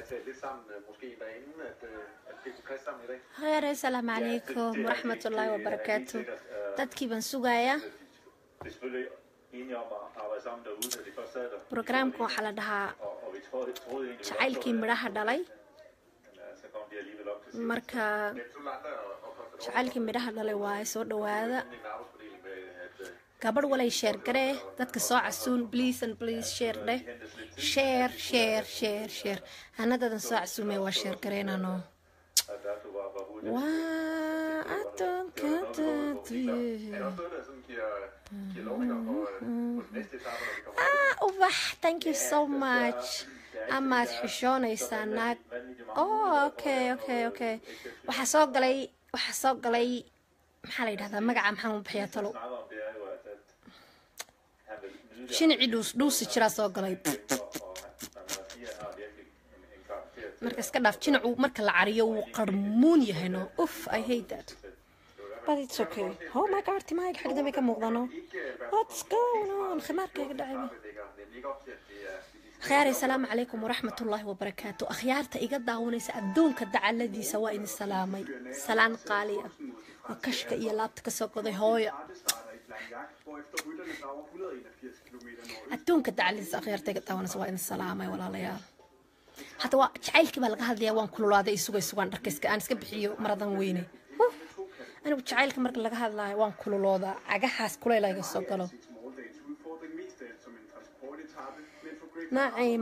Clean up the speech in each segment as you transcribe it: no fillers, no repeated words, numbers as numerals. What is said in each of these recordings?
خير السلام عليكم ورحمة الله وبركاته dadkii baan sugayaa programka waxaa la dhahaa jacaylkii midhaha dhalay marka jacaylkii midhaha dhalay waa soo dhawaada gabadh walay share garee dadka soo casuun please and please share dheh share hanadadan soo casuumay waa share gareynano ubax thank you so much amaad xishoonaysaa naag okay waxaa soo galay maxaa la yidhahdaa magaca maxaan u bixiyaa talo shinici dhuusi jiraa soo galay marka iska dhaaf jinacu marka la cariyo wuu qarmuun yahay no I hate that but it's okay oh my god timaha xag dambe ka muuqdano what's going on khimaarkayga dhacay خير السلام عليكم ورحمة الله وبركاته أخيارتا إيقا داونيسا أدونك دعالديسا وإن السلامي سلام قالية وكشك إيا لابتك سوكو دي هويا أدونك دعالديسا أخيارتا إيقا داونيسا وإن السلامي ولا ليال حتى جعيلكي بالغا هادليا وان كلولادا إسوغان ركيسكا أنا سكبحيو مرضان ويني أنا جعيلكي مرقا لغا هادلاي وان كلولادا عقاحاس كلي لايقا سوكالو نعم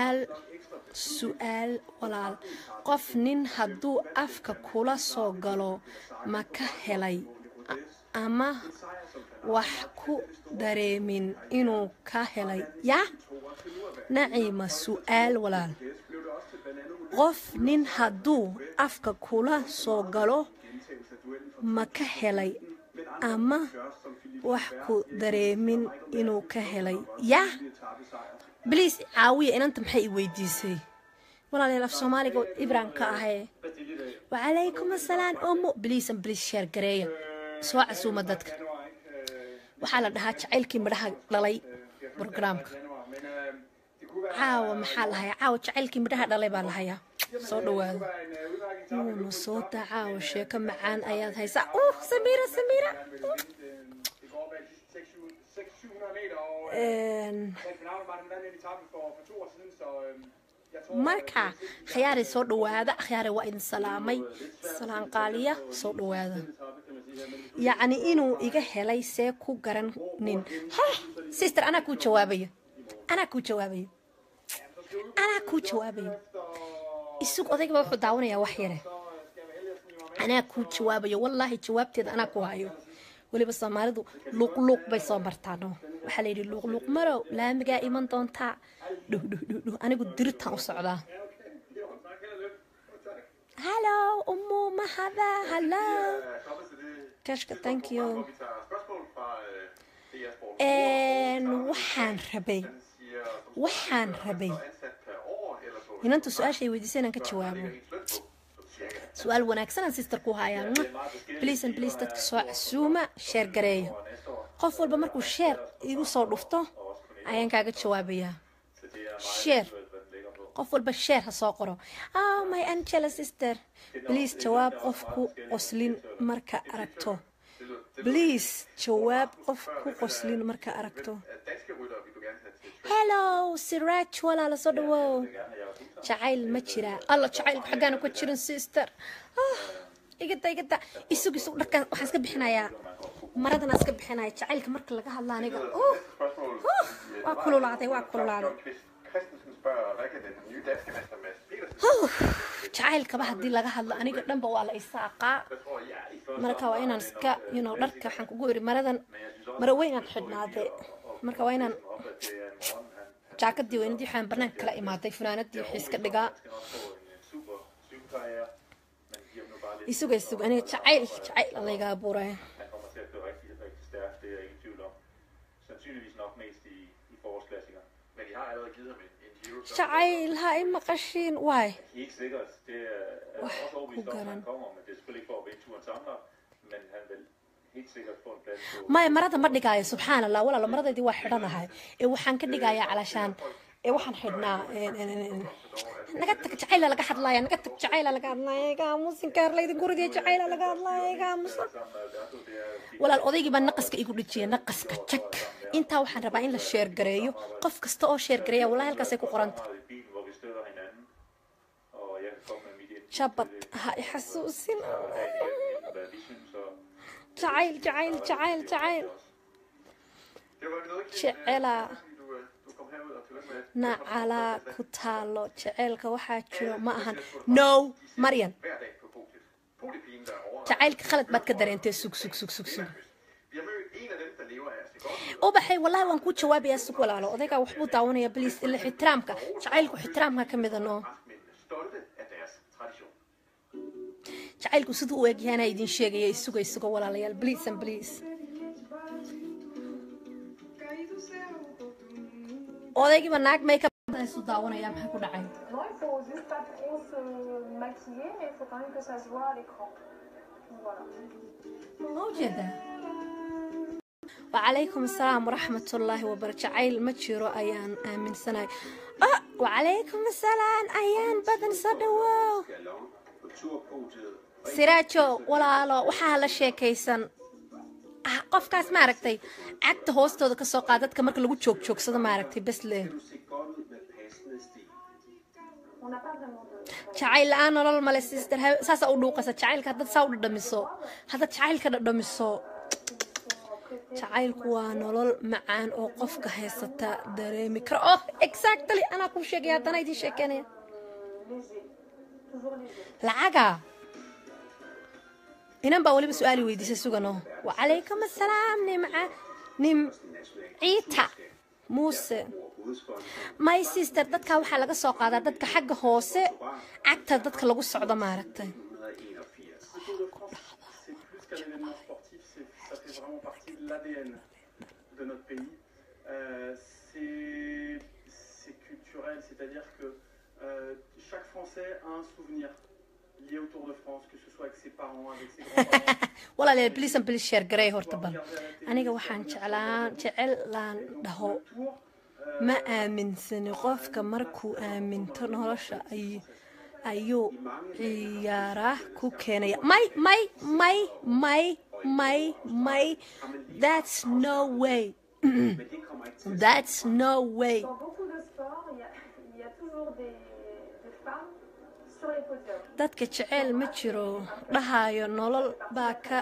سؤال walaal qof nin hadduu afka kula soo galo ma ka helay ama wax ku dareemin inuu ka helay ya nacima su'aal walaal qof nin hadduu afka kula soo galo ma ka helay ama wax ku dareemin inuu ka helay ya بليز عاوية إن أنت محي ويديسي والله لف سومالي إبران كاهي وعليكم السلام أمو بليز شير قرية سواء سوما دادك وحالا دها جعيلكي مدها للي برنامج عاو محالها عاو جعيلكي مدها للي بالها صوت دوال نونو صوت عاو شيكا معان أياد هايسا سميرة marka khiyaari soo dhawaada khiyaari waa in salaamay salaan qaaliya soo dhawaada yaani inuu iga helay see ku garanin sister ana ku jawaabayo isug odayga wuxuu daawanayaa wax yare ana ku jawaabayo wallahi jawaabteeda ana ku hayo waliba Soomaalidu luuq bay soo bartaano waxa la yiri luuq maro laamiga iman doonta anigu diritaan u socdaa hello ummu mahada hello kashka thank you waxaan rabay inantu su'aashay weydiisanaan ka jawaabo سؤال وناكسنا سيستر كوهايا بليز and please dadka soo casuuma share gareeyo qof walba markuu share igu soo dhufto ayaan kaaga jawaabayaa share qof walba share ha soo qoro my Angela sister please jawaab qofku qoslin marka aragto please jawaab qofku qoslin marka aragto hello Siraj wala la soo dhawow jacayl ma jira alla jacaylku xagaan ku jirin sister igada isugu dharkan waxaan iska bixinayaa maradan iska bixinayaa jacaylka marka laga hadla aniga waa kululaaday jacaylka ba hadii laga hadlo aniga dhanba waa la isaaqaa marka waa inaan iska dharka waxaan kugu iri maradan mara weyn aan xidhnaade marka waa inaan jaakadii weynadii waxaan barnaamij kala imaaday funaanadii xiiska dhigaa isugu aniga jacayl layga buuray jacayl ha ima qashin waay ku garan ما مرضى ما دقايا سبحان الله ولا مرضى دي واحد أنا هاي وحن كدقايا علشان waxaan xidhnaa naga tag jacayl laga hadlaaya naga tag jacayl laga hadlaaya iga aamusin kaarlayda guriga jacayl laga hadlaaya iga aamusin walaal odaygii baa naqaska igu dhijiyay naqaska jag intaa waxaan rabaa in la sheer gareeyo qof kasta oo sheer gareeya wallahi halkaas ay ku qoranta jabad ha ixasuusin jacayl jacayl jacayl jacayl jecela nacalaa ku taalo jaceylka waxaa jiro ma ahan no maryan jacaylka khalad baad ka dareentay sug sug sug sug sug ubaxay wallahi waan ku jawaabayaa sug walaalo odaygaa waxbuu daawanayaa bliis ila ixtiraamka jacaylku ixtiraamka ka mida no jacaylku siduu u egyahaana idin sheegaya isuga walaalayaal bliis and bliis odaygiiba naag may ka isu daawanaya maxaa ku dhacay موجودة وعليكم السلام ورحمة الله وبركاته جعيل ما جيرو أيان من سنة وعليكم السلام أيان بدن صدوا سراجو ولا لا وحال الشيء كيسن قف كاس ما ركتي عقد هوستو ذاك السوق عادتك مركل لو تشوك صدا ما ركتي بس ليه jacayl aan nolol male sister saas u dhuuqasa jacaylka dad saa u dhamiso hada jacaylka dhamiso jacaylku waa nolol macaan oo qofka haysata dareemi karo oh exactly ana ku sheegay hadana idin sheekanaya lacaga inan baa waliba su'aali weydiisay sugano wa alaykum assalaam nim ciita muuse my sister dadka waxa laga soo qaadaa dadka xagga hoose cagta dadka lagu socdo maaragtay chaque Français a un souvenir lié au Tour de France, que ce soit avec ses parents, avec ses grands-parents. والله لا بليز بليز شير جراي هرتبا أنا وحن جعلان ده ما آمن سنقف كمركو آمن تنهرش أيو عياره كوكينيا ماي that's no way that's no way dadka jecel ma jiro dhahayo nolol baa ka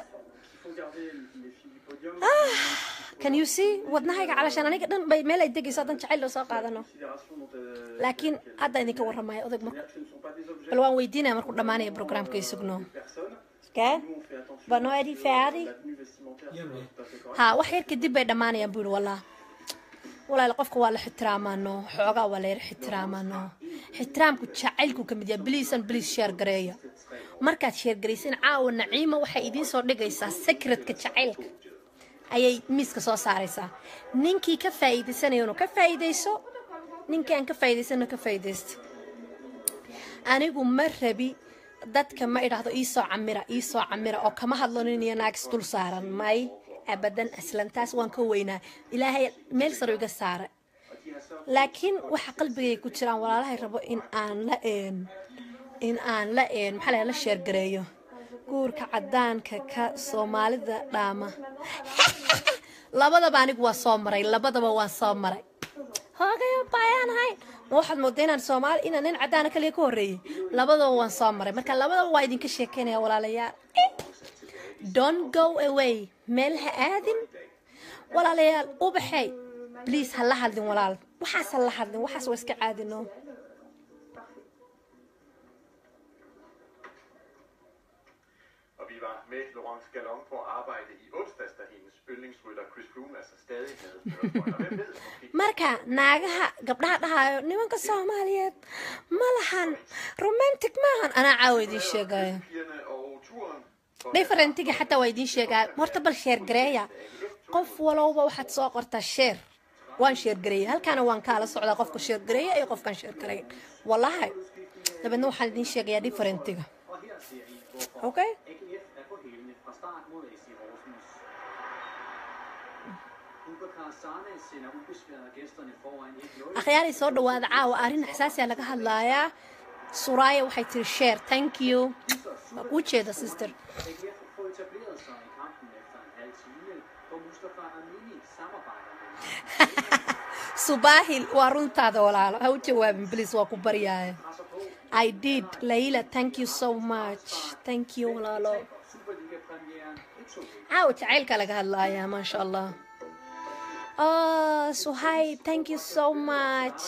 can you see wadnahayga calashaan aniga dhan bay meel ay degayso hadan jecel loo soo qaadano laakiin hadda idinka warramaya odag marku bal waan weydiinaya markuu dhammaanaya programka isugno okay bano edi faadi ha wax yar kadib bay dhammaanayaan buu wallah walaal qofka waa la ixtiraamano xoogaa waa la ixtiraamano ixtiraamku jacaylku kamid yahay please share gareeya markaad share gareysin caawa naciima waxay idin soo dhigaysaa secretka jacaylka ayay miiska soo saaraysaa ninkii ka faa'iideysanayno ka faa'iideyso ninkii aan ka faa'iideysano ka faa'iideysto anigu ma rabi dadka ma idhaahdo ii soo camira oo kama hadlo nin iyo naag isdul saaran may abadan aslan taas waan ka weynaa ilaahay meel sare iga saara laakiin waxa qalbigayga ku jiraan walaalahay rabo in aan la maxaa la sheer gareeyo guurka cadaanka ka Soomaalida dhaama labadaba anigu waa soo maray labadaba waan soo maray hoogayo bayaan hay waxaad moodeenaan Soomaali inaan nin cadaana kaliya ka horeeyay labadaba waan soo maray marka labadaba waa idin ka sheekeynaya walaalayaal don't go away meel ha aadin walaalayaal ubaxay please ha la hadlin walaal waxaas la hadlin waxaas waa iska caadino Vi var med Laurence Gallon på arbejde i onsdags, da hendes yndlingsrytter Chris Froome altså stadig havde førertrøjen. marka naagaha gabdhaha dhahayo nimanka Soomaaliyeed ma lahan romantic maahan ana caawidi sheegay differentiga xataa way idin sheegaa horta bal share gareeya qof walowba waxaad soo qortaa share waan share gareeya halkaana waan kala socdaa qofka share gareeya iyo qofkan share gareeya wallahi dabadna waxaan idin sheegayaa differentiga okay akhyaari soo dhawaada caawa arrin xasaasi ah laga hadlayaa Suraya waxay tiri share thank you ma ku jeeda sister Subahil waa runtaada walaalo ha u jawaabin please waa ku baryaaya I did Layla thank you so much thank you walaalo caawa jacaylka laga hadlayaa maasha Allah Suhaib thank you so much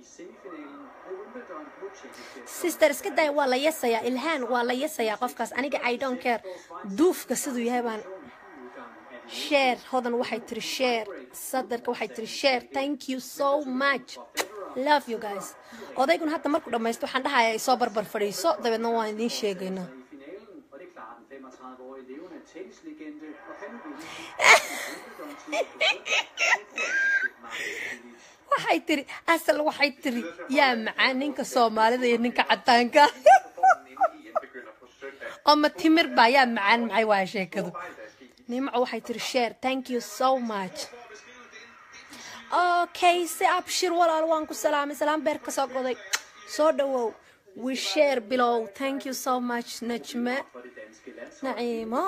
sister iska day waa la yeesaya ilhaan waa la yeesaya qofkaas aniga I don't care duufka siduu yahay baan share hodan waxay tiri share sadarka waxay tiri share thank you so much love you guys odayguna hadda markuu dhamaysto waxaan dhahayaa soo barbar fadhiiso dabeedna waan idin sheegaynaa waxay tiri asal waxay tiri yaa macaan ninka Soomaalida iyo ninka cadaanka ama timir baa yaa macaan maxay waa sheekadu nimco waxay tiri share thank you so much okay si abshir walaal waan ku salaamay salaam beer ka soo goday soo dhawow we share below thank you so much najma naciimo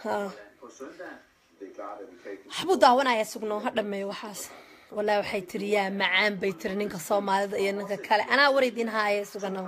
xabu daawanaya sugno ha dhameeyo waxaas والله waxay tiri yaa macaan bay tiri ninka Soomaalida iyo ninka kale ana wareedin haaye sugano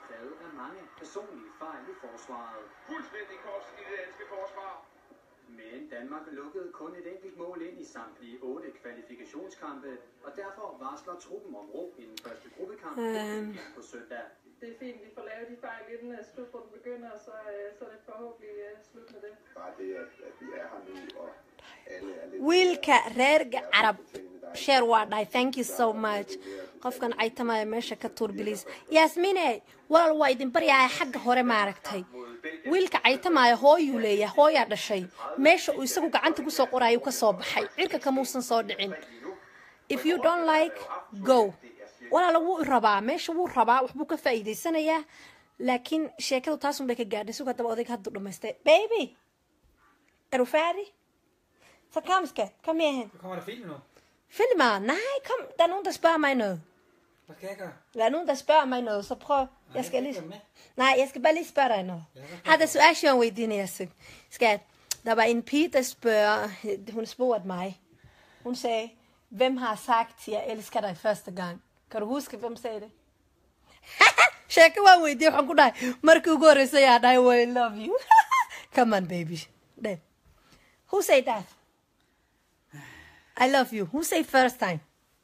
Men Danmark lukkede kun et enkelt mål ind i samtlige 8 kvalifikationskampe, og derfor varsler truppen om ro i den første gruppekamp på søndag. Det er fint, vi får lavet de fejl inden slutrunden begynder, så er det forhåbentlig slut med det. Bare det, at vi er her nu, og alle er lidt... wiilka reer Arab share waa thank you so much qofkan ay tamay meesha ka tuur please Yasmine walaal waa idin baryahay xagga hore ma aragtay wiilka ay tamay hooyu leeyahay hooya dhashay meesha uu isagu gacanta ku soo qorayo ka soo baxay cirka kamuusan soo dhicin if you don't like go walaal wuu rabaa meesha wuu rabaa waxbuu ka faa'iideysanayaa laakiin sheekadu taas un bay ka gaadhay suuqa daba odayga hadda dhameystay baby erufari så kom skat kom her Kommer der film nu? Filmer? Nej, kom. Der er nogen, der spørger mig noget. Hvad skal jeg gøre? Der er nogen, der spørger mig noget, så prøv. Jeg skal lige... med. Nej, jeg skal bare lige spørge dig noget. Har der så action ved din her skat? Der var en pige, der spørger... Hun spurgte mig. Hun sagde, hvem har sagt, jeg elsker dig første gang? Kan du huske, hvem sagde det? Sheeko waan weydiiyey waxaan ku dhahay markii ugu horeysay yaa dhahay I love you. Come on baby. Who said that? I love you. Who said first time?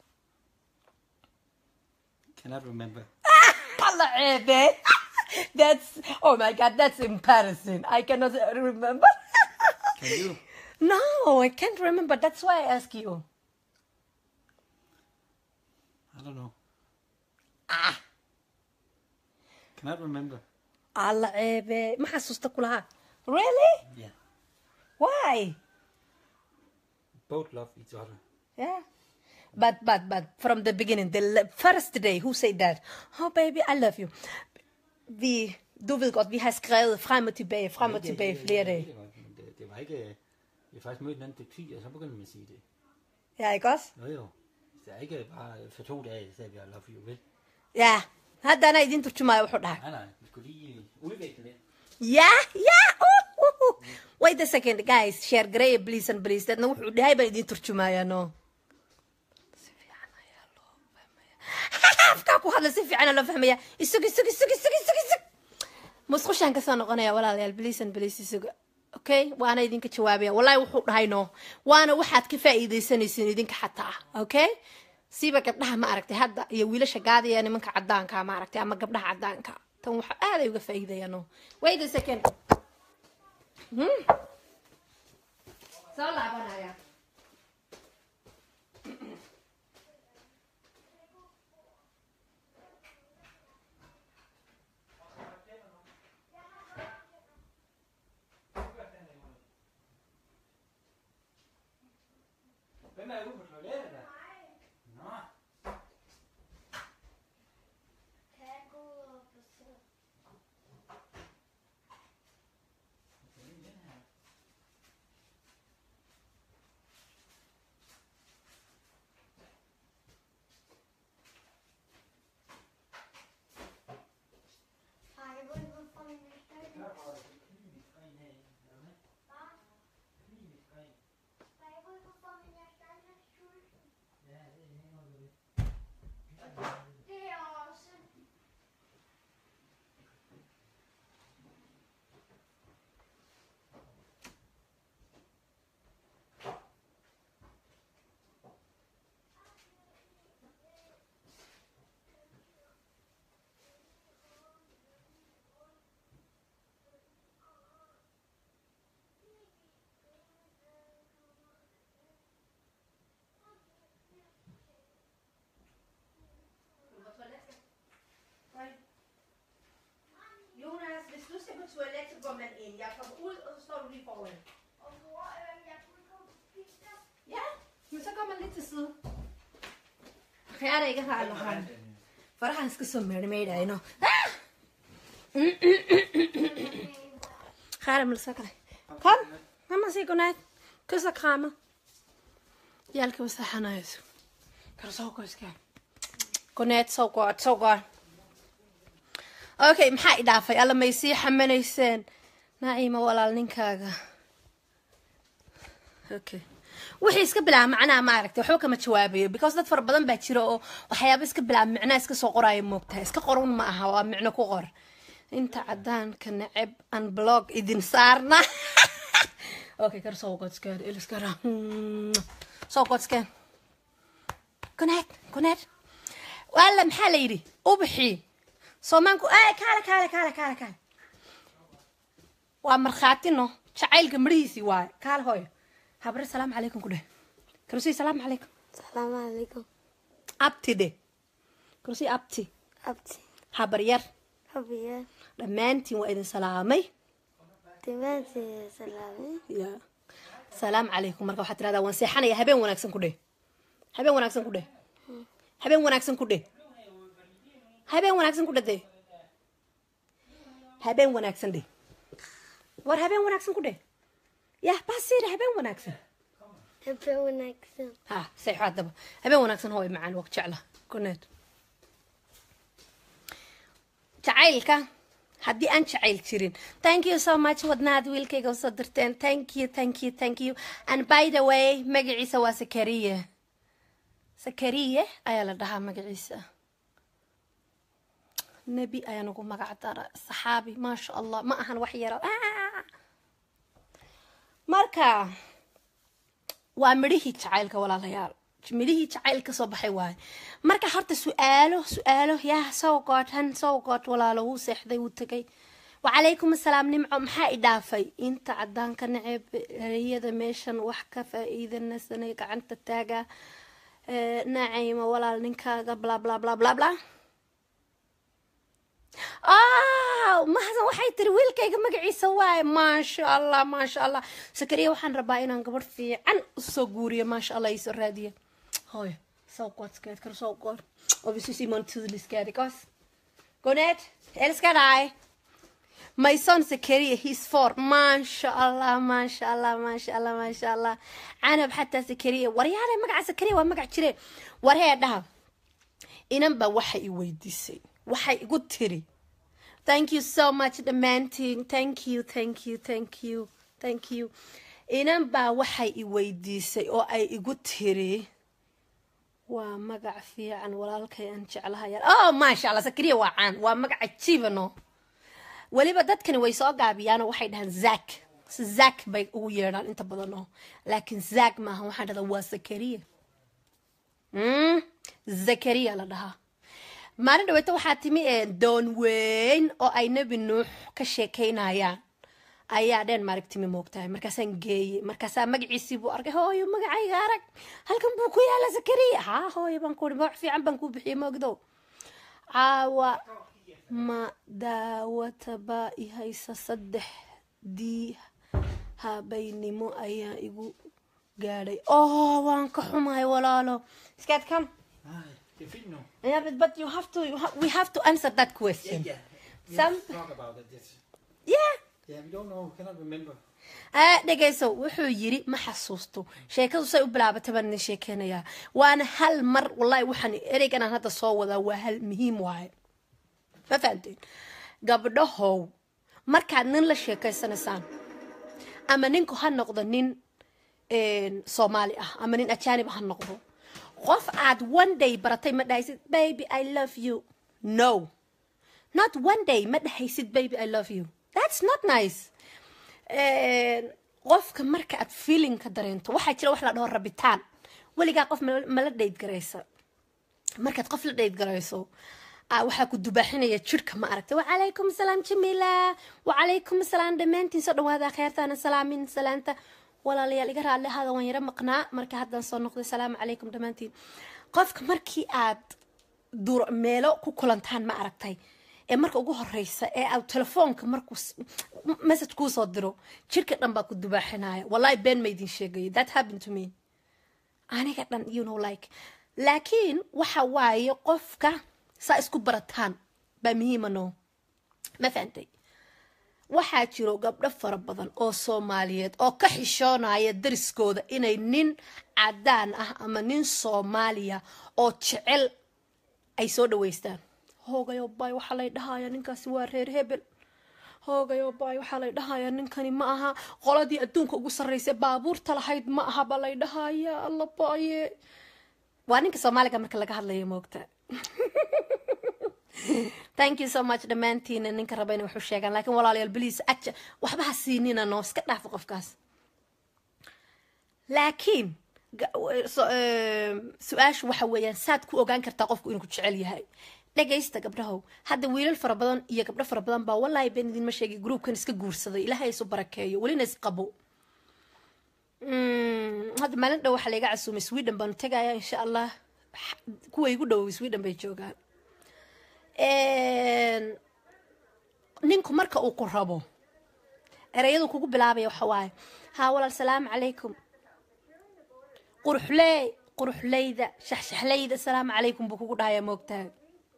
Cannot remember. Allah, that's, oh my God, that's embarrassing. I cannot remember. Can you? No, I can't remember. That's why I ask you. I don't know. Ah. Cannot remember. Allah, ma xasuusta kulaha. Really? Yeah. Why? Both love each other. Yeah. But from the beginning, the first day, who said that? Oh baby, I love you. Du ved godt, vi har skrevet frem og tilbage flere dage. Det var ikke... Jeg faktisk mødte en anden dygtig, og så begyndte man at sige det. Ja, ikke også? Jo. Det er ikke bare for 2 dage, så jeg love you, vel? Ja. Haddana idin turjumayo wuxuu dhahay. Nej, vi skulle lige udvikle det. Yeah. Wait a second, guys. Share Gray, please and please. Dadna wuxuu dhahay baan idin turjumaya no. Si fiican ayaa loo fahmaya. Afka ku hadla si fiican loo fahmaya. Isug. Musqushan ka soo noqonaya walaalayaal, please and please isug. Okay, waana idinka jawaabaya. Wallahi wuxuu dhahay no. Waana waxaad ka faa'iideysanaysiin idinka xataa. Okay? Siiba gabdhaha ma aragtay hadda iyo wiilasha gaadaya nimanka cadaanka ma aragtay ama gabdhaha cadaanka. Tan waxa aad ay uga faa'iideyaan. Wait a second. Soo laabanaya. Hvem er ude på toilettet der? Nå. toilettet går man ind. Jeg kommer ud, og så står du lige foran. Ja, men så går man lidt til side. Her er det ikke her, han. For han skal så med i derinde. Her er det med så kan. Kom, lad mig sige godnat. Kys og krammer. Jeg kan også have noget. Kan du sove godt, skal? Godnat, sov godt, sov godt. Okay, maxaa idhaafay alla may sii xamanayseen naciima walaalninkaaga okay wixii iska bilaab macnaa ma aragtay waxba kama jawaabayo because dad fara badan baa jira oo waxyaabo iska bilaab macnaa iska soo qoraayo moogtahay iska qorun ma aha waa micno ku qor inta cadaanka nacab an blog idin saarna okay kar soo godskeed iliskara soo godskeed gonaad walla maxaa la yidhi ubixii soomaanku kaale waa markhaatino jacaylka midhihiisii waaye kaale hooyo habre salaamu calaykum ku dheh karusii salaamu calaykum salaamu calaykum abti dheh karusii abti habaryar dhammaantiin waa idin salaamay ya salaamu calaykum marka waxaad tirahdaa waan seexanaya habeen wanaagsan ku dheh habeen wanaagsan ku dheh habeen wanaagsan ku dheh habeen wanaagsan ku dhadee habeen wanaagsan dheh war habeen wanaagsan ku dheh yah baasiira habeen wanaagsan ha seexo haddaba habeen wanaagsan hooy macaan waa jecla goneed jacaylka haddii aan jacayl jirin thank you so much wadnaad wiilkayga usoo dirteen thank you and by the way magaciisa waa sakariye ayaa la dhahaa magaciisa نبي أنا نقول مقعد صحابي ما شاء الله ما أهن وحيرة مركا ومريه تعالك ولا ليال مريه تعالك صباحي واي مركا حرت سؤاله يا سوقات ولا له سحدي وتكي وعليكم السلام نمع محا إضافي انت عدان كنعب هي ذا ميشن وحكا فإذا الناس نيك عن تتاقى نعيمة ولا ننكا بلا بلا بلا بلا بلا mahadsan waxay tiri wiilkayga magaciisa waaye maasha allah sakariya waxaan rabaa inaan gabadh fiican usoo guuriyo maasha allah isoo raadiya hooy soo qodskeed kar soo qor obviously simon tudliskeed goos gonet elska dai my son Zakaria he's 4 maasha allah anab hatta Zakaria waryaale magaca Zakaria waa magac jire warhee dhaha inanba waxa I weydiisay waxay igu tiri thank you so much the manting thank you inan baa waxay I weydiisay oo ay igu tiri waa magac fiican walaalkay aan jeclahay maasha Allah Zakaria waa caan waa magac ajiibano waliba dadkani way soo gaabiyaan waxay dhahan Zak bay ugu yeedhaan inta badan laakiin Zak maaha waxaan dhadaa waa Zakaria la dhahaa maalin dhaweyta waxaa timi doon weyn oo ay nebi nuux ka sheekaynayaan ayaa dheen maarig timi moogtahay markaasaan geeyey markaasaa magaciisii buu arkay hooyo magacayga arag halkan buu ku yaala Zakaria hooyo baan ku uri magac fiican baan ku bixiyey moogdow caawa ma daawataba I haysa 3 habeennimo ayaa igu gaadhay waan ka xumahay walaalo iskaad kam yeah, but we have to answer that question. Some talk about it. Yeah, we don't know, we cannot remember. dhegayso wuxuu yiri ma xasuusto sheekadu say u bilaabatay baan sheekeynaya waana hal mar wallahi waxaan ereygan hadda soo wada waa hal muhiim waaye ma fahanteen gabdhahow markaad nin la sheekaysanaysaan ama ninku ha noqdo nin Soomaali ah ama nin ajaanib ha noqdo qof aad one day baratay ma dhahaysid baby I love you no not one day ma dhahaysid baby I love you that's not nice qofka marka aad feeling ka dareento waxa jira wax la dhaho rabitaan waligaa qof ma la dheyd garaysa markaad qof la dheyd garayso waxa ku dubaaxinaya jirka ma aragtay wa calaykum salaam Jamila wa calaykum salaam dhamaantiin soo dhawaada khayrtaana salaamin salaanta walaalayaal iga raali hada waan yara maqnaa marka haddaan soo noqday salaamu calaykum dhamaantiin qofka markii aad meelo ku kulantaan ma aragtay marka ugu horeysa aad telefoonka markuu message kuu soo diro jirka dhan baa ku dubaaxinaya wallahi been ma idin sheegay that happened to me aniga dhan you know like laakiin waxa waaye qofka saa isku barataan baa muhiima no ma fahantay waxaa jiro gabdho fara badan oo Soomaaliyeed oo ka xishoonaya dariskooda inay nin cadaan ah ama nin Soomaaliya oo jecel ay soo dhaweystaan hoogayo bay waxa la dhahayaa ninkaasi waa reer hebel hoogayo bay waxa la dhahayaa ninkani ma aha qoladii adduunka ugu sareysay baabuurta lahayd ma aha ba la dhahayaa alla baaye waa ninka Soomaaliga marka laga hadlayo moogta thank you so much dhamaantiin ninka rabayna wuxuu sheegan laakiin walaalayaal please acha waxba ha siinina no iska dhaaf qofkaas laakiin su'aashu waxa weeyaan saad ku ogaan kartaa qofku inuu ku jecel yahay dhageysta gabdhahow hadda wiilal fara badan iyo gabdho fara badan baa wallahi been idin ma sheegay groupkan iska guursaday ilaahay isu barakeeyo walina isqabo hadda maalin dhow waxa la iga casuumay Sweden baan tagayaa insha Allah kuwa igu dhow Sweden bay joogaan ninku marka uu ku rabo erayadu kugu bilaabay waxa waaye ha walaal salaam calaykum quruxleyda shaxshaxleyda salaam calaykum buu kugu dhahayaa moogtahay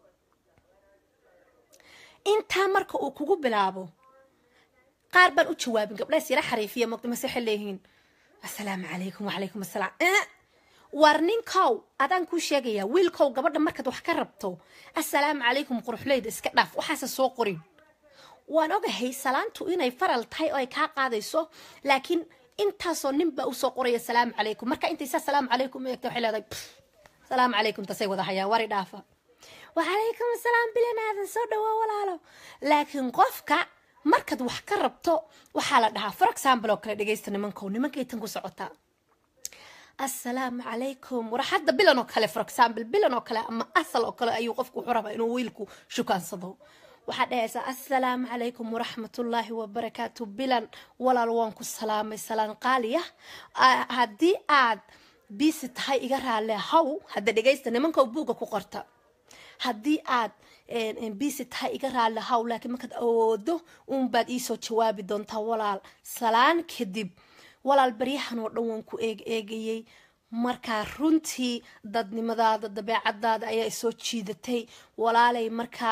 inta marka uu kugu bilaabo qaar baan u jawaabin gabdhaas yara xariifiya moogta masax leeyihiin assalaamu calaykum wa calaykum assalaam warninkow adaan ku sheegaya wiilkow gabadha markaad wax ka rabto assalaamu calaykum quruxleyda iska dhaaf waxaas soo qorin waan ogahay salaantu inay faral tahay oo ay ka qaadayso laakiin intaasoo ninba u soo qoraya salaamu calaykum marka intaysa salaamu calaykum eegto waxay leedahay salaamu calaykum tasay wada hayaan wari dhaafa wa calaykum assalaam bilanaada soo dhawo walaalo laakiin qofka markaad wax ka rabto waxa la dhahaa for example oo kale dhageysta nimanka tan ku socota السلام عليكم ورحد بلن وكله for example بلن وكله أما أصل وكله أيو قفكو حربا إنه ويلكو شو كان صدو وحد يسا السلام عليكم ورحمة الله وبركاته بلن ولا لوانكو السلام السلام قالية هدي آد بيست هاي إيقارها لهاو هدا ديجيست نمانكو بوغا كو قرطا هدي آد بيست هاي إيقارها لهاو لكن ما كد أودو بعد إيسو جوابي دونتا ولا سلام كدب walaal bariyahan oo dhan waan ku eegayay marka runtii dadnimadaada dabeecadaada ayaa soo jiidatay walaalay marka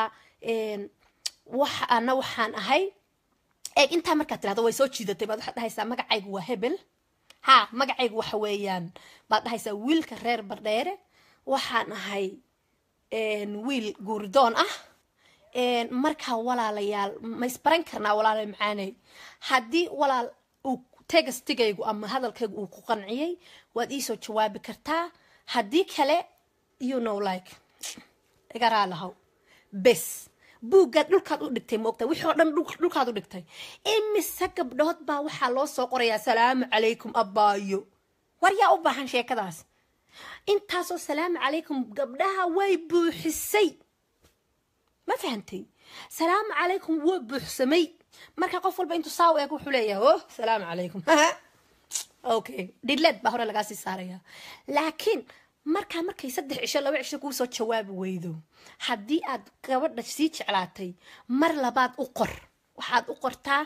waxaan ahay inta marka tiraahdo way soo jiidatay baad waxa dhahaysaa magacaygu waa hebel ha magacaygu waxa weeyaan baad dhahaysaa wiilka reer Bardheere waxaan ahay wiil guurdoon ah marka walaalayaal ma isbaran karnaa walaalay macaanay hadii walaal tegastigaygu ama hadalkaygu uu ku qanciyay waad ii soo jawaabi kartaa hadii kale you know like igaraalahaw bes buugad dhulkaad u dhigtay moogta wixii oo dhan dhulkaad u dhigtay imise gabdhood baa waxaa loo soo qorayaa salaamu calaykum abaayo war yaa u baahan sheekadaas intaasoo salaamu calaykum gabdhaha way buuxisay ma fahantay salaamu calaykum waa buuxsamay marka qof walba intuu saaw eeg wuxuu leeyahay oh salaam calaykum okay didlad baa hore laga sii saaraya laakiin markay 3 cisho 2 cisho ku soo jawaabi weydo hadii aad gabadha sii jeclaatay mar labaad u qor waxaad u qortaa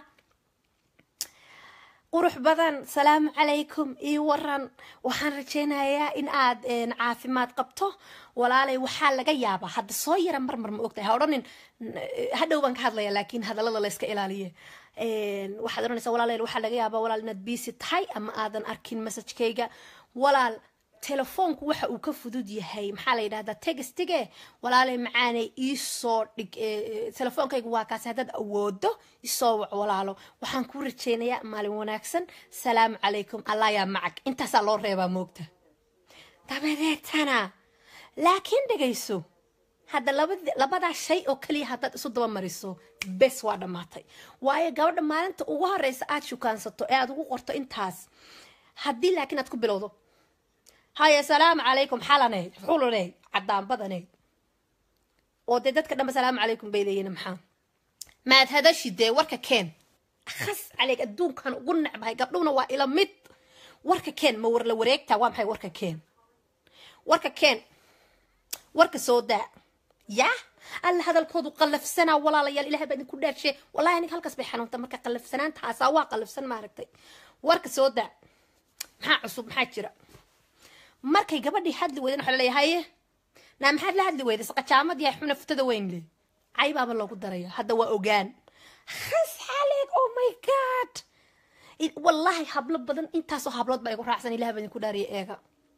qurux badan salaam calaykum ii waran waxaan rajeynayaa in aad caafimaad qabto walaalay waxaa laga yaabaa hadda soo yara marmar ma ogtahay ha odhanin hadhow baan ka hadlaya laakiin hadallada la iska ilaaliye waxaad oranaysaa walaalay waxaa laga yaabaa walaal inaad busy tahay ama aadan arkin message-kayga walaal telefoonku waxa uu ka fudud yahay maxaa la yiraahdaa textige walaalay macaanay ii soo dhig telefoonkaygu waa kaas hadad awoodo isoo wac walaalo waxaan ku rajeynayaa maalin wanaagsan salaam calaykum allah ya macag intaas loo reebaa moogta dabadeetana laakiin dhageyso hadda labada shay oo kaliya hadad isu daba mariso bes waa dhamaatay waayo gabadha maalinta ugu horeysa aad shukaansato ee aad ugu qorto intaas hadii laakiin aad ku bilowdo هاي السلام عليكم حالنا حولوا لي عدام بدني وددتك دم السلام عليكم بيلين محا ما هذا الشيء ده ورك كان خس عليك الدون كان قلنا بهاي قبلونا وإلى مد ورك كان مور لوريك توام هاي ورك كان ورك سوداء يا الله هذا الكود قلف سنة ولا ليال إله بدي كل شيء والله إنك هالكس بيحنون تمرك قلف سنة أنت حسوا قلف سنة ما ركتي ورك سودا ما عصب ما حجرة مركي قبل دي حد لويدنا حلا هاي نعم حد لحد لويد سقط شامد يا حنا فتدا وين لي عيب أبى الله قدريه هذا وأوجان خس عليك أو ماي جاد والله حبل بدن أنت سو حبلات بيقول رأسني إله بدي كل رأي إيجا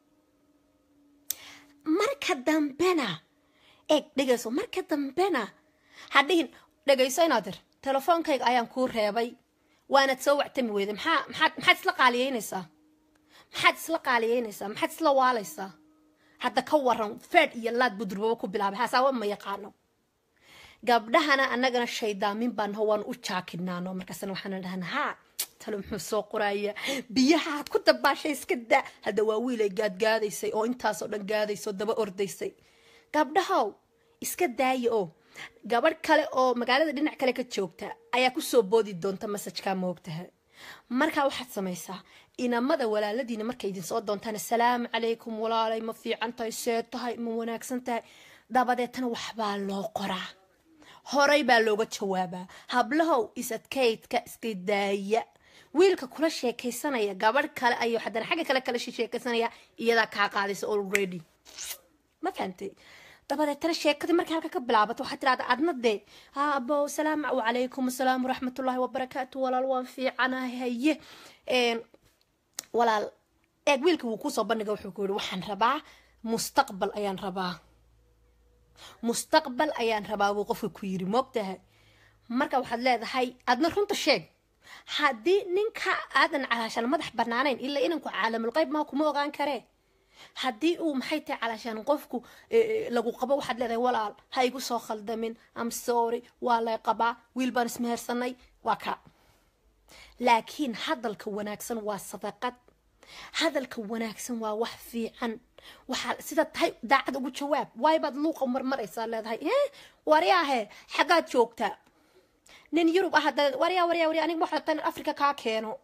مركز دمبنا إيه دقيسو مركز دمبنا حدين دقيسو نادر تلفون كيك أيام كور هبي وأنا تسوع تمويد محد سلق عليينسا محد سلق عليينسا محد سلواليسا حتى كورهم فرد يلاد بدروكو بلعب حسوا ما يقانو قبلها أنا الشيطان من بان هو نوشاكنا نو مركزنا وحنا لهنا ها تلو محسوق قراية بيها كنت باشي سكدا هذا واويلي قاد يسي أو إنتاسو دن قاد يسو دبا أرديسي قبلها إسكداي أو قبل كله أو مقالة دينا كله كتشوكتا أيا كسو بودي دونتا مسج كام موقتها مركا واحد سميسا إنا ماذا ولا لدينا مركا يدين صوت دونتان السلام عليكم ولا علي ما في عنتا يسير تهاي موناك سنتا دابدتنا وحبال لو قرا هوري باللوغة جوابا هبلهو إسادكيدك إسكدايا ويلك كل شيء كيسانيا قبل كلا أيو حدنا حاجة كلا شيء كيسانيا إيدا كاقاديس already ما فهمتي طبعا ترى الشيء كده مركي هلكا بلعبة وحتى عدنا دي ها أبو سلام وعليكم السلام ورحمة الله وبركاته ولا الوافي عنا هي ولا ويلك وكوسا بنجا وحكول وحن ربع مستقبل أيان ربع مستقبل أيان ربع وقف كويري موقتها مركا واحد لا ده هاي عدنا رنت الشيء هادي نينكا آدن علشان مدح برنامجين إلا إنكو عالم الغيب ما كم وغان كره هادي ومحيته علشان قفكو لقو قبا واحد لذي ولا هايقو سو خلدمين I'm sorry ولا قبا ويلبان اسمهر سني وكا لكن هذا الكوناكسن والصداقات هذا الكوناكسن ووحفي عن وحال سيدا تهي داعد أقول شواب واي باد لوقا مرمر يسال لذي ورياها حقات شوكتا نين يوروب أحد وريا أنا محلتين أفريقيا كاكينو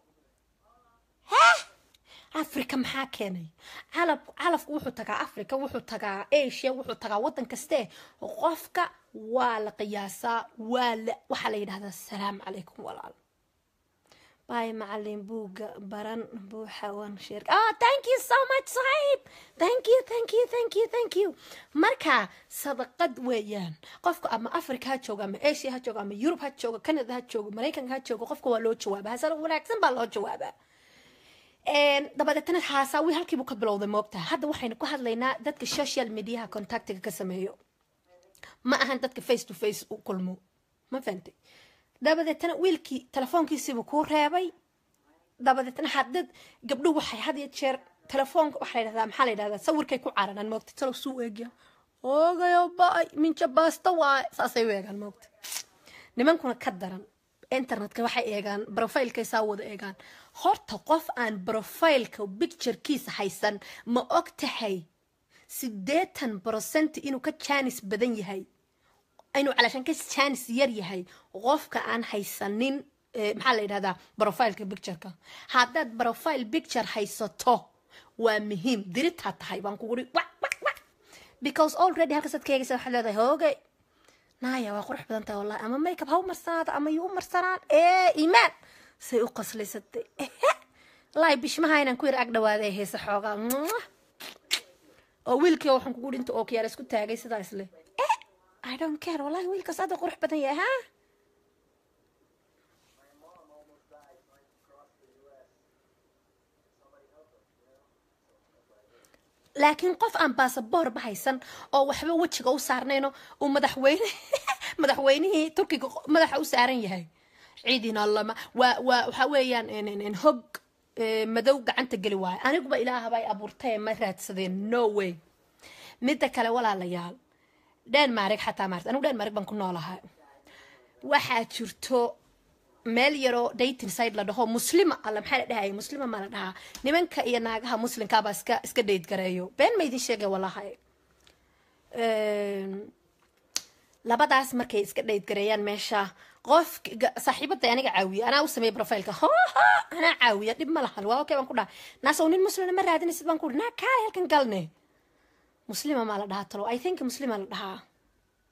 ها أفريقيا محاكيني علف وحو تقع أفريقيا وحو تقع إيشيا وحو تقع وطن كسته غفكا ولا قياسا ولا وحالين هذا السلام عليكم ولا باي معلم بوغا بران بوحا وانشيرك thank you so much صاحب thank you marka sadaqad weeyaan qofka ama Afrika ha jooga ama Asia ha jooga ama Europe ha jooga Canada ha jooga Mareykanka ha jooga qofka waa loo jawaabaa hasal wanaagsan baa loo jawaabaa dabadetana haasawi halkii buu ka bilowday moogta hadda waxaynu ku hadlaynaa dadka social media contactiga ka sameeyo ma ahan dadka face to face u kulmo ma fahantay dabadetana wiilkii telefoonkiisiiba ku reebay dabadetana haddad gabdho waxay had iyo jeer telefoonka waxa la yiraahdaa maxaa la yiraahdaa sawirkay ku caaranaan moogta talo suu eegya oogayo baay minja baasta waa saasay weegaan moogta nimankuna ka daran internetka waxay eegaan profilekaysa wada eegaan horta qof aan profileka picturekiisa haysan ma og tahay 80% inuu ka chance badan yahay aynu علشان ka chance yar yahay qofka aan haysanin maxaa la yiraahdaa profileka pictureka haddaad profile picture haysato waa muhiim dirita tahay baan kugu because already halka sad keegaysa waxa leedahay hoogay naaya waa qurux badan tahay wallahi ama makeup ha u marsanaada ama yu marsanaan iimaan say u qasleysatay laay bishmaha inaan ku yar ag dhawaaday heesa xoogaa oo wiilkii waxaan kugu dhinta oo kiyaar isku taagay sidaas leh I don't care wallahi wiilka saada qurux badan yahay ha laakiin qof aan baasaboor bahaysan oo waxba wajiga u saarnayno oo madaxweynihii Turkiga madaxa u saaran yahay ciidina lama waxa weeyaan in hog madow gacanta gali waay aniguba ilaahay bay abuurtay ma raadsadeen no way mid kale walaalayaal Denmark حتى مارس أنا Denmark بنكون نالها واحد شرطو مال يرو dating site لده مسلمة على محل ده هاي مسلمة ما لها نمن كأيناها مسلم كابس كا ديت كرايو بين ما يدين شيء والله هاي لبعض اسمر كيس كديت كرايان ماشى قف صاحبتي يعني عاوية أنا وسمي بروفايلك ها أنا عاوية دي ما لها الواو كي بنقولها ناس ونين مسلمين مرة هذين بنقول نا كاري هلكن قالني مسلمة ما لها تلو I think مسلمة لها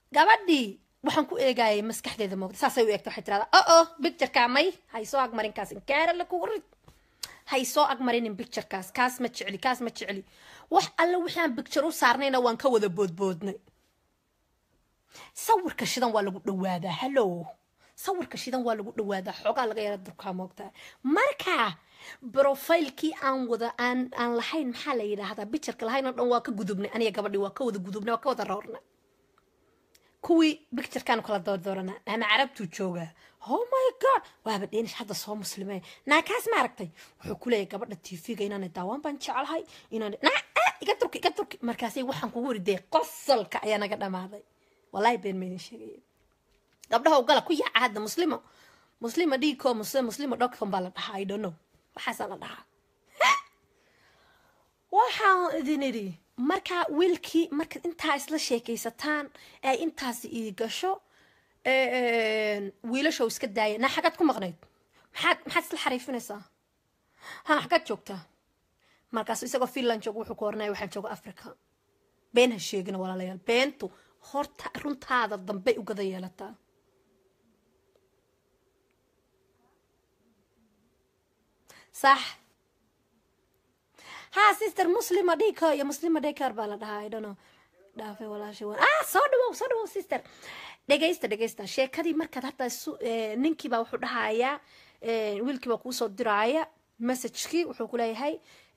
gabadhii waxaan ku eegayay maskaxdeeda moogta saasay u eegta waxay tiraahdaa pictureka may hay soo agmarinkaas inkaara la kugu rid hay soo agmarinin picturekaas kaas ma jecli wax alla waxaan picture u saarnayna waan ka wada boodboodnay sawirka shidan waa lagu dhawaadaa hallo sawirka shidan waa lagu dhawaadaa xoogaa laga yara durkaa moogtaa marka profilekii aan wada aan lahayn maxaa la yidhaahdaa pictureka lahayn oo dhan waa ka gudubnay aniga gabadhii waa ka wada gudubnay waa ka wada roornay kuwii picturekan kala doordoorana ama carabtuu joogaa oh my god waaba dheenish hadda soo muslimay naakaas ma aragtay wuxuu ku leeyahay gabadha tv-ga inaan daawaan baan jecelahay inaan iga turki markaasay waxaan kugu riday qosolka ayaa naga dhamaaday wallahi been meedin sheegay gabdhaha u gala ku yaaca hadda muslima dhiiko muslima.com baa la dhahaa I don't know waxaas la dhahaa waxaan idin idhi marka wiilkii marka intaa isla sheekaysataan ay intaas ii gasho wiilashow iska daaya na xagad ku maqnayd maxaad isla xariifinaysaa xagad joogtaa markaas isagoo Finland joogo wuxuu ku ornay waxaan jooga Africa been ha sheegina walaalayaal beentu horta runtaada dambe u gada yeelataa صح ها sister muslima dhika ya muslima dhikar baa la dhahaa I don't know dhaafay walaashay soo dhawow sister dhageysta sheekadii markaad hadda ninkii baa wuxuu dhahayaa wiilkii baa kuu soo diraaya message-kii wuxuu ku leeyahay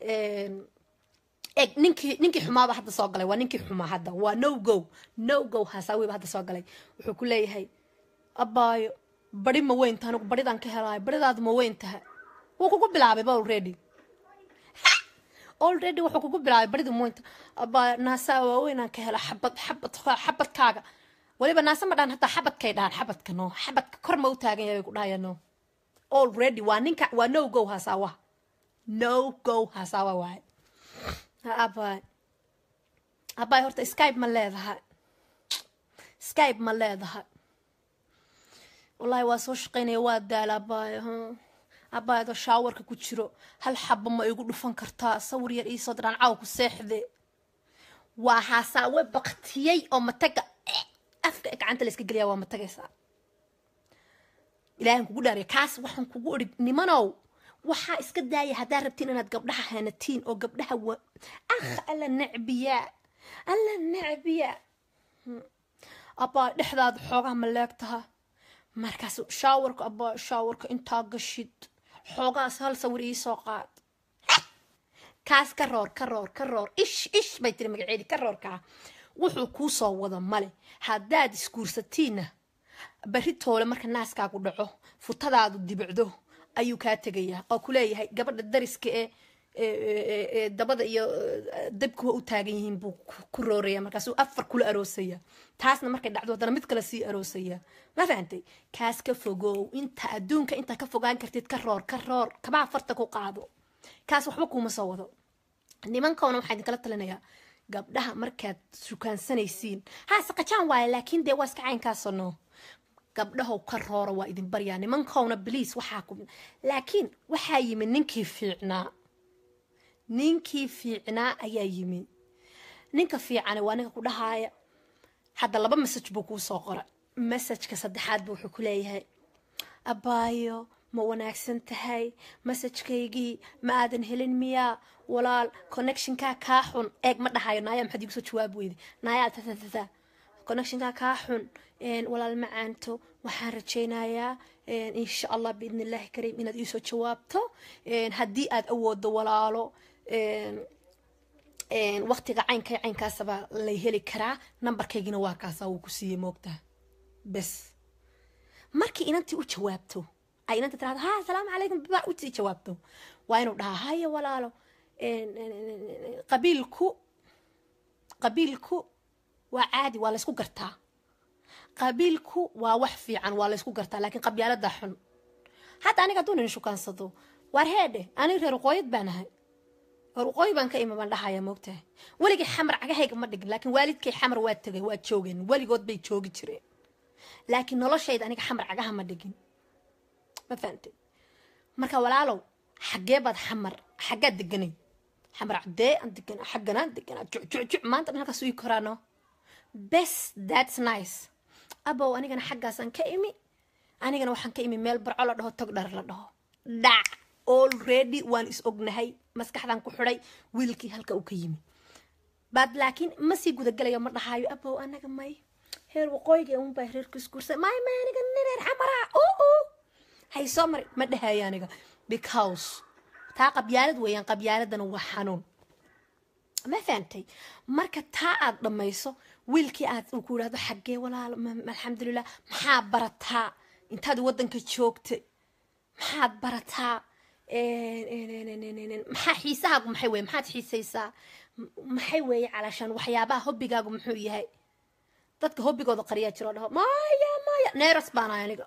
ninkii xumaaba hadda soo galay waa ninkii xumaa hadda waa no go hasaawiba hadda soo galay wuxuu ku leeyahay abaayo bari ma weynta anigu baridaan ka helaayo baridaadu ma weyntaha wuu kugu bilaabay ba already wuxuu kugu bilaabay baridu moynta abaayo naasa waaweynaan ka hela xabadkaaga waliba naasa ma dhaan hataa xabadkay dhaan xabadka kor ma u taagan yahay ku dhahaya no already waa ninka waa no go hasaawa waay abaayo horta skype ma leedahay wallahi waa soo shaqaynaya waa daala abaayo shaawarka ku jiro hal xabba ma igu dhufan kartaa sawir yar iisoo diraan caaw ku seexde waa hasaawe baqtiyey oo mataga afka gacanta la iska geliyaa waa matagaysaa ilaahan kugu dhaariya kaas waxaan kugu odhi nimanow waxaa iska daaya haddaa rabtiin inaad gabdhaha hanatiin oo gabdhaha alla necbiya abaa dhexdaada xoogaa ma leegtaha markaas shaawarka intaa gashid xoogaas hal sawir iisoo qaad kaas ka roor ish bay tiri magaceedi ka roorkaa wuxuu kuu soo wada male haddaad isguursatiinna bari toole marka naaskaagu dhaco futadaadu dibicdo ayuu kaa tegayaa oo ku leeyahay gabadha dariska ee dabada iyo dabkuwa u taagan yihiin buu ku rooraya markaasuu afar kula aroosaya taasna markay dhacdo haddana mid kale sii aroosaya ma fahantay kaas ka fogow inta adduunka intaa ka fogaan kartid ka roor kabaa farta ku qaado kaas waxba kuuma soo wado nimankoona waxaa idinkala talinayaa gabdhaha markaad sukaansanaysiin saqajaan waaye laakiin dee waa iska caynkaasano gabdhahow ka roora waa idin baryaa nimankoona bliis waxaa ku laakiin waxaa yimi ninkii fiicnaa ayaa yimi ninka fiicane waa ninka ku dhahaaya hadda 2 message buu kuu soo qora messageka saddexaad buu wuxuu ku leeyahay abaayo ma wanaagsan tahay messagekaygii ma aadan helin miyaa walaal connectionkaa kaa xun eeg ma dhahayo naaya maxaad igu soo jawaab weyday naaya tata connectionkaa kaa xun walaal macaanto waxaan rajaynayaa insha allah biidni illaahi kariim inaad iisoo jawaabto haddii aad awoodo walaalo waqtiga caynkaasaba lay heli karaa nambarkaygina waa kaasa wuu ku siiyey moogtaa bes markii inantii u jawaabto ay inanta tirahdo asalaamu calaykum baa u jawaabto waa inuu dhahaa haya walaalo qabiilku waa caadi waa laysku gartaa qabiilku waa wax fiican waa laysku gartaa laakiin qabyaalada xun hadda aniga hadduu nin shukaansado waar heedhe aniga reer waqooyid baan ahay reer waqooyi baan ka ima baan dhahaya moogtahay weligii xamar cagahayga ma dhigin laakiin waalidkay xamar waa tegay waa joogeen weligood bay joogi jireen laakiin noloshayda aniga xamar cagaha ma dhigin ma fahantay marka walaalow xagee baad xaggaad deganay xamar cadee aan deganaa xagganaan deganaa jucjuc maanta halkaas ii koraano bes that's nice abow anigana xaggaasan ka imi anigana waxaan ka imi meel barco la dhaho tog dhar la dhaho dhac already waan is ognahay maskaxdan ku xidhay wiilkii halka uu ka yimi baad laakiin ma sii gudagalayo ma dhahayo abow anaga may heer waqooyiga un baa reerku isguursa may aniga reer xamara hay soo mari ma dhahayo aniga because taa qabyaalad weeyaan qabyaaladana waa xanuun ma fahantay marka taa aad dhamayso wiilkii aad uu ku yiraahdo xagee walaal alxamdulillah maxaa barataa intaad wadanka joogtay maxaad barataa maxaa xiisahaagu maxay weeye maxaad xiisaysaa maxay weeye calashaan waxyaabaha hobbigaagu muxuu yahay dadka hobbigooda qariyaa jiro dhaho maya neeras baan ahay aniga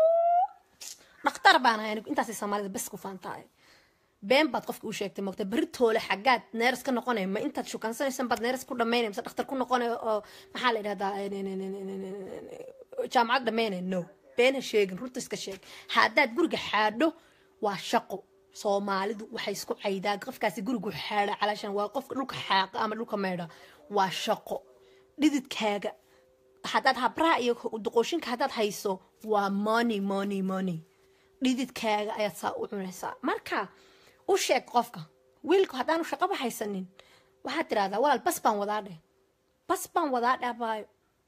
dhakhtar baan ahay anigu intaasay soomaalida bas ku faantahay been baad qofka u sheegtay moogta beritoole xaggaad neeras ka noqonay ma intaad shukaansanaysan baad neeras ku dhammaynay mise dhakhtar ku noqonay oo maxaa la yidhahdaa jaamacad dhammaynay no been ha sheegin runta iska sheeg haddaad guriga xaadho waa shaqo soomaalidu waxay isku caydaa qofkaasi gurigu xaadha calashan waa qofka dhulka xaaqa ama dhulka meedha waa shaqo dhididkaaga haddaad habraha iyo duqooshinka haddaad hayso waa money dhididkaaga ayaad saa u cunaysaa marka u sheeg qofka wiilku haddaanu shaqaba haysanin waxaad tirahdaa walaal bas baan wadaa dhaabaayo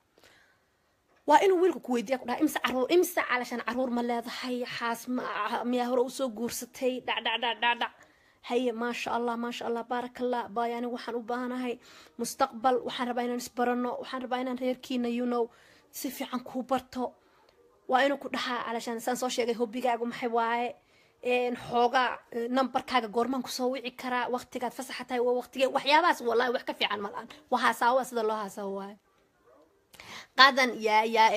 waa inuu wiilku ku weydiiya ku dhaha imsa calashan caruur ma leedahay xaas miyaa hore usoo guursatay dhac haye maasha allah baarakallah baay anigu waxaan u baahanahay mustaqbal waxaan rabaa inaan isbarano waxaan rabaa inaan reerkiina si fiican kuu barto waa inuu ku dhahaa calashan saan soo sheegay hobbigaagu maxay waaye xoogaa nambarkaaga goormaan kusoo wici karaa waqtigaad fasaxa tahay waa waqtigee waxyaabahaas wallahi wax ka fiican malaan waa haasaawa sida loo haasaawo waaye qadan yaa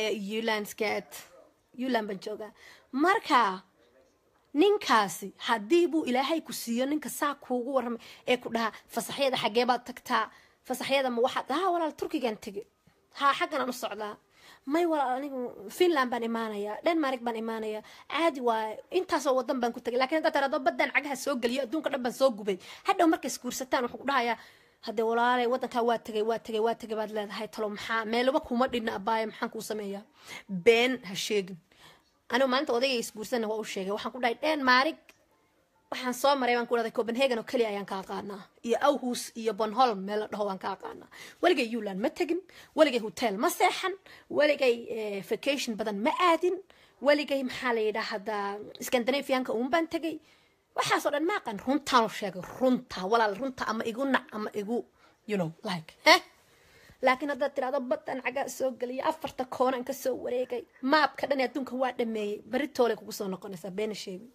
yuland baan joogaa marka ninkaasi haddii buu ilaahay ku siiyo ninka saa kuugu warramay ee ku dhahaa fasaxyada xagee baad tagtaa fasaxyada ma waxaad walaal turkigan tegi xaggan aan u socdaa may walaal anigu finland baan imaanayaa denmark baan imaanayaa caadi waaye intaasoo wadan baan ku tagay laakiin haddaad tiraahdo baddaan cagaha soo geliyo adduunka dhan baan soo gubay hadhow markay isguursataan wuxuu ku dhahayaa haddee walaalay wadankaa waa tegay baad leedahay talo maxaa meelaba kuma dhidna abaaye maxaan kuu sameeyaa been ha sheegin anigu maalinta odayga isguursana waa u sheegay waxaan ku dhahay denmark waxaan soo maray baan ku dhahday copenhagen oo keliya ayaan ka aqaanaa iyo Aarhus iyo Bornholm meel la dhaho waan ka aqaanaa waligay Yuland ma tagin waligay hotel ma seexan waligay vacation badan ma aadin waligay maxaa la yidhaahdaa Scandinavianka uun baan tagay waxaasoo dhan ma aqaan runtaan u sheegay walaal runta ama igu nac ama igu like laakiin haddaad tiraahdo badan caga soo geliya afarta koonaan ka soo wareegay maabka dhan adduunka waa dhameeyey beritoole kugu soo noqonaysaa been sheegin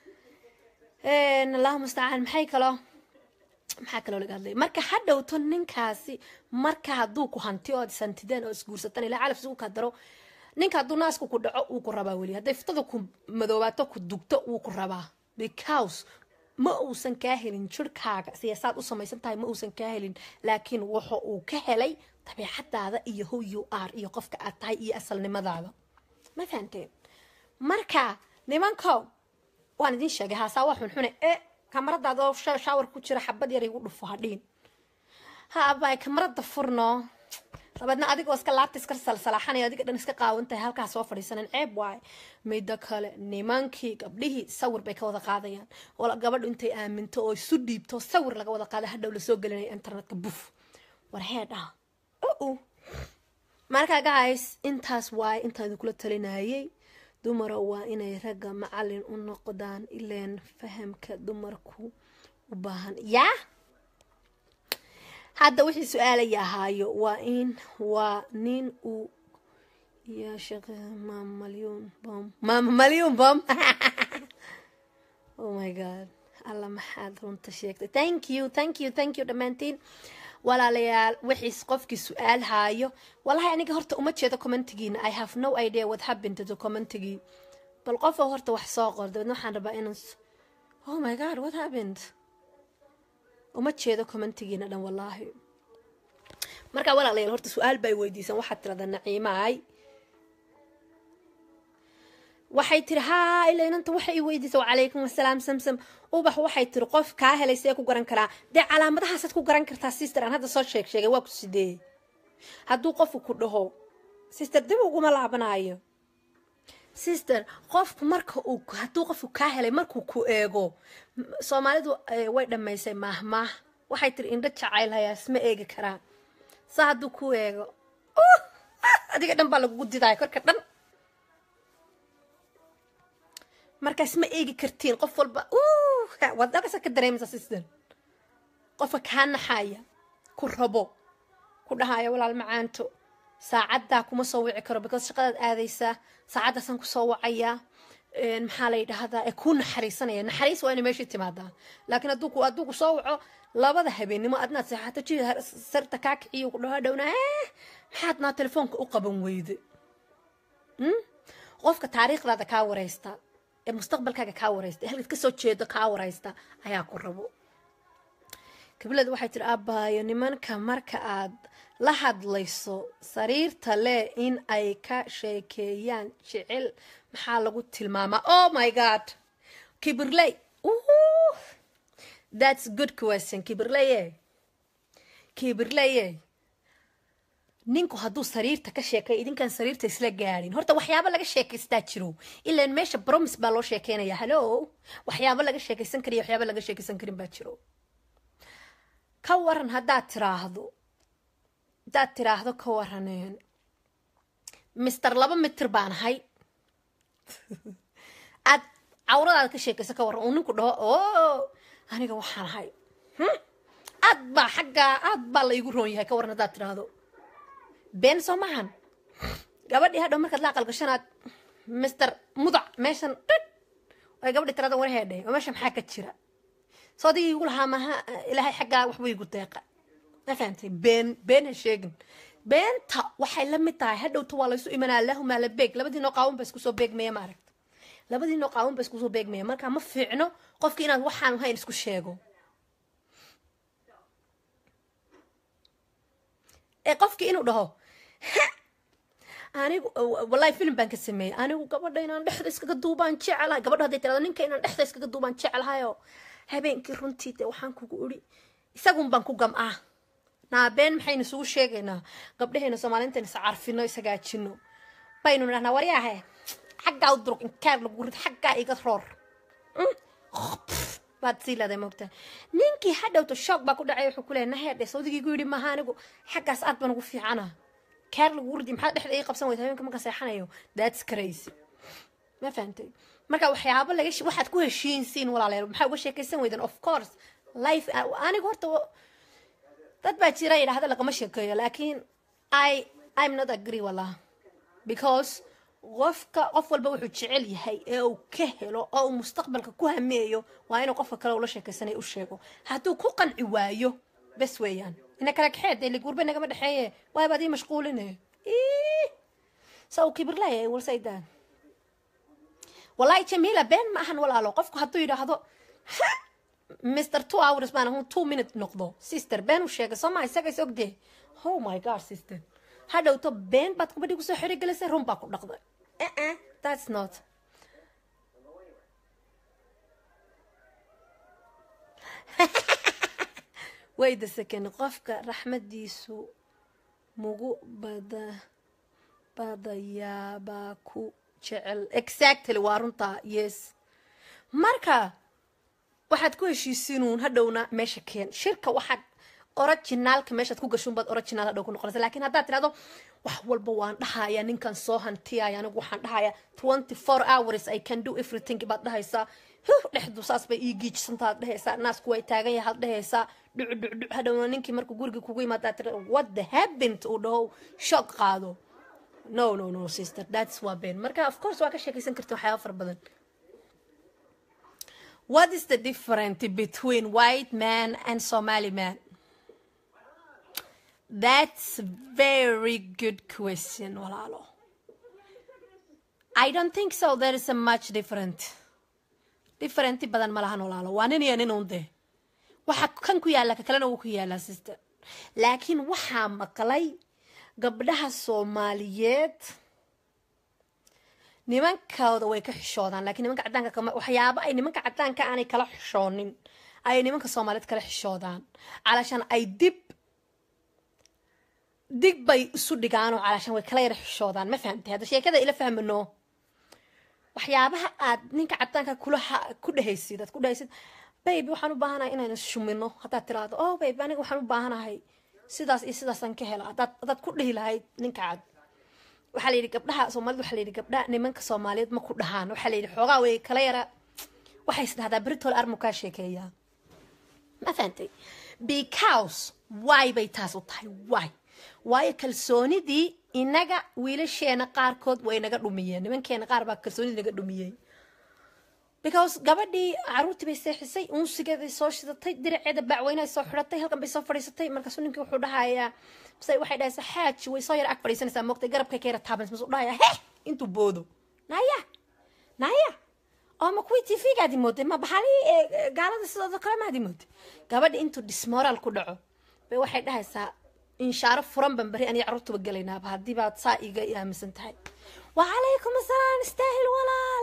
اللهم استعان maxaa kaloo laga hadlay marka hadhowto ninkaasi marka haduu ku hanti oo santideen oo isguursatan ilaa calaf uu ka daro ninka haduu naasku ku dhaco uu ku rabaa wali haday iftada ku madoobato ku dugto uu ku rabaa because ma uusan ka helin jirkaaga siyaasad u samaysan tahay ma uusan ka helin laakiin waxa uu ka helay tabiicadaada iyo who you are iyo qofka aad tahay iyo asalnimadaada ma fahanteen marka nimanko waan idin sheegay haasaa wax xun kamaradaada oo shower ku jira xabad yar igu dhufo hadhiin abay kamarada furno sabadna adigoo iska laabta iska salsalaaxanay adiga dhan iska qaawantahay halkaas soo fadhiisanan ceeb waay midda kale nimankii gabdhihii sawir bay ka wada qaadayaan oo gabadhu intay aaminto oo isu dhiibto sawir laga wada qaada hadhow la soo gelinay internetka buf war heedha marka guys intaas waay intaan kula talinayay dumara waa inay ragga macallin u noqdaan ileen fahamka dumarku u baahan hadda wixii su'aalaya ahaayo waa nin uu ya shaqo mamaliyun bom oh my god alla maxaad runta sheegtay thank you dhammaantiin walaalayaal wixii qofkii su'aal haayo wallahi aniga horta uma jeedo commentigiina I have no idea what happened to the commentigi bal qof horta wax soo qorday waxaan rabaa inaan oh my god what happened uma jeedo commentigiina dhan wallahi marka walaalayaal horta su'aal bay weydiisan waxaad tiraahdaa naciimaay waxay tiri ilaa inta waxay weydiisay wacalaykum assalaam samsam ubax waxay tiri qof ka helaysay ku garan karaa de calaamadahaas aad ku garan kartaa sister aan hadda soo sheegay waa ku sidee hadduu qofku ku dhaho sister dib uguma laabanayo sister qofku marka uu hadduu qofku kaa helay markuu ku eego soomaalidu way dhammaysay mahmaah waxay tiri indho jacayl hayaa isma eegi karaan saa hadduu ku eego adiga dhan baa lagugu didaaya korka dhan marka isma eegi kartiin qof walba waad halkaasa ka dareemaysaa sister qofka kaa naxaya ku rabo ku dhahaya walaal macaanto saacaddaa kuma soo wici karo because shaqadaad aadaysaa saacaddaasaan kusoo wacayaa maxaa la yidhaahdaa ee kuu naxariisanaya naxariis waa inay meeshii timaadaa laakiin hadduu ku soo waco labada habeennimo adnaad seexato ji sarta kaa kiciyo ku dhaho dhowna maxaad naa telefoonka u qaban weyde qofka taariikhdaada kaa waraysta ee mustaqbalkaaga kaa waraysta ee halkaad kasoo jeedo kaa waraysta ayaa ku rabo gablada waxay tiri aabbahayo nimanka marka aad la hadlayso sariirta leh in ay ka sheekeeyaan jecel maxaa lagu tilmaamaa oh my god kibirley that's good question kibirleye ninku hadduu sariirta ka sheekay idinkaan sariirta isla gaadhin horta waxyaabo laga sheekaystaa jiro ilaan meesha promise baa loo sheekeynaya hallo waxyaabo laga sheekaysan kariya waxyaabo laga sheekaysan karin baa jiro ka waran haddaad tiraahdo ka waraneen mister 2 mitir baan ahay aad cawradaad ka sheekaysa ka waran uu ninku dhaho aniga waxaan ahay aad baa la igu roon yahay ka waran haddaad tiraahdo been soo maahan gabadhii hadhow markaad la aqal gashanaad mister mudac meeshan way gabadhii tirada warheedhe oo meesha maxaa ka jira soo adigii igu lahaa maha ilaahay xaggaa waxba igu deeqa ma fahantay been ha sheegin beenta waxay la mid tahay hadhowta waa laysu imanaa allahuma la beeg labadiinoo qaawun ba isku soo beegmaya maaragta labadiinoo qaawun ba isku soo beegmaya marka ma fiicno qofki inaad waxaan hayn isku sheego ee qofki inuu dhaho anigu wallahi film baan ka sameeyay anigu gabadha inaan dhexda iskaga duubaan jecelahay gabadha hadday tirado ninka inaan dhexda iskaga duubaan jecelahayo habeenkii runtii dee waxaan kugu uri isagun baan ku gam'aa naabeen maxaynu isugu sheegaynaa gabdhaheena soomaaliinta is carfino isagaajino baynu nidhahnaa waryaahe xaggaa u durug inkaar lagu rid xaggaa iga roor baad sii leedahay moogtaa ninkii hadhowta shoog baa ku dhacay wuxuu ku leeyahay naheedhe sawdigii gu yidhi maaha anigu xaggaas aad baan ugu fiicanaa kaar lagu ridi maxaa dhexda ii qabsan weysa habeenka marka seexanayo that's crazy ma fahantay marka waxyaabo waxaad ku heshiinsiin walaalayaal maxaa uga sheekaysan weydan of course life anigu horta dad baa jira yidhaahda lagama sheekeeyo laakiin I'm not agree wallah because qof walba wuxuu jecel yahay ee uu ka helo oo uu mustaqbalka ku hameeyo waa inuu qofka kale ula sheekaysanay u sheego hadduu ku qanci waayo bes weeyaan ina kala kaxeed ee ligurbe nagama dhexeeye waay baad ii mashquulinaya saw kibirlaya wal saydan wallahi jamila been ma ahan walaalo qofku hadduu yidhaahdo Mr. 2 hours baan ahun 2 minutes noqdo sister been u sheegay soo ma isaga is ogdee oh my god sister hadhowto been baad gabadhii kusoo xirigelisay run baa ku dhaqday that's not wait a second qofka raxmadiisu mugu badayaabaa ku jecel exactly waa runtaa yes marka waxaad ku heshiisiinuun hadhowna meesha keen shirka waxaad originalka meeshaad ku gashuun baad original hadhow ku noqonaysa laakiin haddaad tirahdo wax walba waan dhahayaa ninkan soo hantiyaya anigu waxaan dhahayaa 24 hours I can do everything baad dhahaysaa dhexdu saas bay ii giijsantaad dhahaysaa naasku way taagan yahay had dhahaysaa dhuc hadhowna ninkii markuu guriga kugu yimaadaad tirahdo what the happened uu dhaho shock qaado no sister that's what been marka of course waa ka sheekaysan karta waxyaaba fara badan what is the difference between white man and Somali man? That's a very good question, walaalo. I don't think so. There is a much different badan malahan walaalo. Waa nin iyo nin unde. Waxa kan ku yaala ka kalena uu ku yaala sister. Laakiin waxa maqlay gabdhaha Soomaaliyeed nimankooda way ka xishoodaan laakiin nimanka cadaanka kama waxyaabo ay nimanka cadaanka aanay kala xishoonin ay nimanka Soomaaliyeed kala xishoodaan calashan ay dib dig bay isu dhigaanoo calaashan way kala yara xishoodaan ma fahamtay hadda sheekada ila fahmano waxyaabaha aad ninka cadaanka ku dhehaysid aad ku dhehaysid baby waxaan u baahanahay inaan shumino haddaad tiraahdo oh baby aniga waxaan u baahanahay sidaas iyo sidaasaan ka hela haddaad ku dhihi lahayd ninka cad waxaa la yidhi gabdhaha soomaalida waxaa la yidhi gabdha nimanka soomaaliyeed ma ku dhahaan waxaa la yidhi xoogaa way kala yara waxay isdhahdaa beritol armu kaa sheekeeyaa ma fahantay because why bay taas u tahay why waayo kalsoonidii inaga wiilasheena qaarkood way naga dhumiyeen nimankeena qaar baa kalsoonidii naga dhumiyey because gabadhii caruurtii bay seexisay unsigeeday soo shidatay diraceeda bacweynaha soo xidhatay halkan bay soo fadhiisatay markaasuu ninkii wuxuu dhahayaa waxay dhahaysaa xaaji way soo yara ag fadhiisanaysaa moogtay garabkay ka yara taabanaysa masuu dhahayaa he intuu boodo naya oo ma kuwii tv-gaadi mooday ma baxalii gaalada sidooda kale maadi mooday gabadhi intuu dismoral ku dhaco bay waxay dhahaysaa inshaaro furan ban bari aniga caruurtuba gelaynaaba haddii baad saa iga aaminsan tahay wacalaykum asalaam istaahil walaal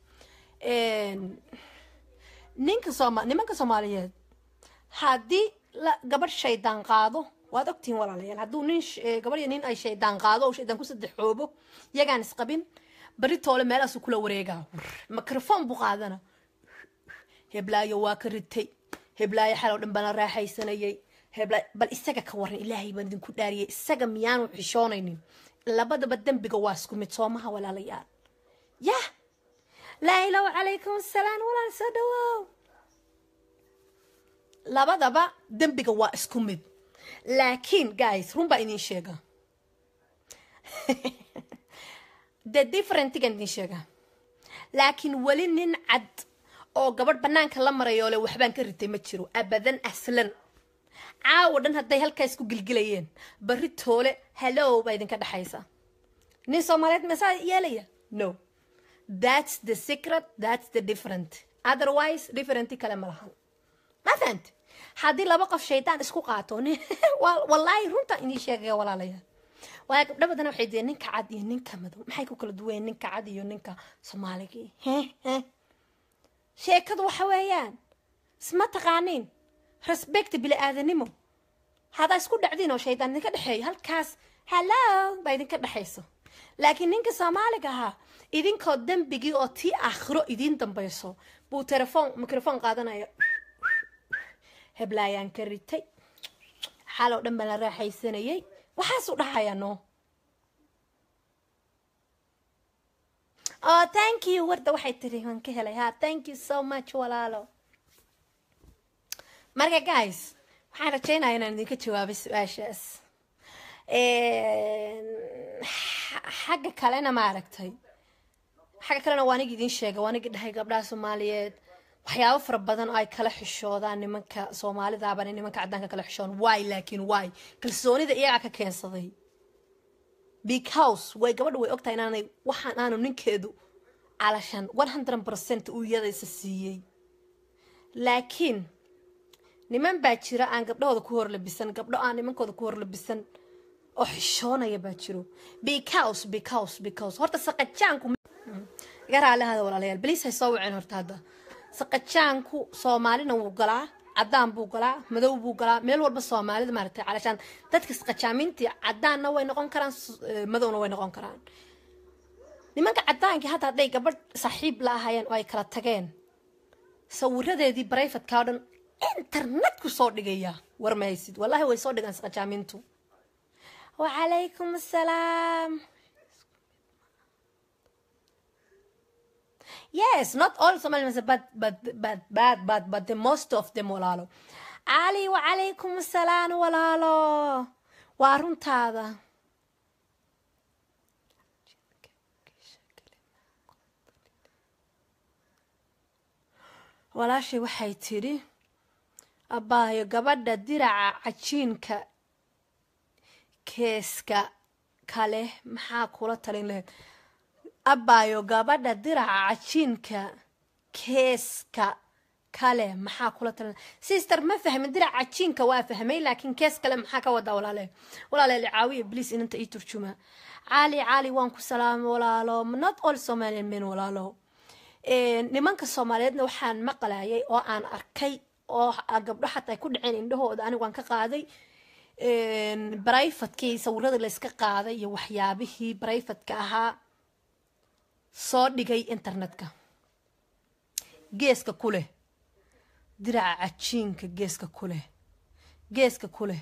nimanka soomaaliyeed haddii gabadh shaydaan qaado waad ogtihiin walaalayaal hadduu gabadh nin ay shaydaan qaado oo shaydaan ku saddexoobo yagaan isqabin bari toole meelaasuu kula wareegaa mikrofon buu qaadana heblaayo waa ka ritay heblaayo xalow dhan baan la raaxaysanayay bal isaga ka waran ilaahay baan idinku dhaariyay isaga miyaanu xishoonaynin labadaba dembiga waa isku mid soomaha walaalayaal yah laa ilaha calaykum asalaam walaal soo dhawow labadaba dembiga waa isku mid laakiin guys run baa idin sheega the differentigan idin sheega laakiin weli nin cad oo gabadh banaanka la marayo le waxbaan ka ritay ma jiro abadan aslan caawa dhan hadday halkaa isku gilgilayeen bari toole hellow baa idinka dhexaysa nin soomaaliyeed masaa yeelaya no that's the secret that's the different otherwise different kale ma lahan ma fahant haddii laba qof shaydaan isku qaato wallaahi runta inii sheegaya walaalayaal waayo gabdho badan waxay deen ninka cad iyo ninka madow maxay ku kala duween ninka cad iyo ninka soomaaligii sheekadu waxa weeyaan isma taqaaniin respect bili aadanimo hadaa isku dhacdiin oo shaydaan idinka dhexeeyo halkaas hellow baa idinka dhexayso laakiin ninka soomaaliga ahaa idinkoo dembigii oo tii aakhiro idiin dambayso buu mikrofon qaadanaya heblaayaan ka ritay xalow dhan baan la raaxaysanayay waxaasuu dhahayaa no oh thank you warda waxay tiri waan ka helay ha thank you so much walaalo marka guys waxaan rajaynayaa inaan idinka jawaabay su-aashaas xagga kalena maaragtay xagga kalena waa aniga idiin sheegay waa aniga dhahay gabdhaha soomaaliyeed waxyaabo fara badan oo ay kala xishoodaan nimanka soomaalidaabana nimanka caddaanka kala xishoon why laakiin why kalsoonida iyagaa ka keensaday because way gabadha way ogtahay inaanay waxaan aanu ninkeedu calashan 100% uu iyadaysa siiyey laakiin niman baa jira aan gabdhahooda ku hor labisan gabdho aan nimankooda ku hor labisan oo xishoonaya baa jiro because horta saqajaanku garaalaha walaalayaal please hay soo wicin horta hadda saqajaanku soomaalina wuu galaa caddaan buu galaa madow buu galaa meel walba soomaalida maaragtay calashaan dadka saqajaamintii caddaanna way noqon karaan madowna way noqon karaan nimanka caddaankii hadda hadday gabadh saaxiib la ahaayeen oo ay kala tageen sawiradeedii brayfatka oo dhan internetku soo dhigaya war ma haysid wallahi way soo dhigaan saqajaamintu wacalaykum asalaam yes not all Somalians but the most of them walaalo ali wacalaykum asalaam walaalo waa runtaada walaashay waxay tiri abaayo gabadha diraca cajiinka keeska kale maxaa kula talin lahayd abaayo gabadha diraca cajiinka keeska kale maxaa kula talin sister ma fahmin diraca cajiinka waa fahmay laakiin kees kale maxaa ka wadaa walaale caawiya please inanta ii turjuma caali waan ku salaamay walaalo not all Somalian men walaalo nimanka Soomaaliyeedna waxaan maqlayay oo aan arkay oo gabdho xataa ku dhaceen indhahooda anigu waan ka qaaday برايفتكي sawirada la iska qaaday iyo waxyaabihii brayfatka ahaa soo dhigay internetka geeska kule diraca cajiinka geeska kule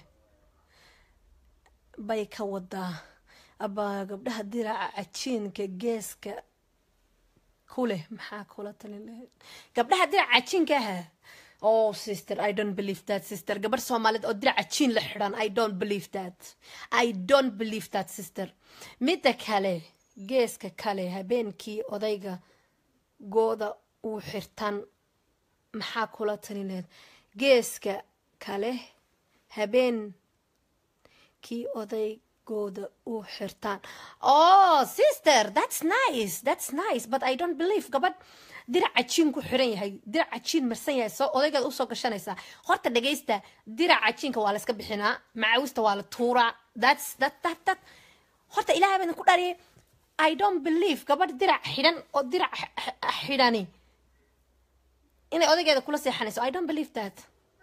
bay ka wadaa aba gabdhaha diraca cajiinka geeska kule maxaa kula talin lahayd gabdhaha diraca cajiinka oh sister I don't believe that sister gabar Soomaaliyeed oo diraca cajiin la xiran I don't believe that sister midda kale geeska kale habeenkii odayga gooda uu xirtan maxaa kula talin lahayd geeska kale habeenkii odaygooda uu xirtaan oh sister that's nice but I don't believe gabadh dirac cajiin ku xiran yahay dirac cajiin marsan yahay soo odaygaad usoo gashanaysaa horta dhagaysta dirac cajiinka waa la iska bixinaa macaawista waa la tuuraa that horta ilaahay baan ku dhariyay I don't believe gabadh dirac xidhan oo dirac xidhani inay odaygeeda kula seexanayso I don't believe that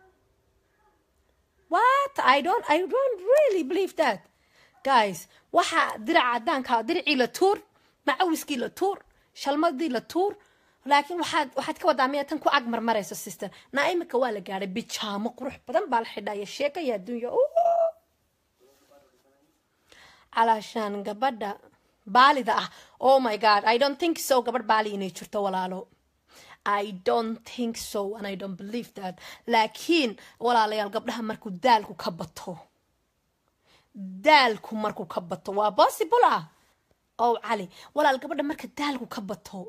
what I don't really believe that guys waxa dirac cadaanka diricii la tuur macawiskii la tuur shalmadii la tuur laakiin waxaad ka wadaa miya tan ku ag marmarayso sister naimika waa la gaaray bijaamo qurux badan baa la xidhaya sheekaya adduunya علشان gabadha baalida ah oh my god I don't think so gabadh baali inay jirto walaalo I don't think so and I don't believe that laakiin walaalayaal gabdhaha markuu daalku markuu ka bato waa possible oo cali walaal gabadha marka daalku ka bato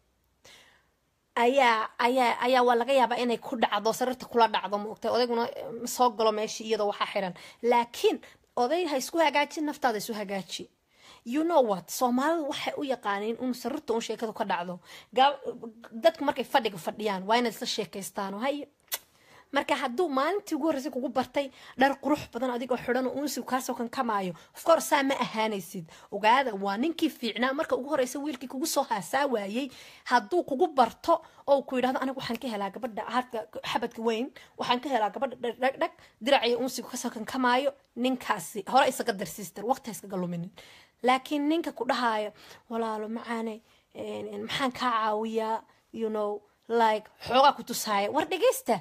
ayaa waa laga yaabaa inay ku dhacdo sararta kula dhacdo moogtay odayguna soo galo meeshii iyadoo waxa xiran laakiin oday ha isku hagaaji naftaada isu hagaaji you know what Soomaalidu waxay u yaqaaneen in sararta uu sheekadu ka dhacdo dadku markay fadhiyaan waa inay isla sheekaystaan hay marka hadduu maalintii ugu horreysay kugu bartay dhar qurux badan adigoo xidhan oo unsi ka soo kan kamaayo of course ma ahaanaysid ogaada waa ninkii fiicnaa marka ugu horreysay wiilkii kugu soo haasaa waayay hadduu kugu barto oo ku yiraahdo anigu waxaan ka helaa gabadha harka xabadka weyn waxaan ka helaa gabadha dhag diraciyo unsi ka soo kan kamaayo ninkaasi hore isaga dar sister waqti iska galuminin laakiin ninka ku dhahayo walaalo macaanay maxaan ka caawiyaa you know like xooga ku tusaaya war dhageysta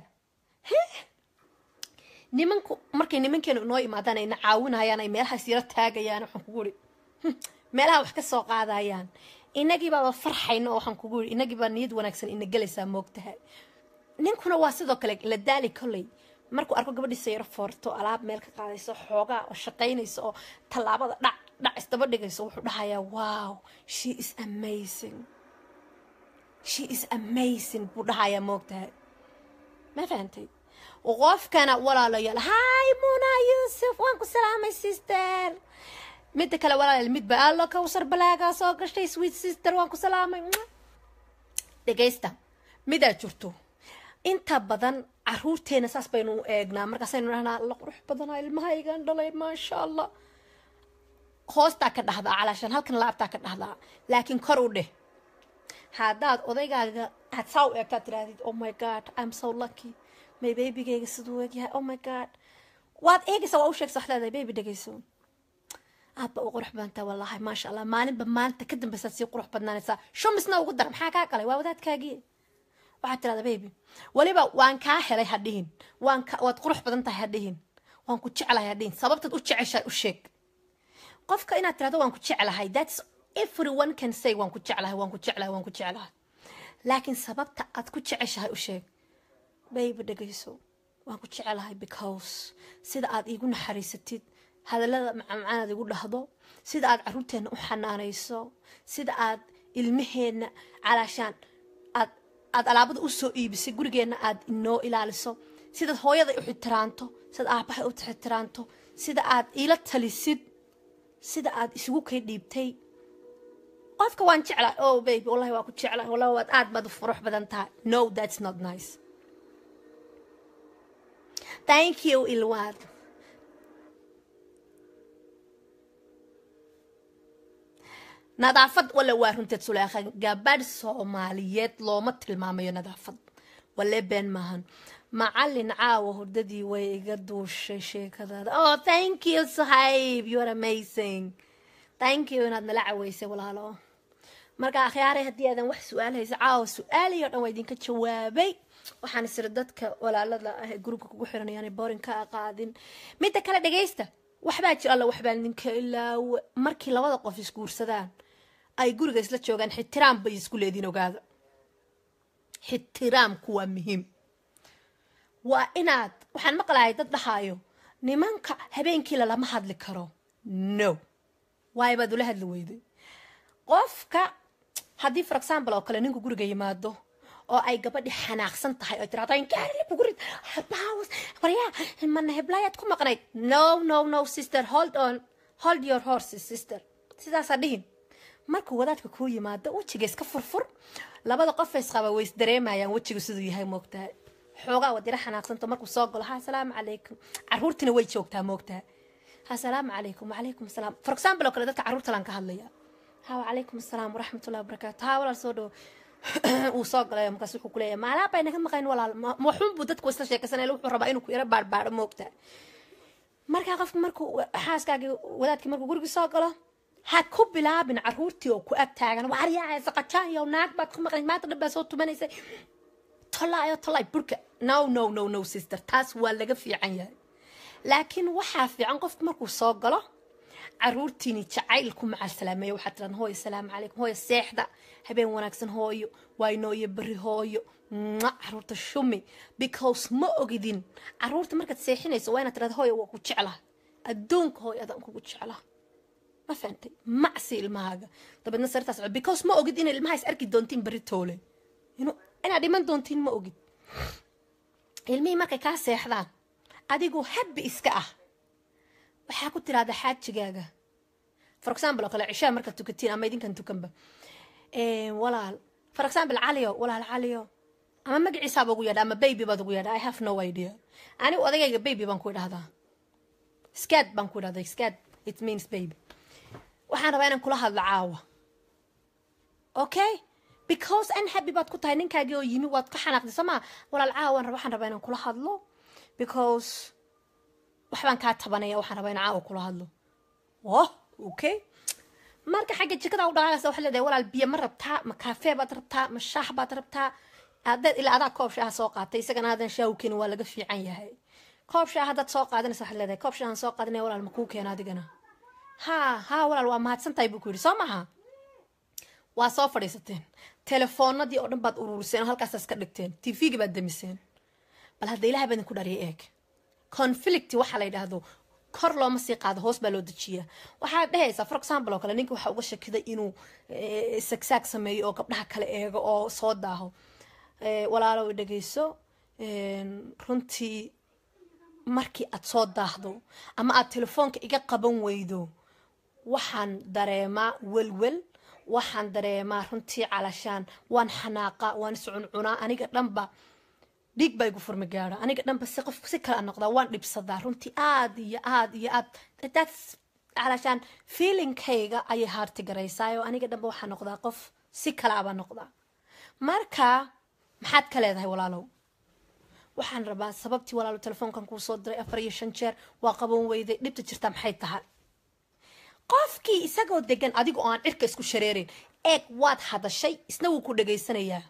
nimanku markay nimankeenu noo imaadaan ay caawinayaan ay meelaha siira taagayaan waxaan kugu iri meelaha wax ka soo qaadayaan inagii baa farxayno waxaan kugu iri inagii baa niyad wanaagsan ina galaysaa moogtahay ninkuna waa sidoo kale la daali kolay markuu arko gabadhiisa yar foorto alaab meel ka qaadayso xooga oo shaqaynayso oo talaabada dhac isdaba dhigayso wuxuu dhahayaa wow she is amazing buu dhahayaa moogtahay ما فهمتي وقف كان ولا لا يلا هاي منى يوسف وانكو سلامي سيستر مدك ولا المد بقى لك وصر بلاغا سوق شي سويت سيستر وانكو سلامي دغيستا ميدا جرتو انت بدن عرورتينا ساس بينو ايغنا markaasaynu rahnaa la qurux badanaa ilmahaygan dhalay ma sha Allah hoosta ka dhaxda calaashan halkan laabta ka dhaxda laakiin kor u dheh hadaad odaygaaga had saw eegta tiraadid oh my god I'm so lucky my babygayga sidoo eegyahay oh my god waad eegaysaa waa u sheeg saxdaada baby dhageyso aad u qurux badanta wallahi ma sha Allah maalinba maanta ka dambaysa si qurux badnaanaysa shumisna ugu dar maxaa ka qalay waa wadaadkaagii waxa tiraada baby waliba waan ka helay hadhiin waad qurux badan tahay hadhiin waan ku jecelahay hadhiin sababtad u jeceshay u sheeg qofka inaad tiraado waan ku jecelahay that's everyone can say waan ku jecelahay laakiin sababta aad ku jeceshahay u sheeg baby dhageyso waan ku jecelahay because sida aad iigu naxariisatid hadalada macaan igu dhahdo sida aad caruurteena u xanaanayso sida aad ilmaheena calaashaan aad alaabada u soo iibisay gurigeena aad inoo ilaaliso sida hooyada u xitiraanto sida aabaha u xitiraanto sida aad ila talisid sida aad isugu kay dhiibtay qofka waan jeclaa oh baby wallahi waa ku jeclaa wallahi waad aad baad furux badan tahay no that's not nice thank you Ilwaad nadaafad wala waa runteed Sulaakha gabadh Soomaaliyeed looma tilmaamayo nadaafad wala been maahan macallin caawa hurdadii way iga duushay sheekadaada. Oh, thank you Suhayb, you are amazing. Thank you inaad nala caweysay walaalo. marka akhyaaray haddii aadan wax su'aal haysa caawa su'aaliyo dhan waa idinka jawaabay. waxaan isir dadka walaalada ah ee groupka kugu xiranayaan boring ka qaadin. midda kale dhageysta waxbaa jira alla waxbaa ninka ilaa markii labada qof isguursadaan ay guriga isla joogaan ixtiraam bay isku leediin ogaada. ixtiraamku waa muhiim. waa inaad waxaan maqlahay dad dhahayo nimanka habeenkii lama hadli karo. no waay baad ula hadli weyday qofka haddii for example oo kale ninku guriga yimaado oo ay gabadhi xanaaqsan tahay oo tiraahdo inkaarle bugurid bawas wariya mana heblaayad ku maqnayd. no sister, hold your horses sister. sidaas dhihin markuu wadaadka ku yimaado wajiga iska furfur. labada qof is qaba way dareemayaan wajiga siduu yahay moogtaa. xoogaa wadira xanaaqsanto markuu soo galo ha salaamu calaykum caruurtina way joogtaa moogtaa. ha salaamu calaykum wacalaykum asalaam. for example oo kale dadka caruurta laan ka hadlaya ha wacalaykum asalaam waraxmatullahi wabarakaatu. ha walaal soo dhow uu soo galay markaas wuxuu ku leeyahay maalaa bayna ka maqayn walaal waxun buu dadku isla sheekaysanay wuxuu rabaa inuu ku yara baadbaadho moogtaa. markaa qofku markuu xaaskaagii wadaadkii markuu guriga soo galo ha ku bilaabin caruurtii oo ku ag taagan waaryaa saqajaan iyo naag baad ku maqnayd maanta dhan baa soo tumanaysay tolay burka. no sister, taas waa laga fiican yahay. laakiin waxaa fiican qofku markuu soo galo caruurtiini jacayl ku macal salaameeyo. waxaad tiran hooyo salaamu calaykum hooyo seexda habeen wanaagsan hooyo waynoo iyo beri hooyo caruurta shumi because ma ogidin caruurta markaad seexinayso waa inaad tirahdo hooyo waa ku jeclaa adduunka hooyo adaan kugu jeclaa. ma fahantay macsi ilmahaaga dabeedna sartaas because ma ogid in ilmaha is arki doontiin beri toole inaad dhiman doontiin ma ogid. ilmihii markay kaa seexdaan adigoo habbi iska ah waxaa ku tiraahdaa xaajigaaga for example oo kale cishaa markaad tukatiin ama idinkan tukanba walaal for example walaal caliyo ama magaciisaaba ugu yeedha ama baby baad ugu yeedha. I have no idea. anigu odagayga baby baan ku idhahdaa. skad baan ku idhahdaa. skad it means baby. waxaan rabaa inaan kula hadlo caawa okay because an happy baad ku tahay ninkaagii oo yimi waad ka xanaaqday sama walaal caawa waxaan rabaa inaan kula hadlo because waxbaan kaa tabanaya waxaan rabaa inaan caawa kula hadlo. okay marka xagga jikada u dhaqaaqaysa waxa leedahay walaal biyo ma rabtaa ma kafee baad rabtaa ma shaax baad rabtaa aad ila adaa koob shaaha soo qaatay isagana aadan shaahu keenin waa laga fiican yahay. koob shaaha haddaad soo qaadanaysa waxa leedahay koob shaahan soo qaadanaya walaal ma kuu keena adigana ha walaal waa mahadsantahay buu ku yidhi soo maha. waa soo fadhiisateen telefoonadii oo dhan baad ururiseen oo halkaas iska dhigteen tvga baad demiseen. bal hadda ilaahay baa idinku dhariya eeg conflict waxa la yidhaahdo kor looma sii qaado hoos baa loo dejiyaa. waxaad dhehaysaa for example oo kale ninka waxa uga shakiday inuu sagsaag sameeyo oo gabdhaha kale eego oo soo daaho. walaalo way dhageyso runtii markii aad soo daahdo ama aad telefoonka iga qaban weydo waxaan dareemaa welwel waxaan dareemaa runtii calashaan waan xanaaqa waan iscuncunaa aniga dhanba dhiig baa igu furmi gaadha aniga dhanba si qof si kala noqdaa waan dhibsadaa runtii aad iyo aad that's calashaan feelingkayga ayay haarti garaysaa oo aniga dhanba waxaa noqdaa qof si kala aba noqdaa. marka maxaad ka leedahay walaalow waxaan rabaa sababtii walaalo telefoonkan kuu soo diray 4 iyo 5 jeer waa qaban weyday dhibta jirta maxay tahay. qofkii isagoo degan adigoo aan cirka isku shareerin eeg waad hadashay isna wuu ku dhageysanayaa.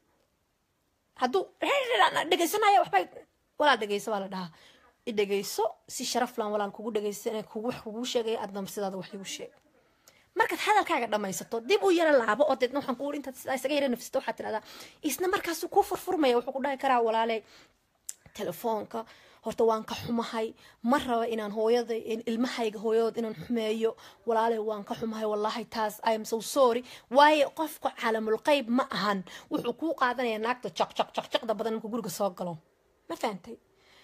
hadduu dhegeysanaya waxba walaal dhegeyso waa la dhahaa dhegeyso si sharaf lan walaal kugu dhegeysanay kugu sheegay adna sidaada wax igu sheeg. markaad hadalkaaga dhamaysato dib u yara laabo oo deedna waxaan ku uri intaad isaga yara nafsisto waxaad tiraahdaa isna markaas ku furfurmaya wuxuu ku dhahay karaa walaalay telefoonka horta waan ka xumahay ma raba inaan hooyada ilmahayga hooyadood inaan xumeeyo walaalay waan ka xumahay wallahi taas I am so sorry. waayo qofka caalamul qayb ma ahan wuxuu ku qaadanayaa naagta jaqda badan markuu guriga soo galo. ma fahantay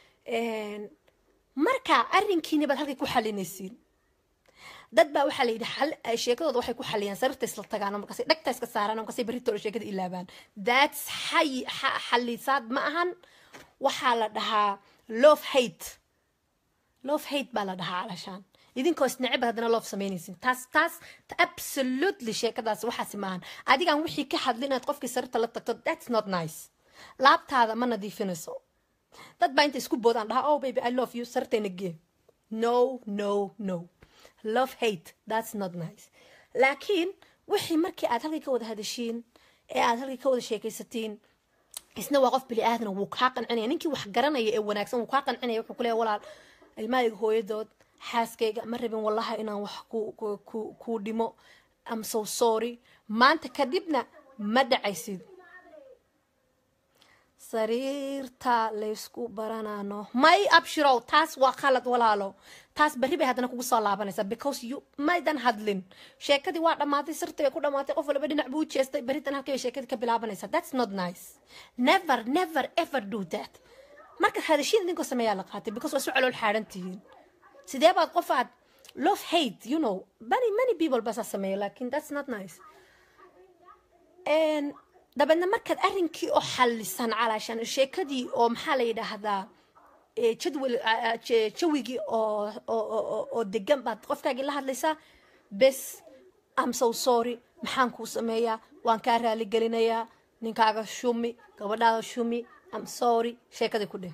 marka arrinkiina baad halkay ku xalinaysiin. dad baa waxa la yidhi sheekadooda waxay ku xaliyaan sababta isla tagaan markaas dhagta iska saaraan markaas berito sheekada ilaabaan. that's xalisaad ma ahan waxa la dhahaa love hate baa la dhahaa calashaan idinkoo isnacib haddana love samaynaysin taas absolutely sheekadaas waxaasi maahan adigaan wixii ka hadlin inaad qofkii sarta la tagto that's not nice. laabtaada ma nadiifinayso dad baa inta isku boodaan dhaha oh baby I love you sartayna gee no love hate that's not nice laakiin wixii markii aad halkii ka wada hadashiin ee aad halkii ka wada sheekaysatiin isna waa qof bili aadan wuu kaa qancinaya ninkii wax garanaya ee wanaagsan wuu kaa qancinaya wuxuu ku leeyahay walaal ilmahayga hooyadood xaaskayga ma rabin wallahi inaan wax ku dhimo I'm so sorry maanta kadibna ma dhacaysid sariirta laysku baranaano may abshirow taas waa khalad walaalo taas berri bay haddana kugu soo laabanaysaa because you maydan hadlin sheekadii waa dhammaatay sirtii bay ku dhammaatay qof walba dhinac buu u jeestay berritan halkay bay sheekadii ka bilaabanaysaa that's not nice never ever do that markaad hadashiin idinkoo sameeyaa la qaatay because waa isu calool xaaran tihiin sidee baad qof aad love hate you know many people basaa sameeya laakiin that's not nice dabeedna markaad arrinkii oo xallisan calaashan sheekadii oo maxaa la yidhaahdaa jawigii oo degan baad qofkaagii la hadlaysaa bes I'm so sorry maxaan kuu sameeyaa waan kaa raali gelinayaa ninkaaga shumi gabadhaada shumi I'm sorry sheekadii ku dheh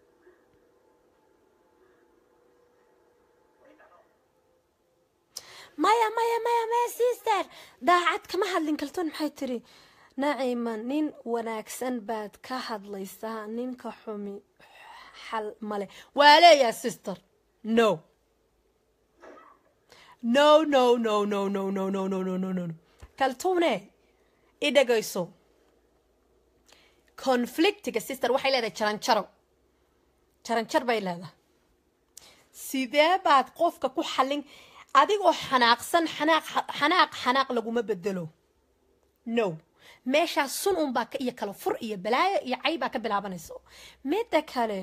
maya sister daacad kama hadlin kaltoon maxay tiri nacima nin wanaagsan baad ka hadlaysaa ninka xumi xal male waa leeyaa sister no kaltuune i dhagayso conflictiga sister waxay leedahay jaranjar bay leedahay sidee baad qofka ku xallin adigoo xanaaqsan xanaaq laguma bedelo no meeshaas sun unbaa ka iyo kala fur iyo balaayo iyo cay baa ka bilaabanayso midda kale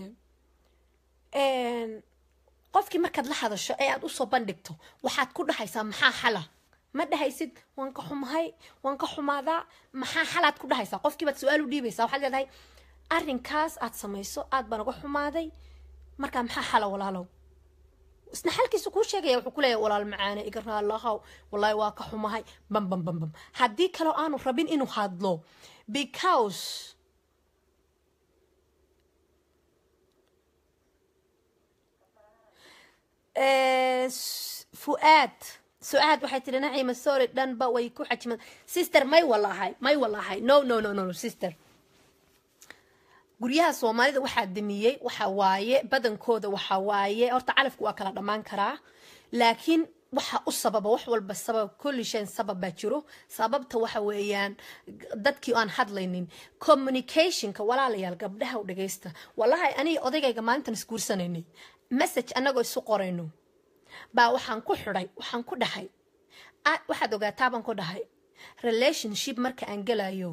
qofkii markaad la hadasho ee aad usoo bandhigto waxaad ku dhahaysaa maxaa xala ma dhahaysid waan ka xumahay waan ka xumaadaa maxaa xalaad ku dhahaysaa qofkii baad su-aal u dhiibaysaa waxaad leedahay arrinkaas aad samayso aad baan uga xumaaday markaa maxaa xala walaalow isna xalkiisu kuu sheegaya wuxuu ku leeyahay walaal macaane iga raalahaw wallahi waa ka xumahay bam haddii kaloo aanu rabin inuu hadlo because su'aad waxay tiri nacima sorry dhanba way ku xajimad sister may wallahay no sister guryaha Soomaalida waxaa damiyay waxa waaye badankooda waxa waaye horta calafku waa kala dhamaan karaa laakiin waxa u sababa wax walba sabab kulli shay sabab baa jiro sababta waxa weeyaan dadkii aan hadlaynin communicationka walaalayaal gabdhaha u dhageysta wallahi aniga odagayga maalintan isguursanaynay message anagoo isu qorayno baa waxaan ku dhahay waxaad ogaataa baan ku dhahay relationship marka aan galayo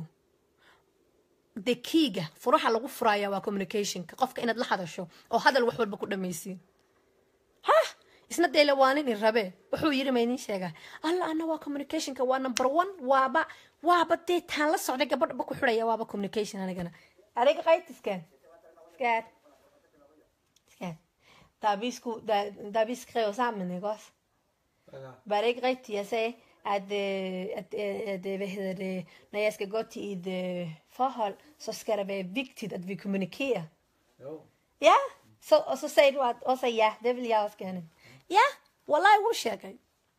dekiga furaha lagu furaya waa communicationka qofka inaad la hadasho oo hadal wax walba ku dhamaysiin isna deela waa nin rabe wuxuu yiri maydin sheega alla ana waa communicationka waa number 1 waaba dee taan la socday gabadha ku xuraya waaba communication anigana ariga qaytiskan skat Davis skrev sammen, ikke også? Var det ikke rigtigt, jeg sagde, at hvad hedder det, når jeg skal gå til et forhold, så skal det være vigtigt, at vi kommunikerer? Jo. Ja, og så sagde du også ja, det vil jeg også gerne. Ja, wallahi wuu sheegay.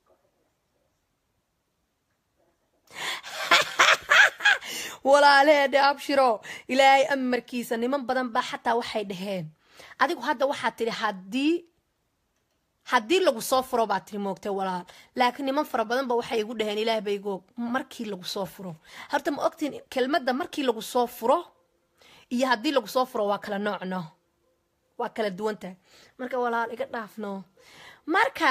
walaalaheeda abshiro ilaahay amarkiisa niman badan baa xataa waxay dhaheen adigu hadda waxaad tiri haddii lagu soo furo baad tiri moogtay walaal laakiin niman fara badan ba waxay igu dhaheen ilaah bay goog markii lagu soo furo horta ma ogtiin kelmadda markii lagu soo furo iyo haddii lagu soo furo waa kala noocno waa kala duwantahay marka walaal iga dhaafno marka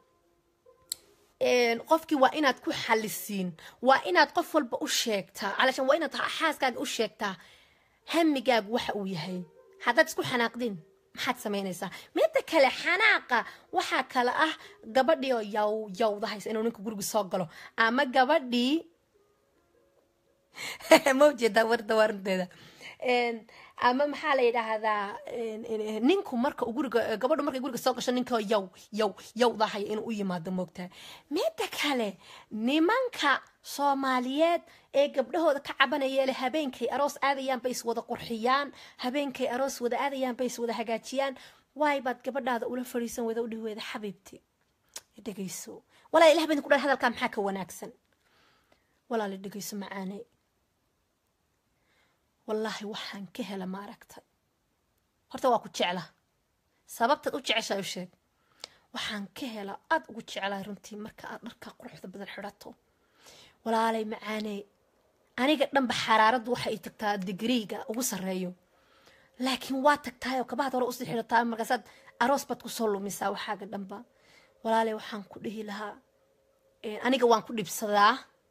qofkii waa inaad ku xalisiin waa inaad qof walba u sheegtaa calashan waa inaad xaaskaaga u sheegtaa hamigaagu waxa uu yahay haddaad isku xanaaqdin maxaad samaynaysaa midda kale xanaaqa waxaa kale ah gabadhii oo yawdahaysa inuu ninka guriga soo galo ama gabadhii ma ujeedaa warda warinteeda ama maxaa la yidhaahdaa ninku marka guriga gabadhu markay guriga soo gasho ninka yow dahaya inuu u yimaado moogtaa midda kale nimanka Soomaaliyeed ee gabdhahooda ka cabanaya leh habeenkay aroos aadayaan bay iswada qurxiyaan habeenkay aroos wada aadayaan bay iswada hagaajiyaan waay baad gabadhaada ula fariisan wada u dhiweeda xabiibti dhageyso walaa ilaah baan ku dhahay hadalka maxaa ka wanaagsan walaa la dhageyso macaanay wallahi waxaan ka hela ma aragtay horta waa ku jecla sababtad u jeceshay u sheeg waxaan ka hela aad ugu jeclaa runtii marka aad dharka quruxda badan xirato walaalay macaanay aniga dhanba xaraaradu waxa ay tagtaa digriiga ugu sareeyo laakiin waa tagtaay oo kabaad hore u sii xirataa markaasaad aroos baad ku soo lumisaa waxaaga dhanba walaalay waxaan ku dhihi lahaa aniga waan ku dhibsadaa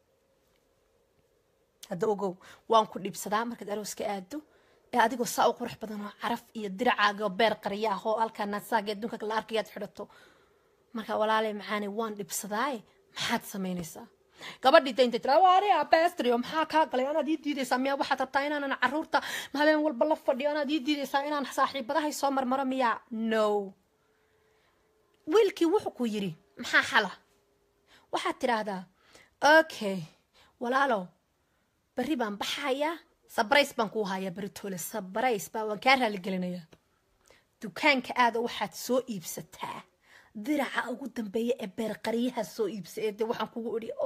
hadda ogow waan ku dhibsadaa markaad arooska aado ee adigoo saa u qurux badan oo caraf iyo diracaaga oo beer qariya ah oo halkaa naasaaga adduunka la arkayaad xidhato marka walaalay macaanay waan dhibsadaaye maxaad samaynaysaa gabadhii daynta tira waari abestrio maxaa kaa galay anaad ii diidaysaa miyaa waxaad rabtaa inaanan carruurta habeen walba la fadhiyo anaad ii diidaysaa inaan saaxiibadahay soo marmaro miyaa no wiilkii wuxuu ku yidhi maxaa xala waxaad tidhaahdaa okay walaalo berri baan baxayaa sabrays baan kuu hayaa beritoole sabrays baa waan kaa raaligelinayaa dukaanka aada waxaad soo iibsataa diraca ugu dambeeya ee beerqariyaha soo iibsa ee dee waxaan kugu idhi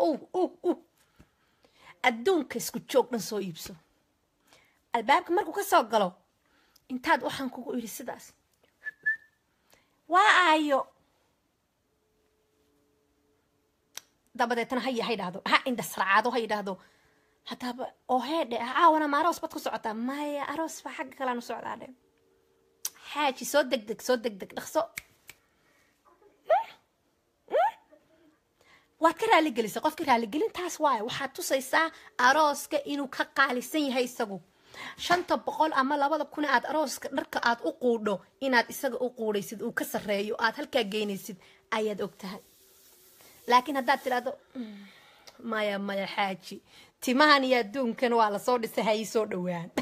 adduunka isku joog dhan soo iibso albaabka markuu ka soo galo intaad waxaan kugu idhi sidaas waa aayo dabadeetana hay dhahdo ha indha sarcaado hay dhahdo haddaba oo heedhe caawana ma aroos baad ku socotaa maya aroos baa xagga kalean u socdaa dhe xaaji soo degdeg dhaqso waad ka raaligelisay qofka raaligelintaas waaye waxaad tusaysaa arooska inuu ka qaalisan yahay isagu 500 ama 2,000 aad arooska dharka aad u quudho inaad isaga u quudhaysid uu ka sareeyo aad halkaa geynaysid ayaad ogtahay laakiin haddaad tidhaahdo maya xaaji timahan iyo adduunkan waa lasoo dhisay ha ii soo dhowaan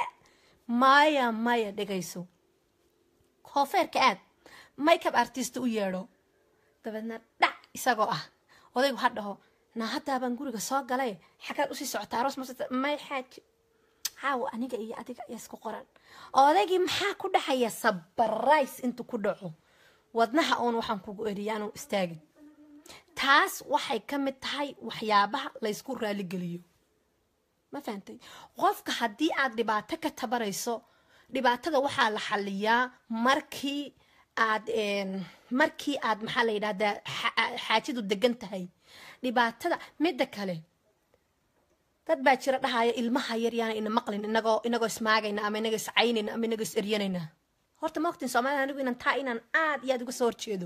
maya dhegayso koofeerka aad makeup artist u yeedho dabeedna dhac isagoo ah odaygu ha dhaho na haddaabaan guriga soo galay xagaad usii socotaa aroos may xaaji caawo aniga iyo adiga ayaa isku qoran odaygii maxaa ku dhaxaya sabarays intuu ku dhaco wadnaha oon waxaan kugu eriya anuu istaagin taas waxay ka mid tahay waxyaabaha laysku raaligeliyo ma fahantay qofka haddii aad dhibaato ka tabarayso dhibaatada waxaa la xaliyaa markii aad maxaa la yidhahdaa xaajidu degan tahay dhibaatada midda kale dad baa jira dhahaya ilmaha yar yaana ina maqlin inagoo ismaagayna ama inagoo iscaynayna ama inagoo is eryanayna horta ma ogtiin soomaalida anigu inaan aad iyo aad uga soo horjeedo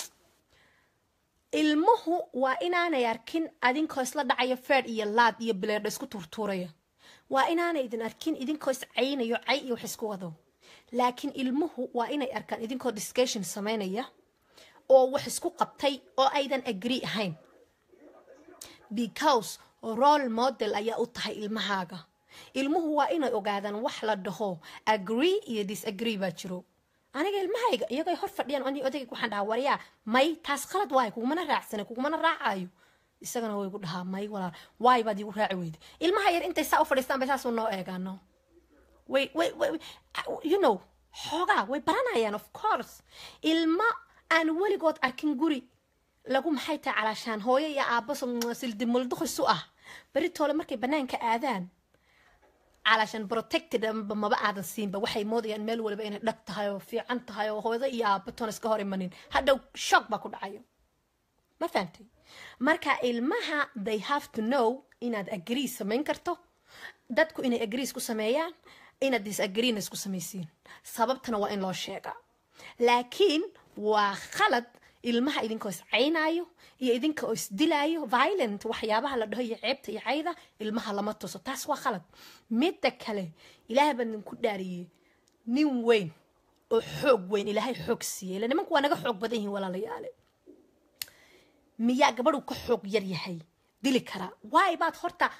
ilmuhu waa inaanay arkin adinkoo isla dhacayo feed iyo laad iyo bileerdha isku tuurtuuraya waa inaanay idin arkin idinkoo iscaynayo cay iyo wax isku wado laakiin ilmuhu waa inay arkaan idinkoo discussion samaynaya oo wax isku qabtay oo aydan agree ahayn because role model ayaa u tahay ilmahaaga ilmuhu waa inay ogaadaan wax la dhaho agree iyo disagree baa jiro aniga ilmahayga iyagoo hor fadhiyaan odayga waxaan dhahaa waryaa may taas qalad waayo kugumana raacsana kugumana raacayo isagana way igu dhahaa may walaal waay baad igu raaci weyday ilmaha yar intay saa u fadhiistaan bay saasuu noo eegaano way you know xoogaa way baranayaan of course ilma aan weligood arkin guri lagu maxay tahay calaashaan hooyo iyo aabbo sildimulduqisu ah beritoole markay banaanka aadaan علشان protected ما بعد السين بوحي ماضي يعني مال ولا بين دكتها وفي عنتها وهو ذا يا بتونس كهري منين هذا شوك بكون عيو ما فهمتي مركا المها they have to know إن agree سمين كرتو دتكو إن agree سكو سميان إن disagree نسكو سميسين سببتنا وإن لا شيء لكن وخلط ilmaha idinko is caynayo iyo idinko is dilaayo violent waxyaabaha la dhaho iyo ceebta iyo cayda ilmaha lama tuso taas waa khalad midda kale ilaahay baan ku dhaariyay nin weyn oo xoog weyn ilaahay xoog siiyay la nimanku waa naga xoog badan yihiin walaalayaal miyaa gabadhu ka xoog yar yahay dili kara waay baad horta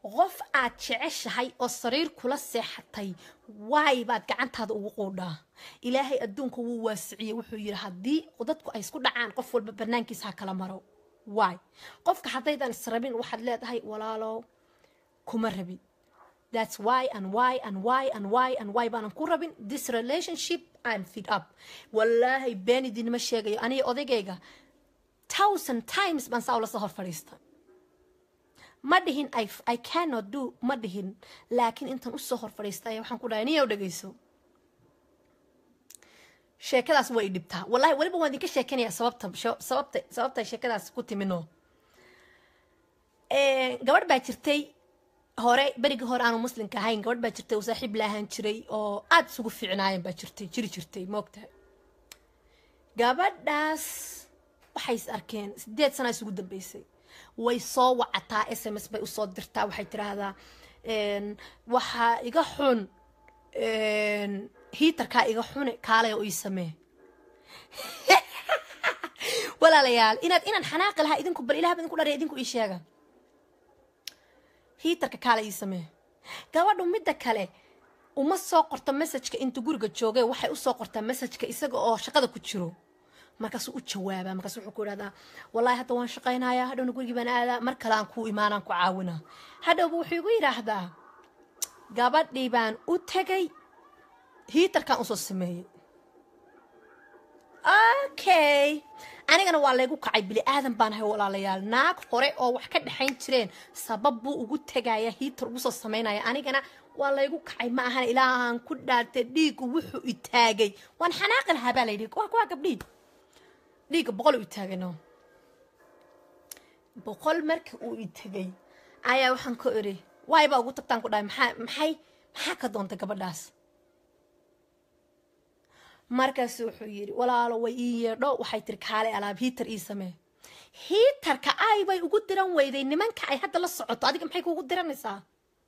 qof aad jeceshahay oo sariir kula seexatay waay baad gacantaada ugu quudhaa ilaahay adduunka wuu waasiciyey wuxuu yiri haddii dadku ay isku dhacaan qof walba banaankiisa kala maro waay qofka haddaydan israbin waxaad leedahay walaalo kuma rabi that's why and why and why and why and why baanan ku rabin this relationship I'm fed up wallahi been idinma sheegayo aniga odaygayga 1000 times baan saa ula soo hor fadhiista ma dhihin I cannot do ma dhihin laakiin intan u soo hor fadhiistay waxaan ku dhahay niyow dhageyso sheekadaas way dhibtaa wallahi waliba waan idinka sheekanaya sababta sheekadaas ku timino gabadh baa jirtay hore bariga hore aanu muslimka ahayn gabadh baa jirtay oo saaxiib laahan jiray oo aad isugu fiicnaayeen baa jirtay moogtahay gabadhaas waxay is arkeen 8 sano isugu dambeysay way soo wacataa SMS bay u soo dirtaa waxay tiraahdaa waxa iga xun hiitarka iga xun kaalay oo ii samee walaalayaal inaan xanaaq lahaa idinku bal ilaahay idinku dharay idinku ii sheega hiitarka kaalay ii samee gabadhu midda kale uma soo qorto message-ka inta guriga joogay waxay u soo qortaa message-ka isaga oo shaqada ku jiro markaas uu jawaaba markaas wuxuu ku yiraahdaa wallahi hadda waan shaqaynayaa hadhow gurigii baan aadaa mar kale aan ku imaanaan ku caawinaa hadhow wuxuu igu yiraahdaa gabadhii baan u tagay hiitarkan usoo sameeyey okay anigana waa laygu kacay bili aadan baan ahay walaalayaal naag hore oo wax ka dhaxayn jireen sabab buu ugu tagaya hiitar ugu soo sameynaya anigana waa laygu kacay ma ahan ilaahan ku dhaartay dhiigu wuxuu i taagay waan xanaaq lahaa baa layidhi waa gabdhii dhiiga 100 u taagano 100 marka uu i tagay ayaa waxaan ku iri waay baa ugu tagtaan ku dhahay maxaa ka doontay gabadhaas markaas wuxuu yiri walaalo way ii yeedho waxay tiri kaale alaab hiitar ii samee hiitarka ay bay ugu diran weyday nimanka ay hadda la socoto adiga maxay kuugu diranaysaa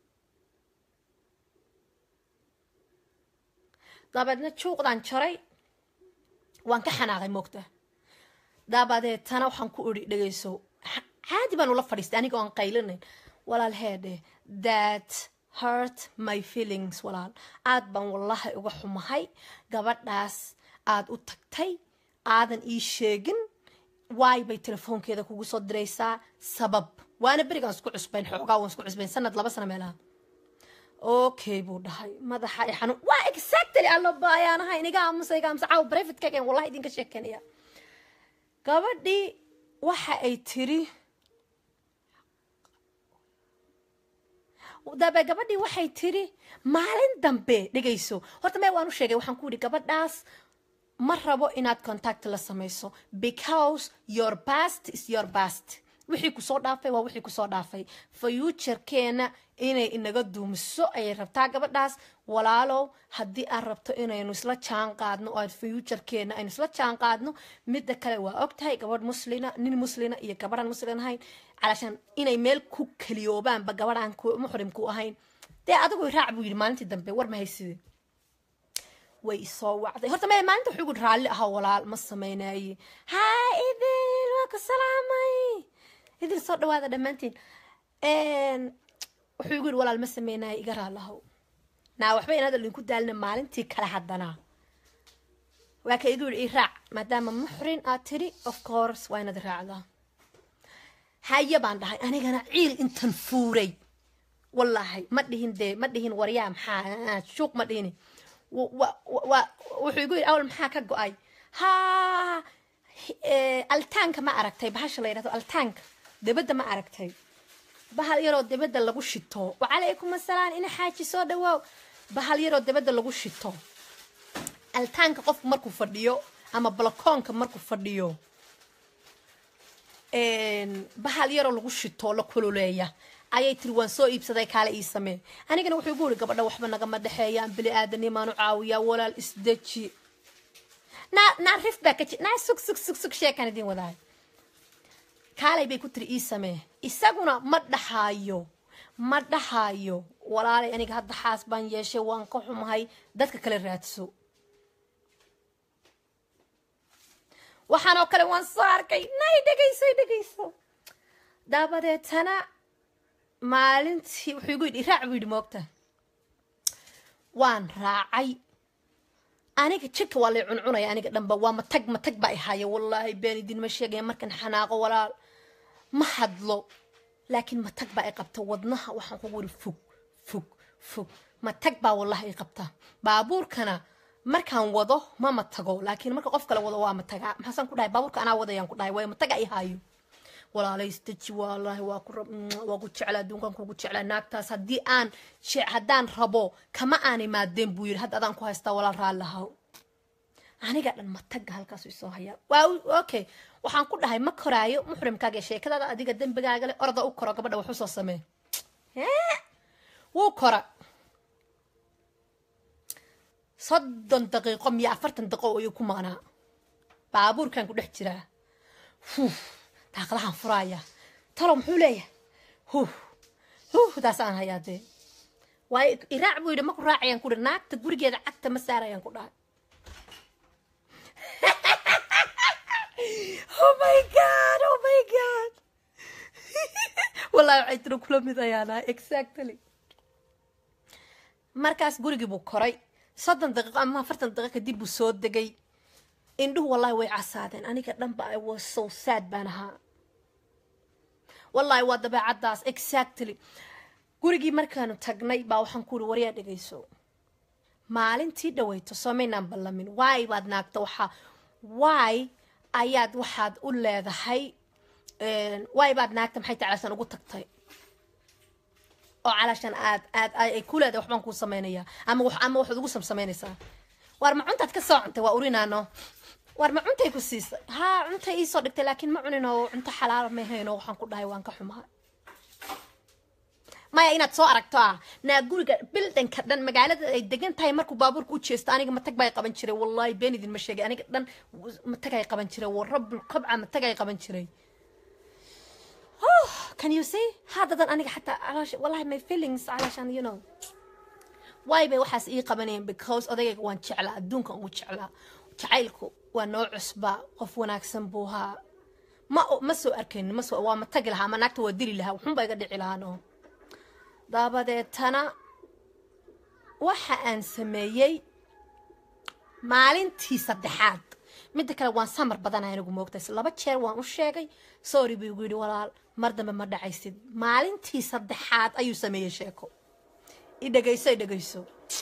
dabadeedna juuqdaan jaray waan ka xanaaqay moogta dabadeetana waxaan ku iri dhageyso caadi baan ula fadhiistay aniga aan qaylinayn walaal heedhe that hurt my feelings walaal aad baan wallahi uga xumahay gabadhaas aad u tagtay aadan ii sheegin waay bay telefoonkeeda kugu soo diraysaa sabab waana berigaan isku cusbayn xoogaa waan isku cusbayn sanad 2 sano meelaha okay buu dhahay madaxa ay xanuun waa exactly allo baayanahay iniga amsa caaw private ka wallahi idinka sheekanaya gabadhii waxa ay tiri gabadhii waxay tiri maalin dambe dhageyso horta mee waan u sheegay waxaan ku yiri gabadhaas ma rabo inaad contact la samayso because your past is your past wixii ku soo dhaafay waa wixii ku soo dhaafay future-keena inay inaga duumiso ay rabtaa gabadhaas walaalo haddii aad rabto inaynu isla jaan qaadno oo future-keena aynu isla jaan qaadno midda kale waa ogtahay gabadh muslina nin muslina iyo gabadhan muslin ahayn علشان إني ميل كوك كليوبان بجبران كو محرم كو أهين ده أدوكو يرعبوا يرمانتي دمبي ور ما هيسيد ويصوّع ده هرت ما أنت حقول رالي هولا مصميناي هاي إذن وك السلامي إذن صار هذا دمانتين إن وحقول ولا المسميناي يقرأ له نا وحبين هذا اللي كنت قالنا مالنتي كلا حدنا وكا يقول إيرع ما دام محرم أتري of course وين أدرع له هيا باندهاي أنا كنا عيل إنت نفوري والله ما دهين وريام شوق ما دهيني وحيقول أول محاكا قوي ها التانك ما أركتي بهاش اللي يرادو التانك دبدا ما أركتي بهال يرو دبدا لغو شيتو وعليكم السلام إنا حاجي سودا واو بهال يرو دبدا لغو شيتو التانك قف مركو فرديو أما بلكونك مركو فرديو bahal yaro lagu shito la kululeeya ayay tiri waan soo iibsaday kaale ii samee anigana wuxuu guuri gabadha waxba naga ma dhaxeeyaan bili aadanimaanu caawiya walaal isdaji na rif back na sug sheekan idin wadaay kaale bay ku tiri ii samee isaguna ma dhaxaayo walaalay aniga hadda xaas baan yeeshay waan ka xumahay dadka kale raadso waxaan oo kale waan soo arkay nay dhageyso dabadeetana maalintii wuxuu igu yidhi raac buu yidhi moogta waan raacay aniga jidka waa lay cuncunaya aniga dhanba waa matag baa ihaya wallaahi been idinma sheegaya markan xanaaqo walaal ma hadlo laakiin matag baa i qabta wadnaha waxaan kugu yidhi fog matag baa wallahi i qabta baabuurkana markaan wado ma matago laakiin marka qof kale wado waa mataga maxaasan ku dhahay baabuurka anaa wadayaan ku dhahay way mataga i hayo walaalay istaji wallaahi waa ku jeclaa adduunkan kugu jeclaa naagtaas haddaan rabo kama aan imaadeen buu yidhi hadda adaan ku haystaa walaal raallahaw aniga dhan mataga halkaas isoo hayaa waa okay waxaan ku dhahay ma koraayo muxrimkaaga sheekadaada adiga dembigaaga leh orda u koro gabadha wax u soo samee wuu kora 30 daqiiqo miya 40 daqiiqo ayuu ku maqnaa baabuurkan ku dhex jiraa daaqadahan furaaya talo muxuu leeyahay taasaan hayaa dee waayo iraac buu yidhi maku raacayaan ku dhahay naagta gurigeeda cagta ma saarayaan ku dhahay oh my god wallahi waxay tiro kula mid ayaana exactly markaas gurigii buu koray 30 daqiiqo ama 40 daqiiqo kadib buu soo degay indhuhu wallahi way casaadeen aniga dhanba I was so sad baan ahaa wallahi waa dabeecadaas exactly gurigii markaanu tagnay baa waxaan ku yidhi waryaa dhegayso maalintii dhaweyto soomaynaan ballamin waay baad naagta waay ayaad waxaad u leedahay waay baad naagta maxay tacalasan ugu tagtay oo calashan aad ay ku leedahay waxbaan kuu samaynayaa ama waxaad ugu samaynaysaa waar ma cuntaad ka soo cuntay waa urinaano waar ma cuntay ku siisay haa cuntay ii soo dhigtay laakiin ma cunin oo cunto xalaal ma hayno waxaan ku dhahay waan ka xumaa maya inaad soo aragto naa guriga buildingka dhan magaalada ay degan tahay markuu baabuurka u jeesto aniga matag baa qaban jiray wallahi been idin ma sheegay aniga dhan matag ay qaban jiray wa rabbul qabca matag ay qaban jiray can you see hadadan aniga xataa wallahi my feelings alashan you know why bay waxaas ii qabanayeen because odayga waan jeclaa adduunka ugu jeclaa jacaylku waa noo cusba qof wanaagsan buu haa ma soo arkayn waa matagi lahaa ama naagta waa dili lahaa waxun baa iga dhici lahaano dabadeetana waxa aan sameeyey maalintii saddexaad midda kale waan samar badanaa anigu moogtay 2 jeer waan u sheegay sorry buu igu yidhi walaal mar dambe ma dhacaysid maalintii saddexaad ayuu sameeyey sheeko i dhegayso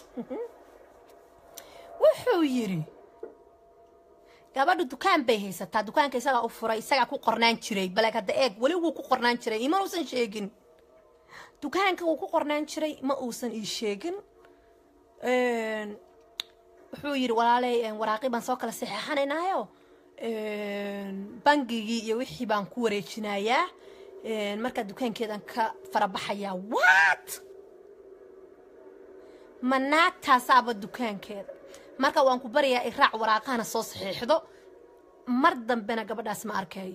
wuxuu yidhi gabadhu dukaan bay haysataa dukaanka isagaa u furay isagaa ku qornaan jiray balaag hadda eeg weli wuu ku qornaan jiray ima uusan sheegin dukaanka wuu ku qornaan jiray ma uusan ii sheegin wuxuu yidhi walaaley waraaqii baan soo kala saxeexanaynaayo bangigii iyo wixii baan ku wareejinayaa markaa dukaankeedan ka farabaxayaa what ma naagtaasaaba dukaankeeda marka waan ku barayaa iraac waraaqahana soo saxiixdo mar dambena gabadhaas ma arkay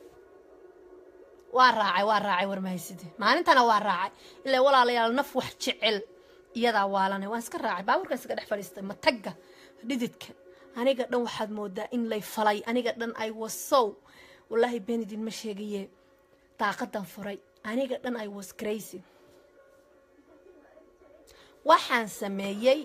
waa raacay war mahayside maalintana waa raacay ilaa walaalayaal naf wax jecel iyadaa waalanay waan iska raacay baabuurkan iska dhex fadhiistay matagga dhididka aniga dhan waxaad moodaa in lay falay aniga dhan I was so wallahi been idin ma sheegaye daaqadan furay aniga dhan I was crazy waxaan sameeyey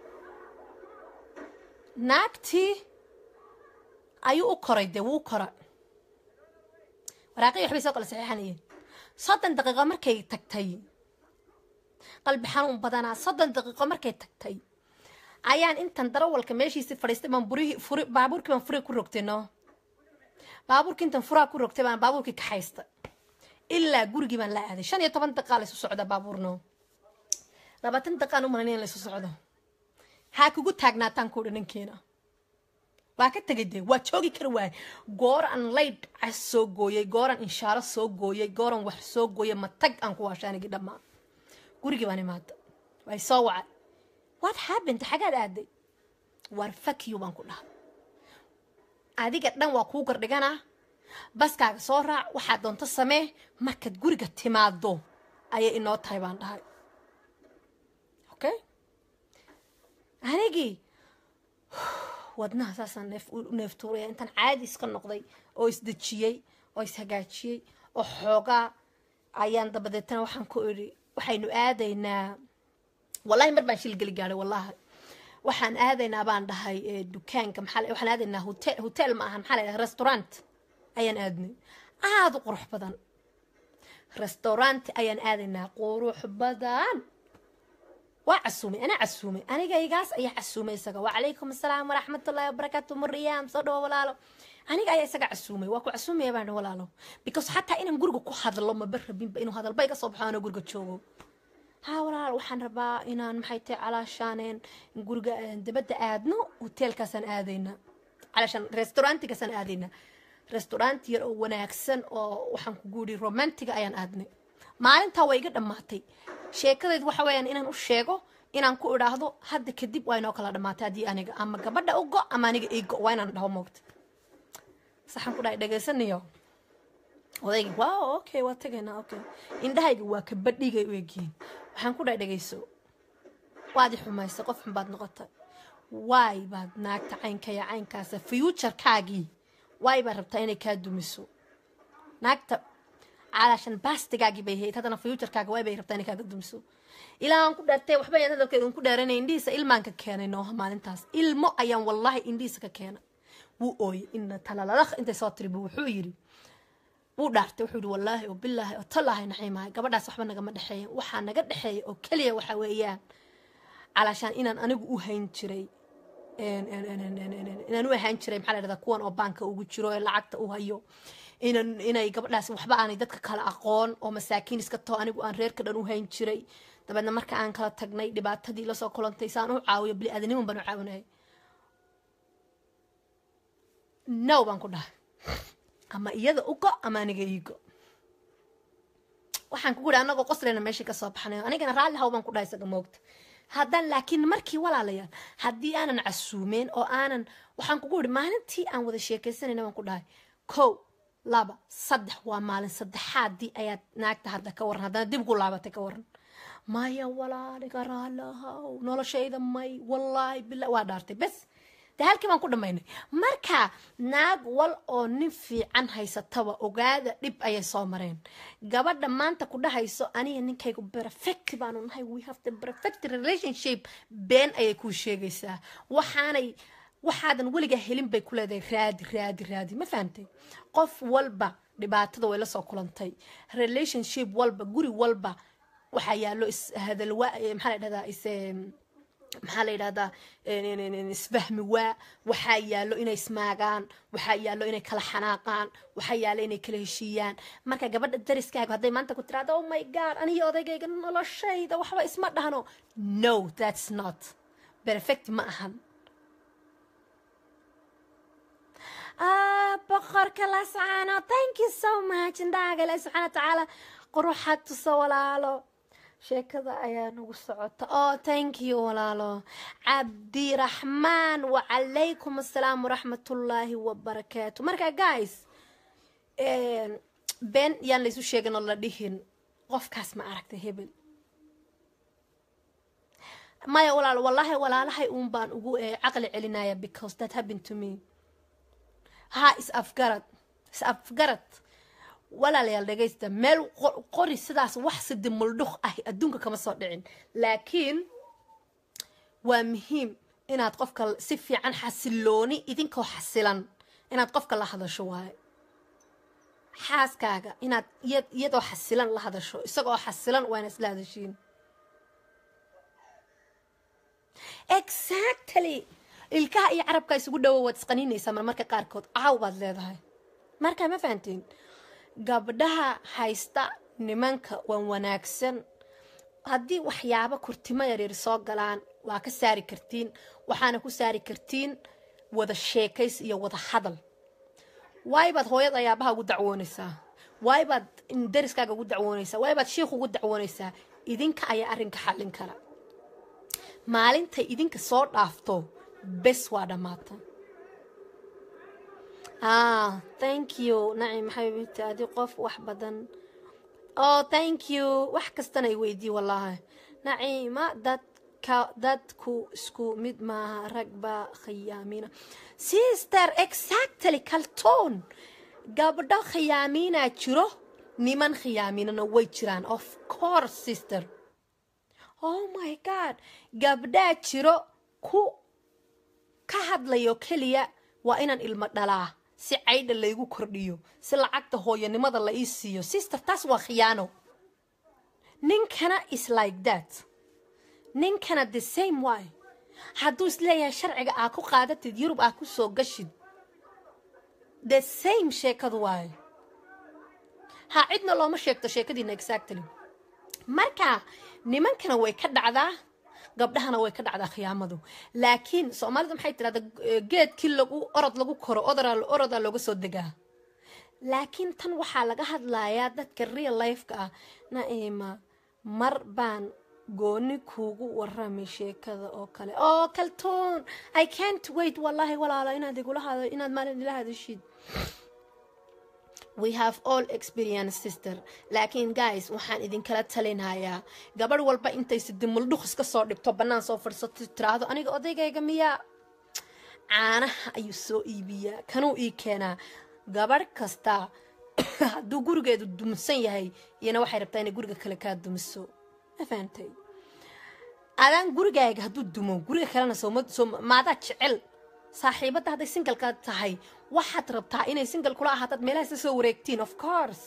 naagtii ayuu u koray dee wuu kora waraaqii waxbay soo kala saxiixanayeen 30 daqiiqo markay tagtay qalbi xanuun badanaa 30 daqiiqo markay tagtay ayaan intan darawalka meeshiisii fadhiistay baan baabuurkii baan furi ku rogtay no baabuurkii intan furaa ku rogtay baan baabuurkii ka haysta ilaa gurigii baan la aaday 15 daqiiqo la isu socda baabuurno 20 daqiiqo u malaynayeen la isu socdo haa kugu taagnaataan ku dhinankeena waa ka tagay dee waa joogi kara waay gooran layd cas soo gooyay gooran inshaaro soo gooyay gooran wax soo gooyay matag aan ku waashaanigi dhammaa gurigii baan imaada way soo wacay what happened xagaad aaday war fuck you baan ku dhahay adiga dhan waa kuu gardhiganaa baskaaga soo raac waxaad doonto samee markaad guriga timaado ayay inoo tahay baan dhahay okay anigii wadnaha saasaan neeftuuraya intaan caadi iska noqday oo isdejiyey oo ishagaajiyey oo xoogaa ayaan dabadeetana waxaan ku idhi waxaynu aadaynaa wallahi mar baan shil geli gaadhay wallahi waxaan aadaynaa baan dhahay dukaanka waxaan aadaynaa hotel ma ahan maxaa la yidhaha restaurant ayaan aadnay aad u qurux badan restaurant ayaan aadaynaa qurux badan waa casuumay ana casuumay anigaygaas ayaa casuumay isaga wacalaykum assalaam waraxmatullaahi wabarakaatu mariyaam soo dhawo walaalo aniga ayaa isaga casuumay waa ku casuumaya baan walaalo because xataa inaan guriga ku hadlo ma barabinba inuu hadalbay ka soo baxo anoo guriga joogo ها walaal waxaan rabaa inaan maxay tahay calaashaaneen guriga dabada aadno hotelkaasaan aadayna calaashan restaurantigaasaan aadayna restaurant yar oo wanaagsan oo waxaan ku guuri romantic ayaan aadnay maalintaa way iga dhamaatay sheekadeed waxa weeyaan inaan u sheego inaan ku idhaahdo hadda kadib waa inoo kala dhamaatay haddii aniga ama gabadha u go ama aniga ii go waa inaan dhaho moogta saxan ku dhahay dhageysanayo odayga wow okay waa tagaynaa okay indhahayga waa ka badhigay u egyihiin waxaan ku dhahay dhageyso waad i xumaysa qof xun baad noqotay waay baad naagta caynkaya caynkaasa futurekaagii waay baad rabtaa inay kaa dumiso naagta calaashan baastigaagii bay hayd haddana futurekaaga waay bay rabtaa inay kaaga dumiso ilaa aan ku dhaartay waxba ayaan hadalkeeda un ku dhaaranay indhihiisa ilmaan ka keenay nooha maalintaas ilmo ayaan wallahi indhihiisa ka keenay wuu ooyey ina talalalaha intay soo tiri buu wuxuu yidhi wuu dhaartay wuxuu yidhi wallaahi oo bilaahi oo tallaahi naxiimahay gabadhaas waxba nagama dhexeeya waxaa naga dhexeeya oo keliya waxa weeyaan calaashaan inaan anigu u hayn jiray inaan u ahaan jiray maxaa la dhahdaa kuwan oo baanka ugu jiro ee lacagta u hayo inay gabadhaas waxba aanay dadka kala aqoon oo masaakiin iska too anigu aan reerka dhan u hayn jiray dabeedna marka aan kala tagnay dhibaatadii lasoo kulantay saan u caawiyo bili aadaniman baan u caawinayay no baan ku dhahay ama iyada u go ama aniga ii go waxaan ku guri anagoo qoslayna meeshii ka soo baxnayo anigana raalli haw baan ku dhahay isaga moogta haddaan laakiin markii walaalayaal haddii aanan casuumeen oo aanan waxaan kugu idhi maalintii aan wada sheekaysanayna baan ku dhahay 1 2 3 waa maalin saddexaadii ayaad naagta hadda ka waran haddana dib ugu laabatay ka waran maya walaaliga raalahaw noloshayda may wallaahi bila waa dhaartay bes de halkii baan ku dhamaynay marka naag wal oo nin fiican haysataba ogaada dhib ayay soo mareen gabadha maanta ku dhahayso aniga ninkaygu perfect baanu nahay we have the perfect relationship been ayay ku sheegaysaa waxaadan weliga helin bay ku leedahay raadi ma fahantay qof walba dhibaatada way la soo kulantay relationship walba guri walba waxa yaalo hadal maxaa la dhahdaa maxaa la yidhahdaa isfahmi waa waxaa yaallo inay ismaagaan waxaa yaallo inay kala xanaaqaan waxaa yaallo inay kala heshiiyaan marka gabadha dariskaaga hadday maanta ku tiraahdo oh my god aniyo odaygayga noloshayda waxba isma dhahno no that's not perfect ma ahan boqorka la sacaano thank you so much indhaaga ilaahi subxaana watacaala quruxaad tuso walaalo sheekada ayaa nagu socota oh thank you walaalo cabdiraxmaan wacalaykum assalaam waraxmatullaahi wabarakaatu marka guys been yaan laysu sheegin oo la dhihin qofkaas ma aragtay hebel maya walaalo wallahi walaalahay uun baan ugu caqli celinaya because that happened to me ha is afgarad walaalayaal dhagaysta meel qori sidaas wax sidi muldhuq ah adduunka kama soo dhicin laakiin waa muhiim inaad qofka si fiican xasilooni idinkoo xasilan inaad qofka la hadasho waaye xaaskaaga inaad iyadoo xasilan la hadasho isagoo xasilan waa inaad isla hadashiin exactly ilkaha iyo carabka isugu dhawo waad isqaniinaysaa marmarka qaarkood caaw baad leedahay marka ma fahantiin gabdhaha haysta nimanka waan wanaagsan haddii waxyaabo kurtimo yaryar soo galaan waa ka saari kartiin waxaana ku saari kartiin wada sheekays iyo wada hadal waayibaad hooyad ayaabaha ugu dacwoonaysaa waayibaad dariskaaga ugu dacwoonaysaa waayibaad shiikh ugu dacwoonaysaa idinka ayaa arrinka xallin kara maalintay idinka soo dhaafto bes waa dhammaata thank you nacim xabiibti adi qof wax badan oh thank you wax kastana ay weydii wallahi naciima dadku isku mid maaha rag baa khiyaamina sister exactly kaltoon gabdho khiyaamiina jiro niman khiyaaminana way jiraan of course sister oh my god gabdhaa jiro ku ka hadlayo keliya waa inaan ilmo dhalaa si caydha laygu kordhiyo si lacagta hooyanimada la ii siiyo sister taas waa khiyaano ninkana is like that ninkana the same way hadduu isleeyahay sharciga aa ku qaadatid yurub aa ku soo gashid the same sheekadu waaye ha cidna looma sheegto sheekadiina exactly marka nimankana way ka dhacdaa gabdhahana way ka dhacdaa khiyaamadu laakiin Soomaalidu maxay tiraahdaa geedkii lagu orod lagu koro oroda looga soo degaa laakiin tan waxaa laga hadlayaa dadka real life-ka ah Naima mar baan gooni kuugu warramay sheekada oo kale oo kaltoon I can't wait wallahi walaalo inaad igula hado inaad maalin ila hadashid we have all experienced sister laakiin guys waxaan idin kala talinayaa gabadh walba intay sidimul dhuqs ka soo dhigto banaan soo fadhiisato tiraahdo aniga odaygayga miya caanaha ayuu soo iibiyaa kanuu ii keenaa gabadh kasta hadduu gurigeedu dumsan yahay iyana waxay rabtaa inay guriga kale kaa dumiso ma fahantay adaan gurigaaga hadduu dumo guriga kalena maadaa jecel saaxiibada hadday singalka tahay waxaad rabtaa inay singal kula ahaatad meelaha soo wareegtiin of course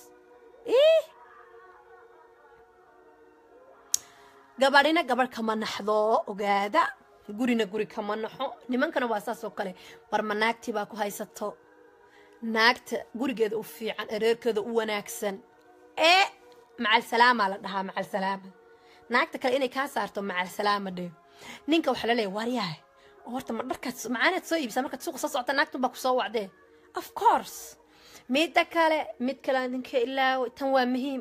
gabadhina gabadh kama naxdo ogaada gurina guri kama naxo nimankana waa saas oo kale barmanaagti baa ku haysato naagta gurigeeda u fiican ereerkeeda u wanaagsan macal salaama la dhahaa macal salaama naagta kale inay ka saarto macal salaama dhe ninka waxa la leeyahay waaryahay horta ma dharkaad macaanaad soo iibsaa markaad suuqa soo socota naagtu baa ku soo wacdee of course mid kale ninka ilaa tan waa muhiim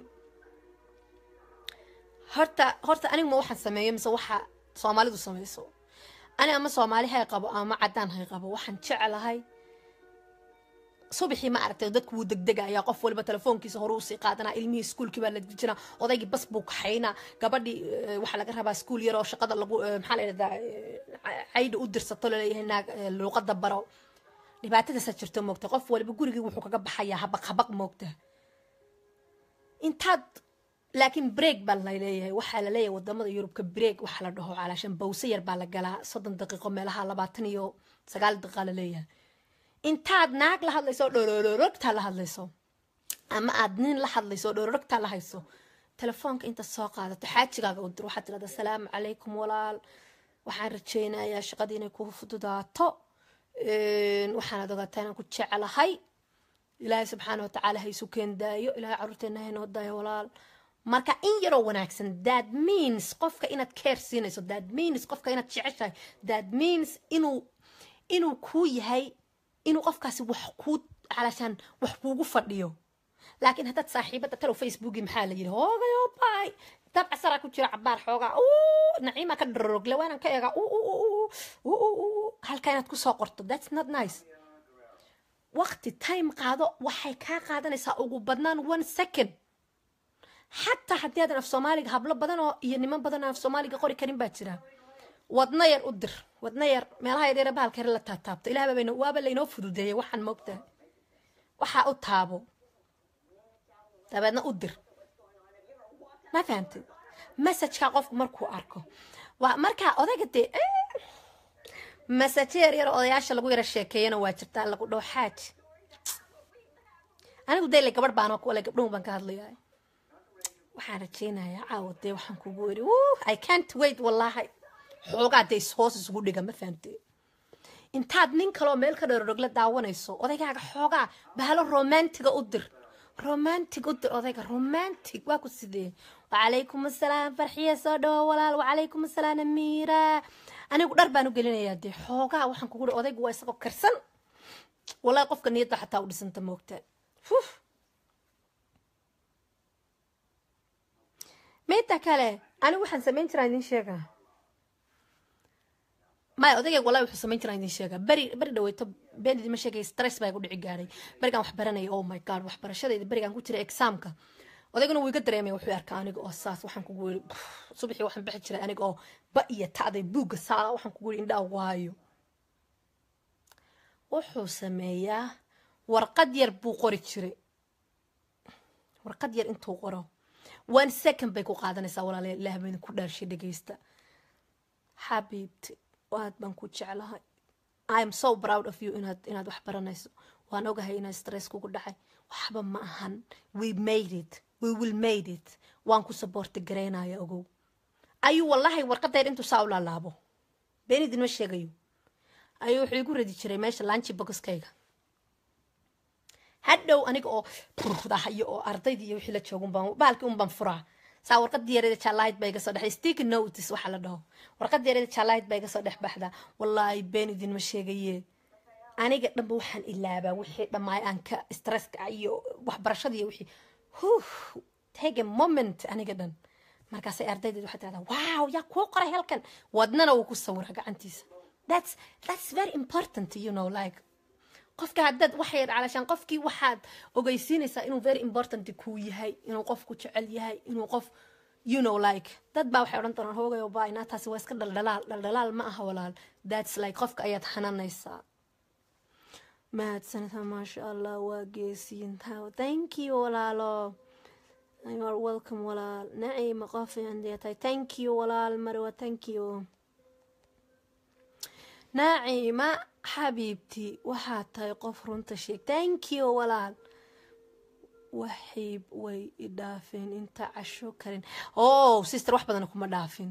horta anigu ma waxaan sameeyo mise waxa Soomaalidu sameeyso ani ama Soomaali hay qabo ama cadaan hay qabo waxaan jecelahay subaxii ma aragtay dadku wuu degdegaya qof walba telefoonkiisa hore u sii qaadana ilmihii iskuulkii baa la dijina odaygii bas buu kaxayna gabadhii waxa laga rabaa iskuul yar oo shaqada lagu maxaa la yiraahdaa ayda u dirsato leeyahay naag luqada baro dhibaatada jirto moogta qof walba gurigii wuxuu kaga baxayaa habaq moogta intaad laakiin break baa la leeyahay waxa la leeyahay wadamada Yurubka break waxa la dhaho calaashan bawse yar baa la galaa 30 daqiiqo meelaha 29 daqiiqo la leeyahay intaad naag la hadlayso dhororogta la hadlayso ama aad nin la hadlayso dhororogta la hayso telefoonka inta soo qaadato xaajigaaga u dir waxaad tiraahdaa assalaamu calaykum walaal waxaan rajaynayaa shaqadii inay ku fududaato waxaan ogaatay inaan ku jecelahay ilaahay subxaanahu wa tacaala ha isu keen daayo ilaahay carruurteena ha inoo daayo walaal marka in yaroo wanaagsan that means qofka inaad care siinayso that means qofka inaad jeceshahay that means inuu kuu yahay inuu qofkaasi wax ku calashan wax kuugu fadhiyo laakiin haddaad saaxiibada talo Facebook maxaa la yiri hoogayo bay tab asara ku jira cabaar xooga naciima ka dharogle waan ka eega halka inaad ku soo qorto that's not nice waqti time qaado waxay ka qaadanaysaa ugu badnaan 1 second حتى حدي هذا في سومالي هبلا بدنا ينمن بدنا في سومالي قوري كريم باجرا ودنا ير أدر ودنا ير مالها يدير بحال كرلا تاتابت إلها بينه وابل لينو فدودية وحن موقته وحا أتابو تبعنا أدر ما فهمت مسج كقف مركو أركو ومركا أذا قلت مساتير ير أضياش لقو ير الشيكين واجبتان لقو دو حاج أنا قلت لك قبل بانوك ولا قبلهم بنكهضلي waxaan rajeynayaa caawday waxaan kugu yiri I can't wait wallahi xoogaa day hoos isugu dhiga ma fahamtay intaad nin kale oo meel ka dheer la daawanayso odaygaaga xoogaa bahalo romantic odayga romantic waa ku sidee wa alaykum asalaam farxiya soo dhaw walaal wa alaykum asalaam amiira anigu dhar baan u gelinayaa de xoogaa waxaan kugu yiri odaygu waa isagoo karsan wallahi qofka niyadda xataa u dhisanta moogta ميتا كله أنا وحن سمين ترى عندي شيء ما أوديك والله وحن سمين ترى عندي شيء بري دويت بين دي مشاكل ستريس بيقول عجاري برجع وحبرني أو ماي جاد وحبر شديد برجع نقول ترى إكسامك أوديك إنه ويقدر يمي وحير كأني جو أساس وحن كقول صبحي وحن بحكي ترى أنا جو بقية تعدي بوق ساعة وحن كقول إن ده وايو وحو سمية ورقد يربو قري ترى warqad yar intuu qoro 1 second bay ku qaadanaysaa walaalayaal ilaah baan ku dhaarshay dhageysta xabiibti waad baan ku jeclahay I am so proud of you inaad wax baranayso waan ogahay inaad stress kugu dhacay waxba ma ahan we made it we will made it waan ku support gareynaya ogow ayu wallahi warqadeed intuu saa u laalaabo beenidin ma sheegayo ayu wuxuu igu radi jiray meesha lunch boxkayga hadhow aniga oo burdahayo oo ardaydii iyo wixii la joogun baan baalkii un baan furaa saa warqadii yareeda challenge bay iga soo dhex sticky notes waxa la dhaho warqadii yareeda challenge bay iga soo dhex baxda wallahi beenidin ma sheegaye aniga dhanba waxaan ilaabaa wixii dhammaay aan ka stresska iyo waxbarashada iyo wixii take a moment aniga dhan markaasay ardaydeed waxay tiraahdaa wow yaa kuu qoray halkan wadnana uu ku sawira gacantiisa that's very important you know like qofka hadad waxay calashan qofkii waxaad ogeysiinaysaa inuu very important ku yahay inuu qofku jecel yahay inuu qof you know like dad baa waxay oran doonaan hoogayo baa ina taasi waa iska dhaldhalaal ma aha walaal that's like qofka ayaad xanaanaysaa mahadsanid maasha Allah waa geesiintaa thank you walaalo you are welcome walaal naciima qofi andiyatay thank you walaal marwa thank you naciima xabiibti waxaad tahay qof runta sheeg thank you walaal waxiib way idhaafeen inta casho karin oh sister wax badan kuma dhaafin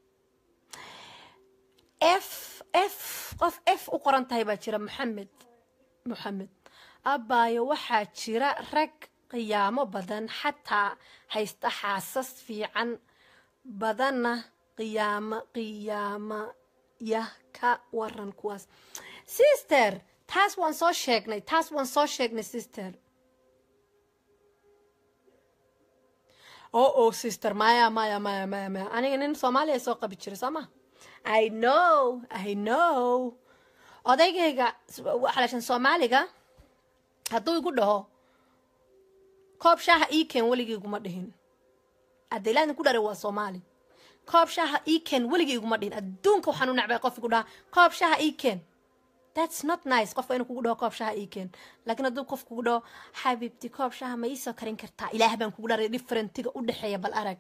qof f u qoran tahay baa jira maxamed abaayo waxaa jira rag qiyaamo badan xataa haysta xaasas fiican badanna qiyaama yah ka waran kuwaas sister taas waan soo sheegnay sister oh sister maya aniga nin Soomaaliya soo qabi jiray sama I know odaygayga waxalashan Soomaaliga hadduu igu dhaho koob shaaha ii keen weligeyguma dhihin addeelaan ku dharay waa Soomaali koob shaaha ii keen weligeyguma dhihin adduunka waxaan u nacbay qof igu dhaha koob shaaha ii keen that's not nice qofka inuu kugu dhaho koob shaaha ii keen laakiin hadduu qof kugu dhaho xabiibti koob shaaha ma ii soo karin kartaa ilaah baan kugu dharay differentiga u dhexeeya bal arag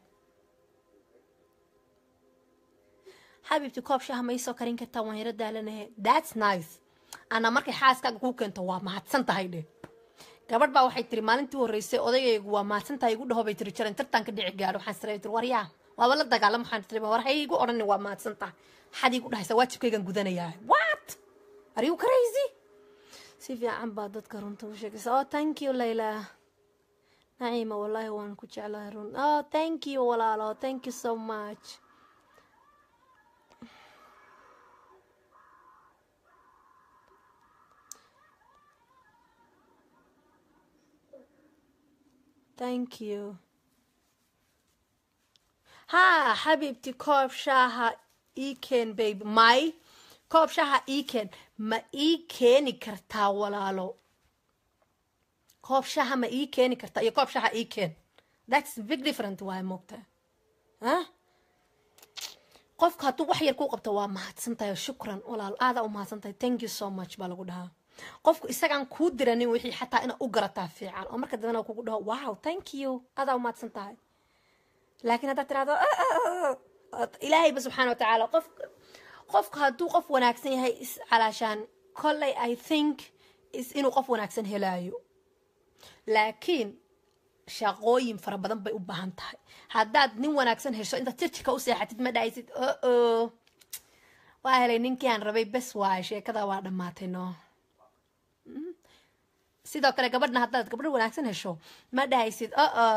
xabiibti koob shaaha ma ii soo karin kartaa waan yara daalanahay that's nice ana markay xaaskaaga kuu keento waa mahadsan tahay dheh gabadh baa waxay tiri maalintii horeysay odayaygu waa mahadsan tahay igu dhaho bay tiri jaran tartanka dhici gaadho waxaan sareeyay tiri waryaa waaba la dagaalamo waxaan tiri war hay igu odhan waa mahadsan tahay xad igu dhahaysa waajibkaygan gudanayaa what are you crazy si fiican baa dadka runta u sheegaysa oh thank you Layla naciima wallahi waan ku jeclahay run oh thank you walaalo thank you so much thank you ha xabiibti koob shaaha ii keen baby my koob shaaha ii keen ma ii keeni kartaa walaalo koob shaaha ma ii keeni kartaa iyo koob shaaha ii keen that's big different waay moogtaa qofka hadduu wax yar kuu qabto waa mahadsantahay shukran walaal aadaa u mahadsantahay thank you so much baa lagu dhahaa qofku isagaan kuu diranin wixii xataa inaad u garataa fiican oo marka dambena kugu dhaho wow thank you adaa u mahadsan tahay laakiin haddaad tiraahdo ilaahayba subxaana watacaala qofka hadduu qof wanaagsan yahay calaashaan kolley I think inuu qof wanaagsan helaayo laakiin shaqooyin fara badan bay u baahan tahay haddaad nin wanaagsan hesho intaad jirjika u seexatid ma dhahaysid waa helay ninkii aan rabay bes waaye sheekada waa dhammaatay no sidoo kale gabadhna haddaad gabadh wanaagsan hesho ma dhahaysid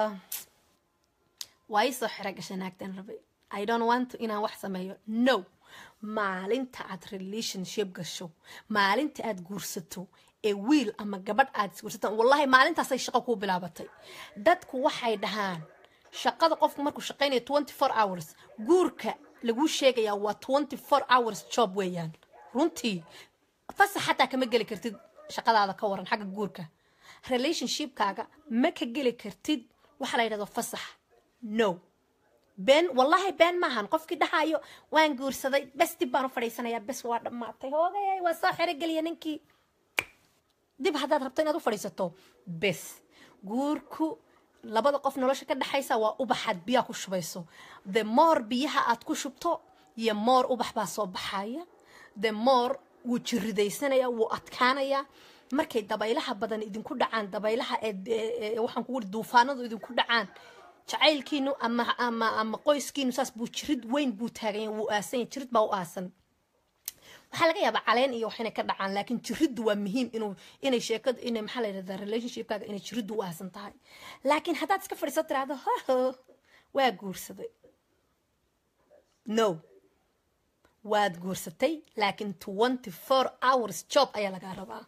waa ii soo xira gashay naagtan rabay I don't want to inaan wax sameeyo no maalinta aad relationship gasho maalinta aad guursato ee wiil ama gabadh aad guursataan wallahi maalintaasay shaqo kuu bilaabatay dadku waxay dhahaan shaqada qofku markuu shaqaynayo 24 hours guurka lagu sheegayaa waa 24 hours job weeyaan runtii fasax xataa kama geli kartid shaqadaada ka waran xagga guurka relationshipkaaga ma ka geli kartid waxa la yiraahdo fasax no ben wallahi ben maahan qofkii dhahayo waan guursaday bes dib baan u fadhiisanayaa bes waa dhammaatay hoogayay waa soo xiro geliya ninkii dib haddaad rabto inaad u fadhiisato bes guurku labada qof nolosha ka dhaxaysa waa ubaxaad biyaha ku shubayso the more biyaha aad ku shubto iyo more ubax baa soo baxaya the more wuu jiridaysanaya wuu adkaanaya markay dabaylaha badan idinku dhacaan dabaylaha waxaan kugu duufaanadu idinku dhacaan jacaylkiinu ama qoyskiinu saas buu jirid weyn buu taagan yahay wuu aasan jirid baa u aasan waxaa laga yaabaa caleen iyo waxayna ka dhacaan laakiin jiriddu waa muhiim inay sheekadu inay maxaa la yidhahdaa relationshipkaaga inay jiriddu u aasan tahay laakiin haddaad iska fadhiiso tiraahdo hoho waa guursaday no waad guursatay laakiin 24 hours job ayaa lagaa rabaa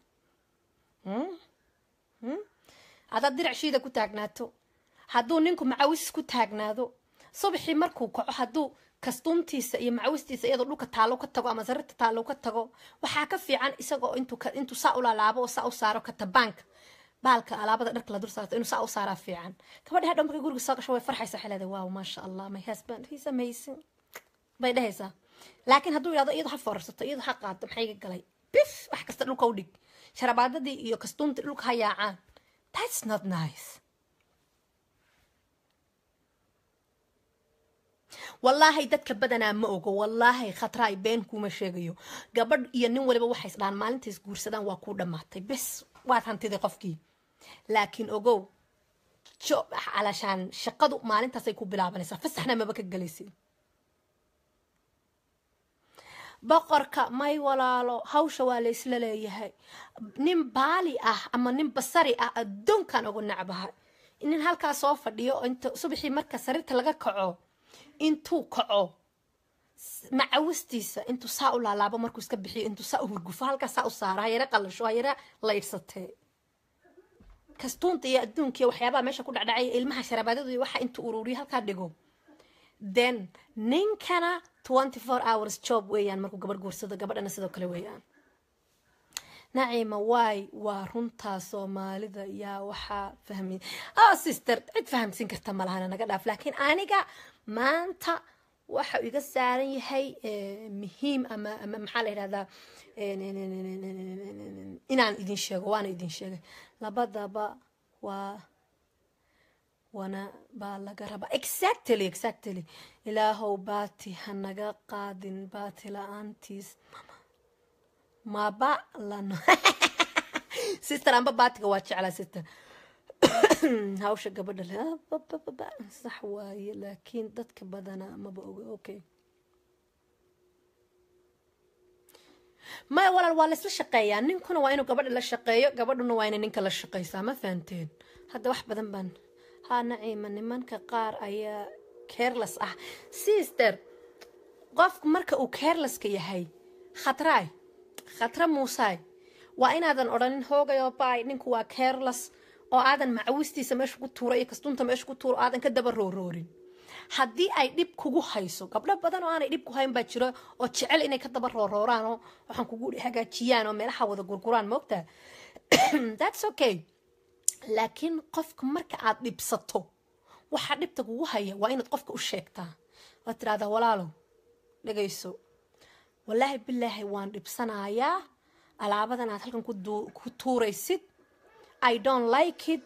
hadaad diracshiida ku taagnaato hadduu ninku macawis ku taagnaado subaxii markuu kaco hadduu kastuumtiisa iyo macawistiisa iyadoo dhulka taalo ka tago ama sarirta taalo ka tago waxaa ka fiican isagoo intuu saa u laalaabo oo saa u saaro katabaanka baalka alaabada dharka la dul saarto inuu saa u saaraa fiican gabadha hadhow markay guriga soo gasho way farxaysaa waxay leedahay wow maasha allah my husband he's amazing bay dhahaysaa laakiin hadduu yidhahdo iyadoo ha foorarsato iyadoo ha qaado maxay iga galay bif wax kasta dhulka u dhig sharabaadadii iyo kastuumtii dhulka ha yaacaan that's not nice wallaahi dadka badanaa ma ogo wallaahi khatraay been kuma sheegayo gabadh iyo nin waliba waxay isdhaan maalintays guursadaan waa kuu dhammaatay bes waad hantiday qofkii laakiin ogow alashaan shaqadu maalintaasay ku bilaabanaysaa fasaxna maba ka galaysid boqorka may walaalo hawsha waa la isla leeyahay nin baali ah ama nin basari ah adduunkan ugu nacbahay nin halkaa soo fadhiyo inta subaxii marka sariirta laga kaco intuu kaco macawistiisa intuu saa u laalaabo markuu iska bixiyo intuu saa u hurgufo halkaa saa u saara hayara qalasho hayara laydhsatee kastuunta iyo adduunkiiyo waxyaabaha meesha ku dhacdhacay ilmaha sharabaadadu iyo waxa intuu ururiyo halkaa dhigo then ninkana 24 hours job weeyaan markuu gabar guursado gabadhana sidoo kale weeyaan naciima waay waa runtaa soomaalida yaa waxaa fahmi sister cid fahamsiin karta malahana naga dhaaf laakiin aniga maanta waxa iga saaran yahay muhiim ama maxaa la yidhahdaa inaan idin sheego waana idin sheegay labadaba wana baa laga rabaa exactly ilaahow baati hanaga qaadin baati la-aantiis maba lano sister amba baatiga waa jeclaa sister hawsha gabadha le sax waaye laakiin dadka badana maba oga okay maya walaal waa laisla shaqeeyaa ninkuna waa inuu gabadha la shaqeeyo gabadhuna waa inay ninka la shaqeysaa ma fahanteen hadda wax badan baan haa naciima nimanka qaar ayaa careless ah sister qofku marka uu carelesska yahay khatra muusaay waa inaadan odhanin hoogayo baay ninku waa careless oo aadan macawistiisa meesha ku tuuro iyo kastunta meesha ku tuuro aadan ka daba rooroorin haddii ay dhib kugu hayso gabdho badan oo aanay dhib ku hayn baa jiro oo jecel inay ka daba roorooraan oo waxaan kugu hagaajiyaan oo meelaha wada gurguraan moogtaa that's okay laakiin qofka marka aad dhibsato waxa dhibta kugu haya waa inaad qofka u sheegtaa waad tiraahdaa walaalo dhagayso wallaahi bilaahi waan dhibsanayaa alaabadan aad halkan ku tuuraysid I don't like it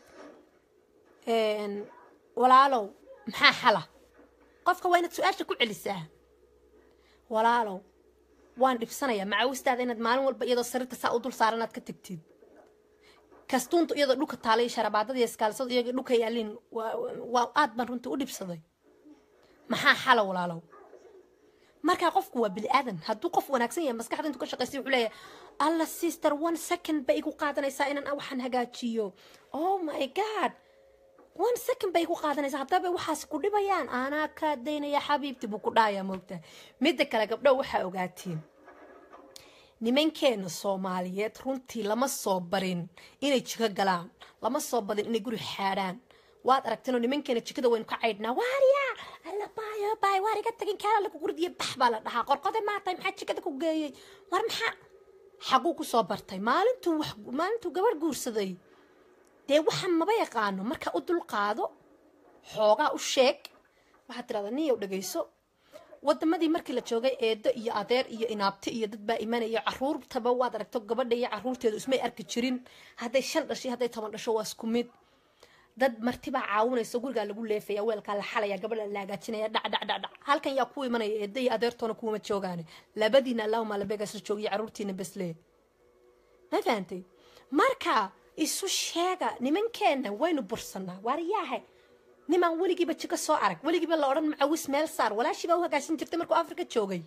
walaalow maxaa xala qofka waa inaad su-aasha ku celisaa walaalow waan dhibsanayaa macawistaada inaad maalin walba iyadoo sariirta saa u dul saaran aad ka tagtid kastuunta iyadoo dhulka taalay sharabaadada iyo iskaalsada iyagoo dhulka yaaliin waa aad baan runtii u dhibsaday maxaa xala walaalow markaa qofku waa bini aadan hadduu qof wanaagsan yahay maskaxda intuu ka shaqaystay wuxuu leeyahay alla sister 1 second bay igu qaadanaysaa inaan waxaan hagaajiyo oh my god 1 second bay igu qaadanaysaa haddaba waxaas ku dhibayaan anaa ka daynaya xabiibti buu ku dhaayaa moogtaa midda kale gabdho waxaa ogaatiin nimankeena Soomaaliyeed runtii lama soo barin inay jiko galaan lama soo badin inay guri xaadhaan waad aragteen nimankeena jikada weyn ka caydnaa waariya alla baay waariga tagin kala lagu gurdiye bax baa la dhahaa qorqode maatay maxaa jikada ku geeyay war maxaa xaquu ku soo bartay maalintuu gabadh guursaday dee waxa maba yaqaano marka u dul qaado xoogaa u sheeg waxaad tiraahdaa niyow dhagayso wadamadii markii la joogay eedo iyo adeer iyo inaabti iyo dad baa imanaya caruurtaba waad aragto gabadha iyo caruurteedu ismay arki jirin hadday 5 dhashay hadday 10 dhasho waa isku mid dad martiba caawinayso guriga lagu leefaya weelka la xalaya gabadha la hagaajinaya dhac halkan yaa ku imanaya eeday adeertoona kuma joogaan labadiina allahuma la beegaso joogiyo caruurtiina baslee ma fahantay marka isu sheega nimankeena waynu bursanaa waariyaahay niman weligiiba jika soo arag weligiiba la odhan macawis meel saar walaashiiba u hagaajin jirtay markuu afrika joogay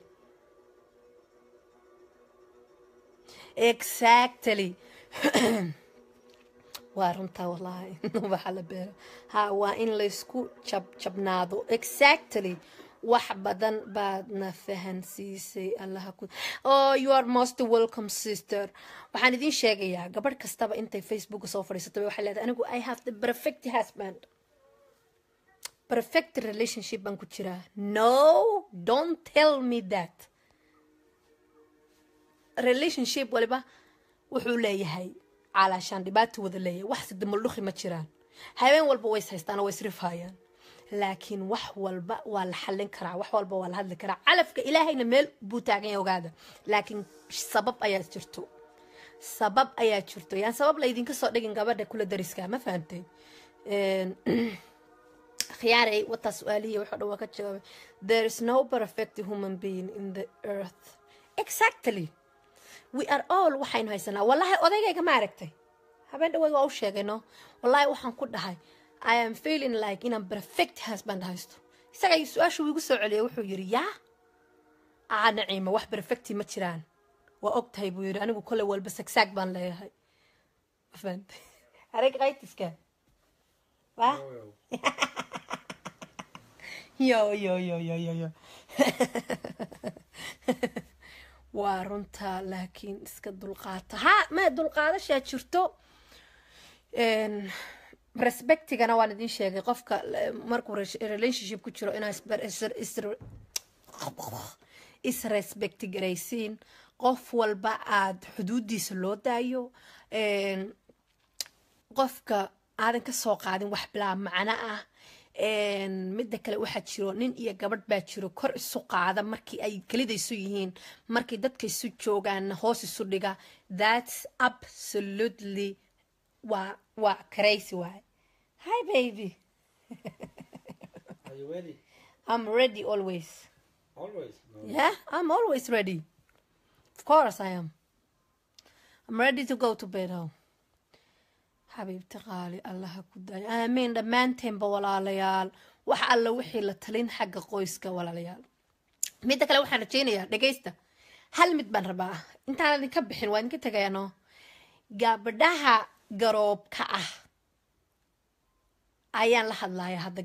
exactly waa runtaa wallaahi waxa la beero ha waa in laysku jabnaado exactly wax badan baadna fahansiisay allaha ku oh you are most welcome sister waxaan idin sheegayaa gabadh kastaba intay facebook soo fadhiisato waxay leedahay anigu I have the perfect husband perfect relationship baan ku jiraa no don't tell me that relationship waliba wuxuu leeyahay علشان dhibaato wada leeyahay wax sidamul dhuxi ma jiraan habeen walba way haystaan way isrifayaan laakiin wax walba waa la xallin karaa wax walba waa la hadli karaa calafka ilaahayna meel buu taagan yahay ogaada laakiin sabab ayaa jirto yaan sabab la idinka soo dhigin gabadha kula dariska ma fahantay khiyaaray wata su'aaliye waxa dhawa ka jawaabay there is no perfect human being in the earth exactly we are all waxaynu haysanaa wallahi odaygayga ma aragtay habeen dhawaad waa u sheegayno wallahi waxaan ku dhahay I am feeling like in a perfect husband haysto isaga su'aashu igu soo celiyay wuxuu yiri yaa naciima wax perfect ma jiraan waa ogtahay buu yiri anigu kole walba sagsaag baan leeyahay fahant arag qaytiska wa yo waa runta laakiin iska dulqaata ha ma dulqaadashaa jirto respectigana waan idin sheegay qofka markuu relationship ku jiro inaa is-respect garaysiin qof walba aad xuduudiisa loo daayo qofka aadan ka soo qaadin wax bilaa macno ah midda kale waxaa jiro nin iyo gabadh baa jiro kor isu qaada markii ay kelida isu yihiin markii dadka isu joogaan hoos isu dhiga that's absolutely waa crazy waay hi baby Are you ready? I'm ready always Always? No. yeah I'm always ready of course I am I'm ready to go to bed now حبيبتي قالي الله كداي آمين دمانتين بولاليال wax alla wixii la talin xagga qoyska walaalayaal mid kale waxaan rajeynayaa dhageysta hal mid baan rabaa intaan idin ka bixin waan ka tagayano gabdhaha garoobka ah ayaan la hadlayaa hadda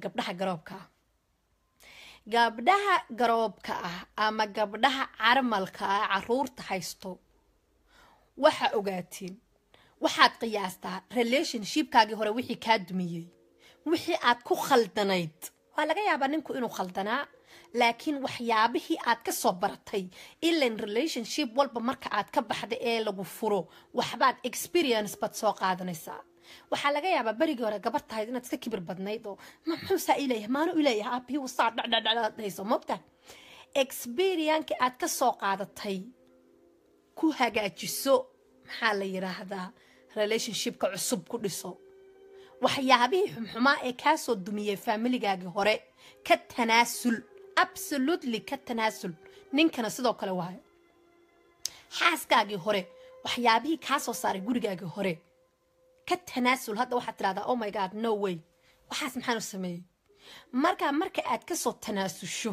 gabdhaha garoobka ah ama gabdhaha carmalka ah caruurta haysto waxa ogaatiin waxaad qiyaastaa relationshipkaagii hore wixii kaa dumiyey wixii aad ku khaldanayd waa laga yaabaa ninku inuu khaldanaa laakiin waxyaabihii aad ka soo baratay ilan relationship walba marka aad ka baxda ee lagu furo waxbaad experience baad soo qaadanaysaa waxaa laga yaabaa berigii hore gabar tahayd inaad iska kibir badnayd oo muxuusaa ileeyahay maanu ileeyahay aabihii wasaa dhadhadhadhayso mogta experience aad ka soo qaadatay ku hagaajiso maxaa la yiraahdaa relationshipka cusub ku dhiso waxyaabihii xumxumaa ee kaa soo dumiyay familigaagii hore ka tanaasul absolutely ka tanaasul ninkana sidoo kale waayo xaaskaagii hore waxyaabihii kaa soo saaray gurigaagii hore ka tanaasul hadda waxaad tidhahdaa oh my god no way waxaas maxaan u sameeyey marka aad ka soo tanaasusho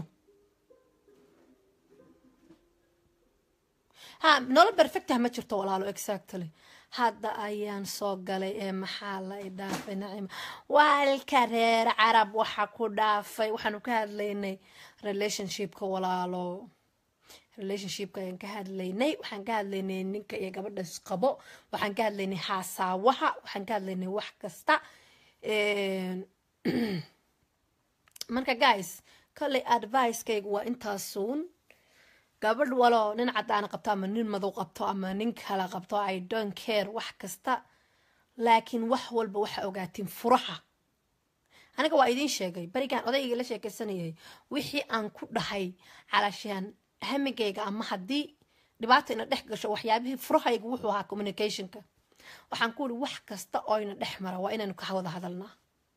ha nolol perfect ma jirto walaalo exactly hadda ayaan soo galay ee maxaa la dhaafay naciima waalka reer carab waxa ku dhaafay waxaanu ka hadlaynay relationshipka walaalo relationshipka ayaan ka hadlaynay waxaan ka hadlaynay ninka iyo gabadha isqabo waxaan ka hadlaynay xasaawaha waxaan ka hadlaynay wax kasta marka guys kale advice-kaygu waa intaasuun gabadh walo nin cadaan qabto ama nin madow qabto ama nin kala qabto I don't care wax kasta laakiin wax walba waxa ogaatiin furaha aniga waa idin sheegay barigaan odayga la sheekaysanayay wixii aan ku dhahay calashaan hamigayga ama haddii dhibaato ina dhex gasho waxyaabihii furahaygu wuxuu ahaa communicationka waxaan ku yidhi wax kasta oo ina dhex mara waa inaanu ka wada hadalnaa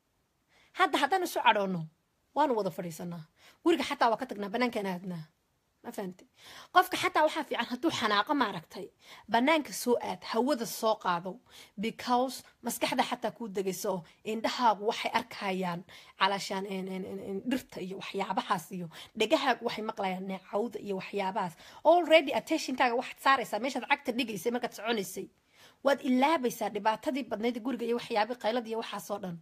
hadda haddaan isu cadhoono waanu wada fadhiisanaa guriga xataa waa ka tagnaa banaankaan aadnaa ma fahamtay qofka xataa waxaa fiican hadduu xanaaqo maaragtay banaanka soo aad hawada soo qaado because maskaxda xataa kuu degayso indhahaagu waxay arkayaan calashaan dhirta iyo waxyaabahaas iyo dhegahaagu waxay maqlayaan neecawda iyo waxyaabahaas already attentionkaaga waxaad saaraysaa meeshaad cagta dhigaysay markaad soconaysay waad ilaabaysaa dhibaatadii badnayd guriga iyo waxyaabii qaylad iyo waxaasoo dhan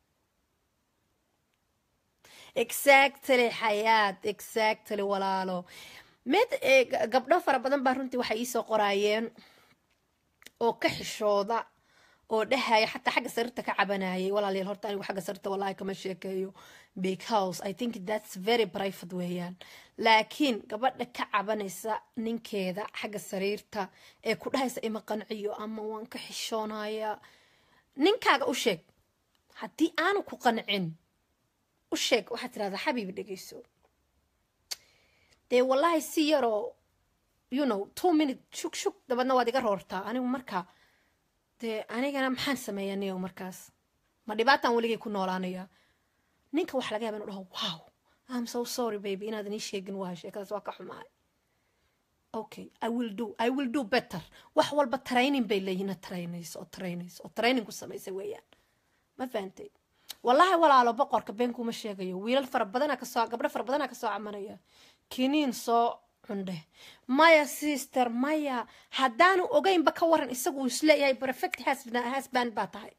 exactly xayaad exactly walaalo mid gabdho fara badan baa runtii waxay iisoo qoraayeen oo ka xishooda oo dhahaya xataa xagga sariirta ka cabanayay walaalayaal horta anigu xagga sariirta wallahi kama sheekeeyo because I think that's very private weeyaan laakiin gabadha ka cabanaysa ninkeeda xagga sariirta ee ku dhahaysa ima qanciyo ama waan ka xishoonaya ninkaaga u sheeg haddii aanu ku qancin u sheeg waxaad tirahdaa xabiibi dhegeyso dee wallahi si yaroo you know 2 minutes shuk dabadna waad iga roortaa anigu markaa dee anigana maxaan sameeyaniyo markaas ma dhibaataan weligay ku noolaanaya ninka wax laga yaaba inuu dhaho wow I'm so sorry baby inaadan ii sheegin waa sheekadaas waa ka xumaay okay I will do better wax walba training bay leeyihiin trainayso training ku samaysay weeyaan ma fahantay wallahi walaalo boqorka been kuma sheegayo wiilal fara badan gabdho fara badan ka soo camanaya kiniin soo cunde maya sister maya haddaanu ogeynba ka waran isagu uu isleeyahay perfect husband baa tahay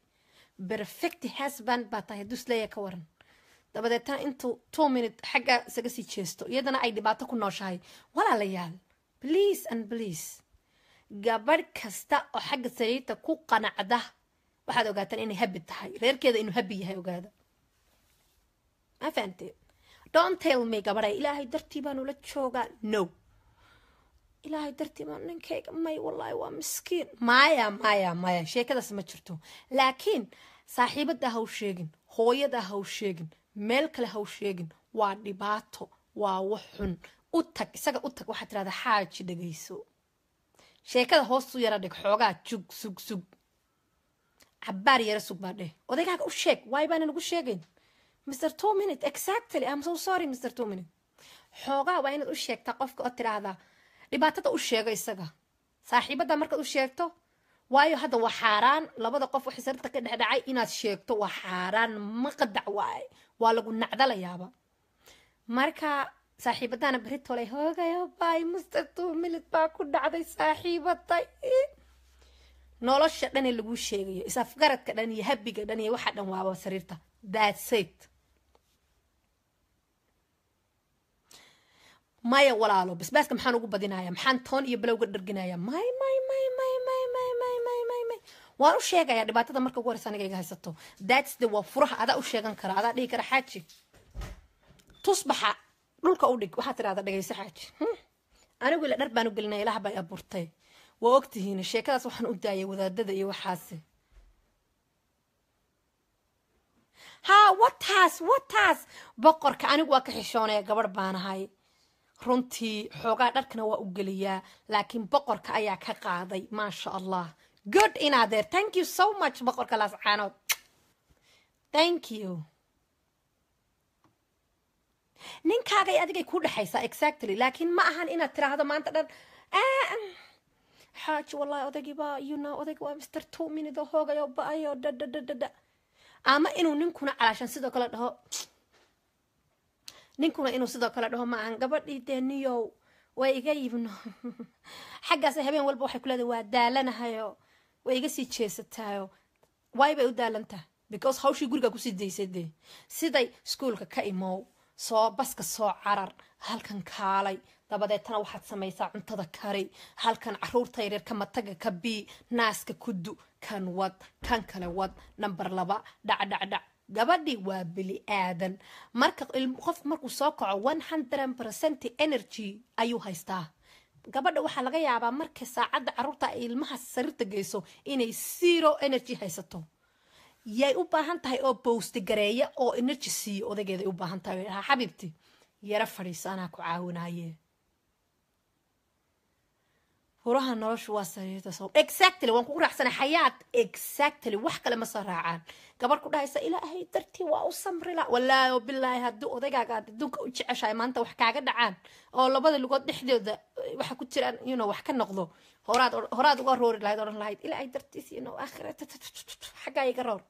hadduu isleeyahay ka waran dabadeetna intuu 2 minutes xagga isaga sii jeesto iyadana ay dhibaato ku nooshahay walaalayaal please and please gabadh kasta oo xagga sariirta ku qanacda waxaad ogaataan inay habi tahay reerkeeda inuu habi yahay ogaada ma fahamtee don't tell me gabadhay ilaahay dartii baan ula joogaa no ilaahay dartii baan ninkayga may wallahi waa miskiin maya sheekadaas ma jirto laakiin saaxiibada ha u sheegin hooyada ha u sheegin meel kale ha u sheegin waa dhibaato waa wax xun isaga u tag waxaad tirahdaa xaaji dhegayso sheekada hoos u yara dhig xoogaa sug cabaar yara sug baa dheh odaygaaga u sheeg waay baana nagu sheegayn Mr. 2 minutes exactly I'm so sorry Mr. 2 minutes xoogaa waa inaad u sheegtaa qofka oo tiraahdaa dhibaatada u sheega isaga saaxiibada markaad u sheegto waayo hadda waa xaaraan labada qof waxay sariirta ka dhexdhacay inaad sheegto waa xaaraan ma qadac waaye waa lagu nacdalayaaba marka saaxiibadana beritolay hoogayo baay Mr. 2 minutes baa ku dhacday saaxiibaday nolosha dhan ee lagu sheegayo isafgaradka dhan iyo habiga dhan iyo waxa dhan waaba sariirta that's it maya walaalo basbaaska maxaan ugu badinayaa maxaan toon iyo bilowga dharginayaa may waan u sheegayaa dhibaatada marka ugu horeysa aniga iga haysato that's the waa furaha adaa u sheegan kara adaa dhihi kara xaaji tusbaxa dhulka u dhig waxaad tirahdaa dhegayso xaaji anigu ila dhar baan u gelinaya ilaah baa abuurtay waa ogtihiin sheekadaas waxaan u daayay wadaadada iyo waxaasi ha wataas boqorka anigu waa ka xishoonaya gabadh baanahay runtii xoogaa dharkana waa u geliyaa laakiin boqorka ayaa ka qaaday maasha allah good inadeer thank you so much boqorka laascaanood thank you ninkaagay adigay ku dhaxaysaa exactly laakiin ma ahan inaad tiraahdo maanta dhan xaaji wallahi odaygii baa odaygi waa Mr. 2 minutes oo hoogayo ba'ayo dadadadada ama inuu ninkuna calaashan sidoo kale dhaho ma ahan gabadhii deeniyow way iga yibno xaggaas habeen walba waxay ku leedahay waa daalanahayo way iga sii jeesataayo way bay u daalantaa because hawshii guriga ku sii daysay siday iskuulka ka imow soo baska soo carar halkan kaalay dabadeetana waxaad samaysaa cuntada kari halkan caruurta yaryar ka mataga ka bii naaska kudu kan wad kan kale wad number 2 dhac gabadhii waa bili aadan marka qof markuu soo kaco 100% energy ayuu haystaa gabadha waxaa laga yaabaa marka saacadda caruurta ay ilmaha sariirta geyso inay 0 energy haysato yay u baahan tahay oo boost gareeya oo energy siiyo odageeda u baahan tahay xabiibti yara fadhiisanaa ku caawinaaye furaha noloshu waa sariirta soo exactly waan ku raaxsanay xayaat exactly wax kale ma soo raacaan gabar ku dhahaysa ilaahay dartii waa u samri la wallaahi billaahi haddii odaygaaga adduunka u jeceshahay maanta wax kaaga dhacaan oo labada lugood dhexdooda waxa ku jiraan wax ka noqdo horaad uga roori lahayd oran lahayd ilaahay dartiis aakhirata xaggaa iga roor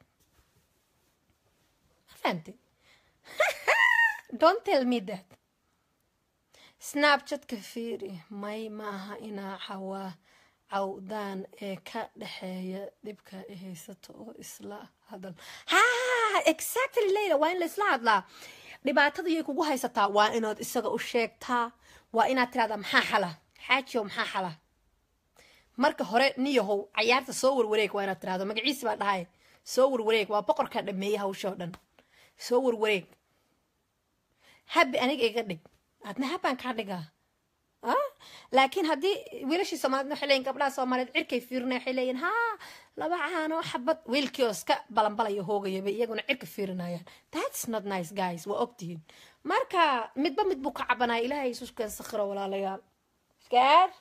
فهمتي don't tell me that snapchat كفيري ماي maaha inaa cawdaan ee ka dhexeeya dhibka haysato oo isla hadal exactly Layla waa in la isla hadlaa dhibaatada yay kugu haysataa waa inaad isaga u sheegtaa waa inaad tiraahdaa maxaa xala xaajiyo maxaa xala marka hore niyahow cayaarta soo warwareeg waa inaad tiraahdo magaciisa baa dhahay soo warwareeg waa boqorka dhameeya hawsha dhan soo warwareeg habi aniga iga dhig adna habaan kaa dhigaa laakiin haddii wiilashii Soomaaliyeed waxay leeyihiin gabdhaha Soomaaliyeed cirkay fiirinay waxay leeyihiin laba caano xabad wiilkii oo iska balanbalaya hoogaya bay iyaguna cirka fiirinayaan that's not nice guys waa ogtihiin marka midba mid buu ka cabanaya ilaahay isu keen sakhiro walaalayaal iskaar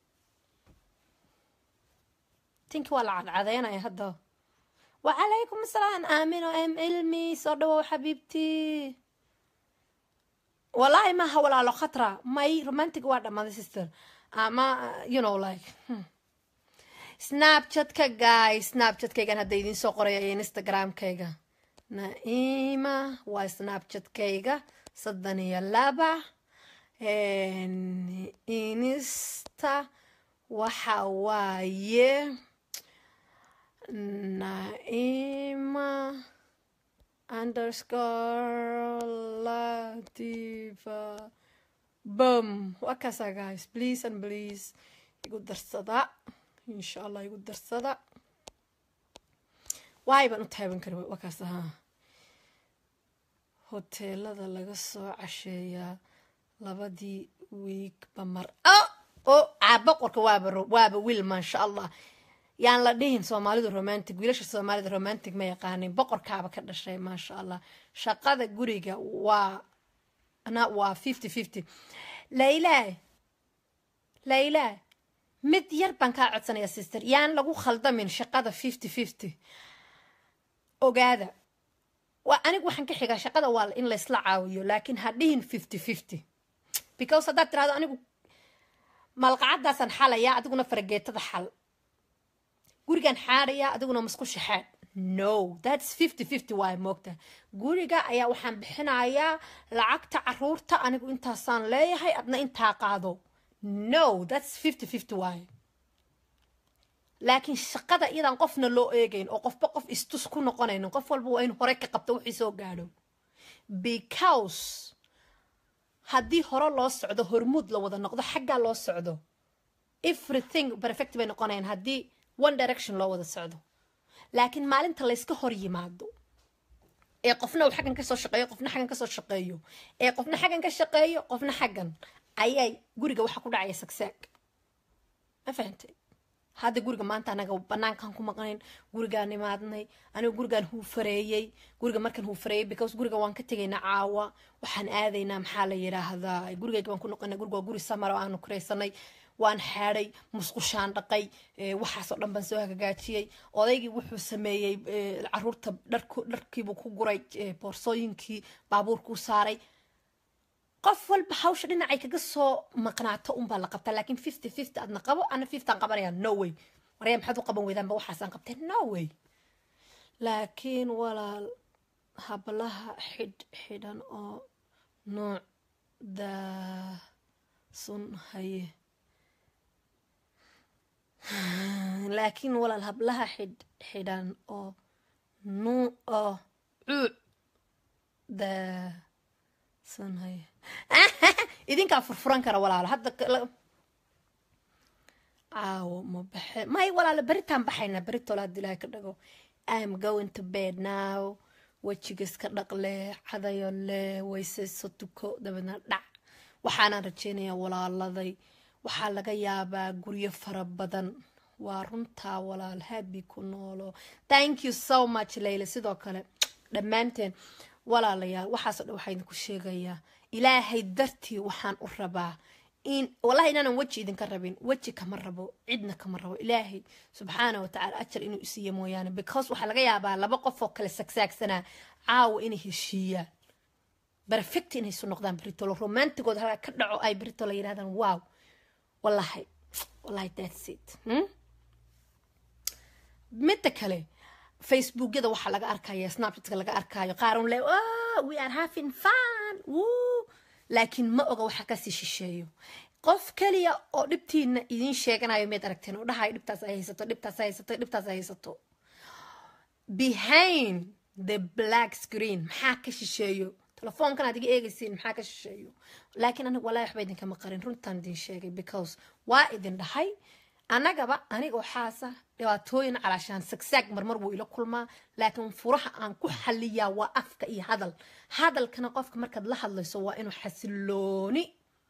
tinki waa la cadcadeynaya hadda وعليكم السلام آمين وأم علمي صدوا حبيبتي والله ما هو ولا خطرة ما رومانتيك واحدة ما sister ما you know like Snapchat كجاي Snapchat كيجان هديدين سوقرية إنستغرام كيجا نائمة وSnapchat كيجا صدقني يلابا إنستا وحواي Naima _Latifa boom wakasa guys please and please igu darsada insha Allah igu darsada waay baan u taaban karay wakasa hoteelada laga soo casheeyaa labadii week bamar boqorka waaba wiil ma sha Allah yaan la dhihin Soomaalidu romantic wiilasha Soomaalida romantic ma yaqaanin boqorkaaba ka dhashay ma sha Allah shaqada guriga waa 50-50 Layla mid yar baan ka codsanaya sister yaan lagu khaldamin shaqada 50-50 ogaada waa anigu waxaan ka xigaa shaqada waa in la isla caawiyo laakiin ha dhihin 50-50 because hadaad tiraahdo anigu malqacadaasan xalaya adiguna farageetada xal gurigan xaaraya adiguna masqusha xaad no that's 50-50 waay moogta guriga ayaa waxaan bixinayaa lacagta caruurta anigu intaasaan leeyahay adna intaa qaado no that's 50-50 waay laakiin shaqada iyadan qofna loo eegayn oo qofba qof istus ku noqonaynin qof walba waa in hore ka qabto wixii soo gaadho because haddii hore loo socdo hormuud la wada noqdo xaggaa loo socdo everything perfect bay noqonayaan haddii one direction loo wada socdo laakiin maalinta la iska hor yimaado ee qofna uu xagan ka soo shaqeeyo qofna xagan ka soo shaqeeyo ee qofna xagan ka shaqeeyo qofna xagan ayay guriga waxa ku dhacaya sagsaag ma fahantay hada guriga maanta anaga banaankan ku maqanayn gurigaan nimaadnay aniga gurigaan huu fareeyay guriga markan huu fareeyay because guriga waan ka tagaynaa caawa waxaan aadaynaa maxaa la yiraahdaa gurigayga waan ku noqonay guriga waa guri samar oo aanu kureysanay waan xaaday musqushaan dhaqay waxaas oo dhan baan soo hagaajiyay odaygii wuxuu sameeyay caruurta dharkiibuu ku guray boorsooyinkii baabuurkuu saaray qof walba hawsha dhinacay kaga soo maqnaato unbaa la qabtaa laakiin 50-50 adna qabo ana 50 aan qabanaya no way maraya maxaad u qaban weydaanba waxaasaan qabtay no way laakiin walaal hablaha xidhan oo noocda sun haye laakiin walaal hablaha xidhan oo da sunhay idinkaa furfuran kara walaalo hadda caawo ma baxe may walaalo beritaan baxayna beritoola hadii ilaahay ka dhago I'm going to bed now wajiga iska dhaqle cadayo le weysayso tuko dabeedna dhac waxaanaan rajeynayaa walaaladay waxaa laga yaabaa guryo fara badan waa runtaa walaal happy ku noolo thank you so much Layla sidoo kale dhammaanteen walaalayaal waxaas oo dhan waxaan ku sheegayaa ilaahay dartii waxaan u rabaa والله إن أنا وجهي إذن كربين وجهي كمربو عدنا كمربو إلهي سبحانه وتعالى أجر إنه يسيه مويانا because وحلقة يابا لبقى فوق السكساك سنة عاو إنه هشية برفكت إنه يسون نقدام بريتولو رومانتيكو ده كدعو أي بريتولو يرادن واو والله that's it متى كله فيسبوك كده وحلقة أركاية سناب شات لقى أركاية قارون لي we are having fun لكن ما أقوى حكاسي شيء قف كليا أو دبتين إذن شيء كنا يوم يتركتين وده هاي دبتة سايسته behind the black screen محاكش شيء تلفون كنا تيجي إيجسين محاكش شيء لكن أنا ولا يحبيدن كما قارن رنتان دين شيء because وايدن ده هاي أنا جو حاسة دواتوين علشان سكساك مرمر وإلى كل ما لكن فرح عن كل حلية وأفك إيه هذا كان قفك مركز لحظة سواء إنه حسلوني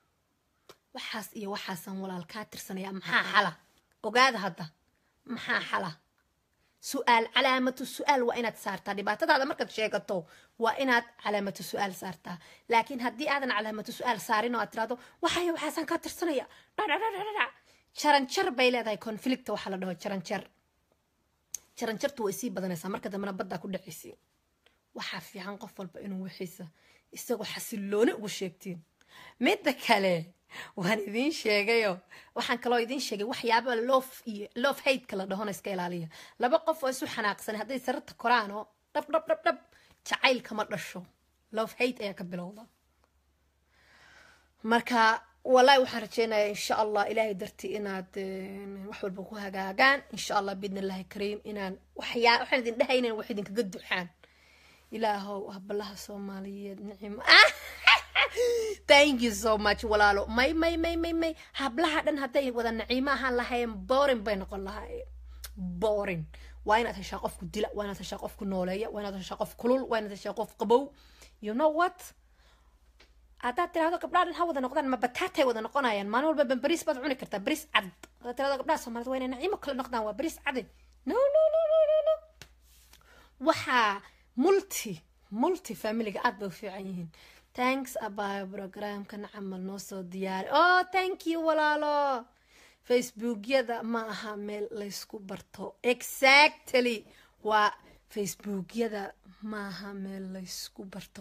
وحاسن ولا الكاتر سنة يا محا حلا وقاعد هذا محا حلا سؤال علامة السؤال وإنت صارتها دبعت هذا مركز شيء وإنت علامة السؤال صارتها لكن هدي أذن علامة السؤال صارين وأترادو وحاسن كاتر سنة يا شرنشر بيلا ذا كونفليكت وحلا ده شرنشر تويسي بدنا سامر كده من بدأ كل عيسي وحافي عن قفل بينه وحيسة استوى حسلوني وشيكتين متذكره وهنيدين شيء وحن كلا يدين شيء وحيابه لوف هيت كلا ده هون سكيل عليه لا بقف وسو حناقصن هذا سرت قرانه رب تعيل كمر الشو لوف هيت يا كبلوضه مركا والله وحرجينا إن شاء الله إلهي درتي إناد وحول بقوها جاجان إن شاء الله بإذن الله كريم إنان وحنا ده هينا وحدين كجد وحان إلهو هب الله سومالية نعم thank you so much ولا لو ماي هب لها دن هتاي وذا نعيمة هلا بورين بين قلها بورين وين أتشاقف كدلا وين أتشاقف كنولية وين أتشاقف كلول وين أتشاقف قبو you know what هذا ترى هذا قبل هذا وذا نقدان ما بتحته وذا نقنا يعني ما نقول بريس بدعوني كرتا بريس عد هذا ترى هذا قبل سمعت وين نعيمة كل نقدان وبريس عد no وحا ملتي فاميلي قاعد بوفي عينين thanks أبا بروجرام كان عمل نصو ديار thank you ولا فيسبوك يدا ما هعمل ليسكو برتو exactly وفيسبوك يدا ما هعمل ليسكو برتو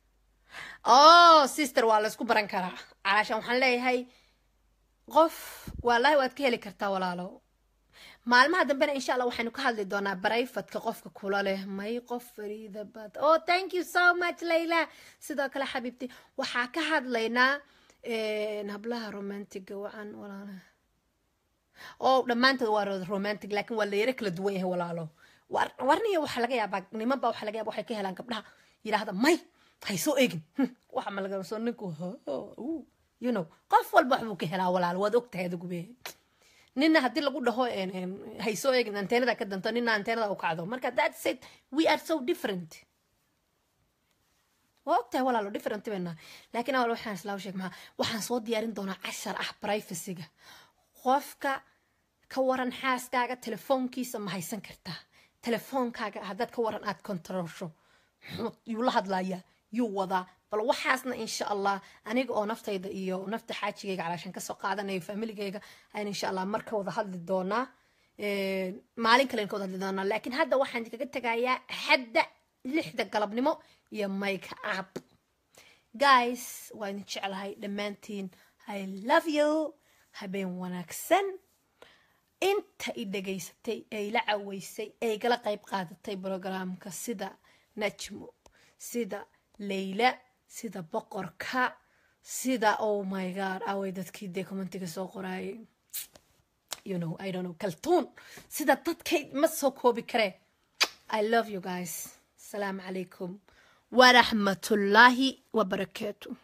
sister waa la isku baran karaa علشان waxaan leeyahay qof wallahi waad ka heli kartaa walaalo maalmaha dambena insha Allah waxaanu ka hadli doonaa barayfadka qofka kula leh may qof fariida bad thank you so much Layla sidoo kale xabiibti waxa ka hadlaynaa hablaha romantic wacan walaalo dhamaantood waa romantic laakiin waa la yara kala duwan yahay walaalo warniyo waxa laga yaabaa nimanba waxa laga yaabaa waxay ka helaan gabdhaha yiraahdo may هاي سو إيجن واحد ما لقى رسولنكو you know قف والبحر كهلا ولا الواد وقت هذا قبيه نينا هدي لقول ده هو هاي سو إيجن أنتنا ذا كده أنتنا أنتنا ذا وقعدوا مركا that's it we are so different وقتها ولا لو different بيننا لكن أول واحد سلاو شيء معه واحد صوت ديارين دونا 10 برايفسي قفك كورن حاس كاجا تلفون كيس ما هيسن كرتا تلفون كاجا هذا كورن أت كنترولشو يلا هاد لايا يوضع بل وحاسنا إن شاء الله أنا جو نفتيد إيو نفت حاجة علشان كسر قاعدنا يفهملي جيجا أنا إن شاء الله مركب وضع هذا الدونا مالين كلين كوضع الدونا لكن هذا واحد كجت جاية حد لحدة قلب نمو يا مايك أب guys وين تشعل هاي دمانتين I love you هبين ونكسن أنت إذا جيستي أي لعويسي أي قلا قيب قادتي برنامج كسيدا نجمو سيدا ليلى سيدا بقركا سيدا oh my god أوي دتكي دي كومنتي سو قراي you know I don't know كلتون سيدا تدكي مسو كوبي كري I love you guys السلام عليكم ورحمة الله وبركاته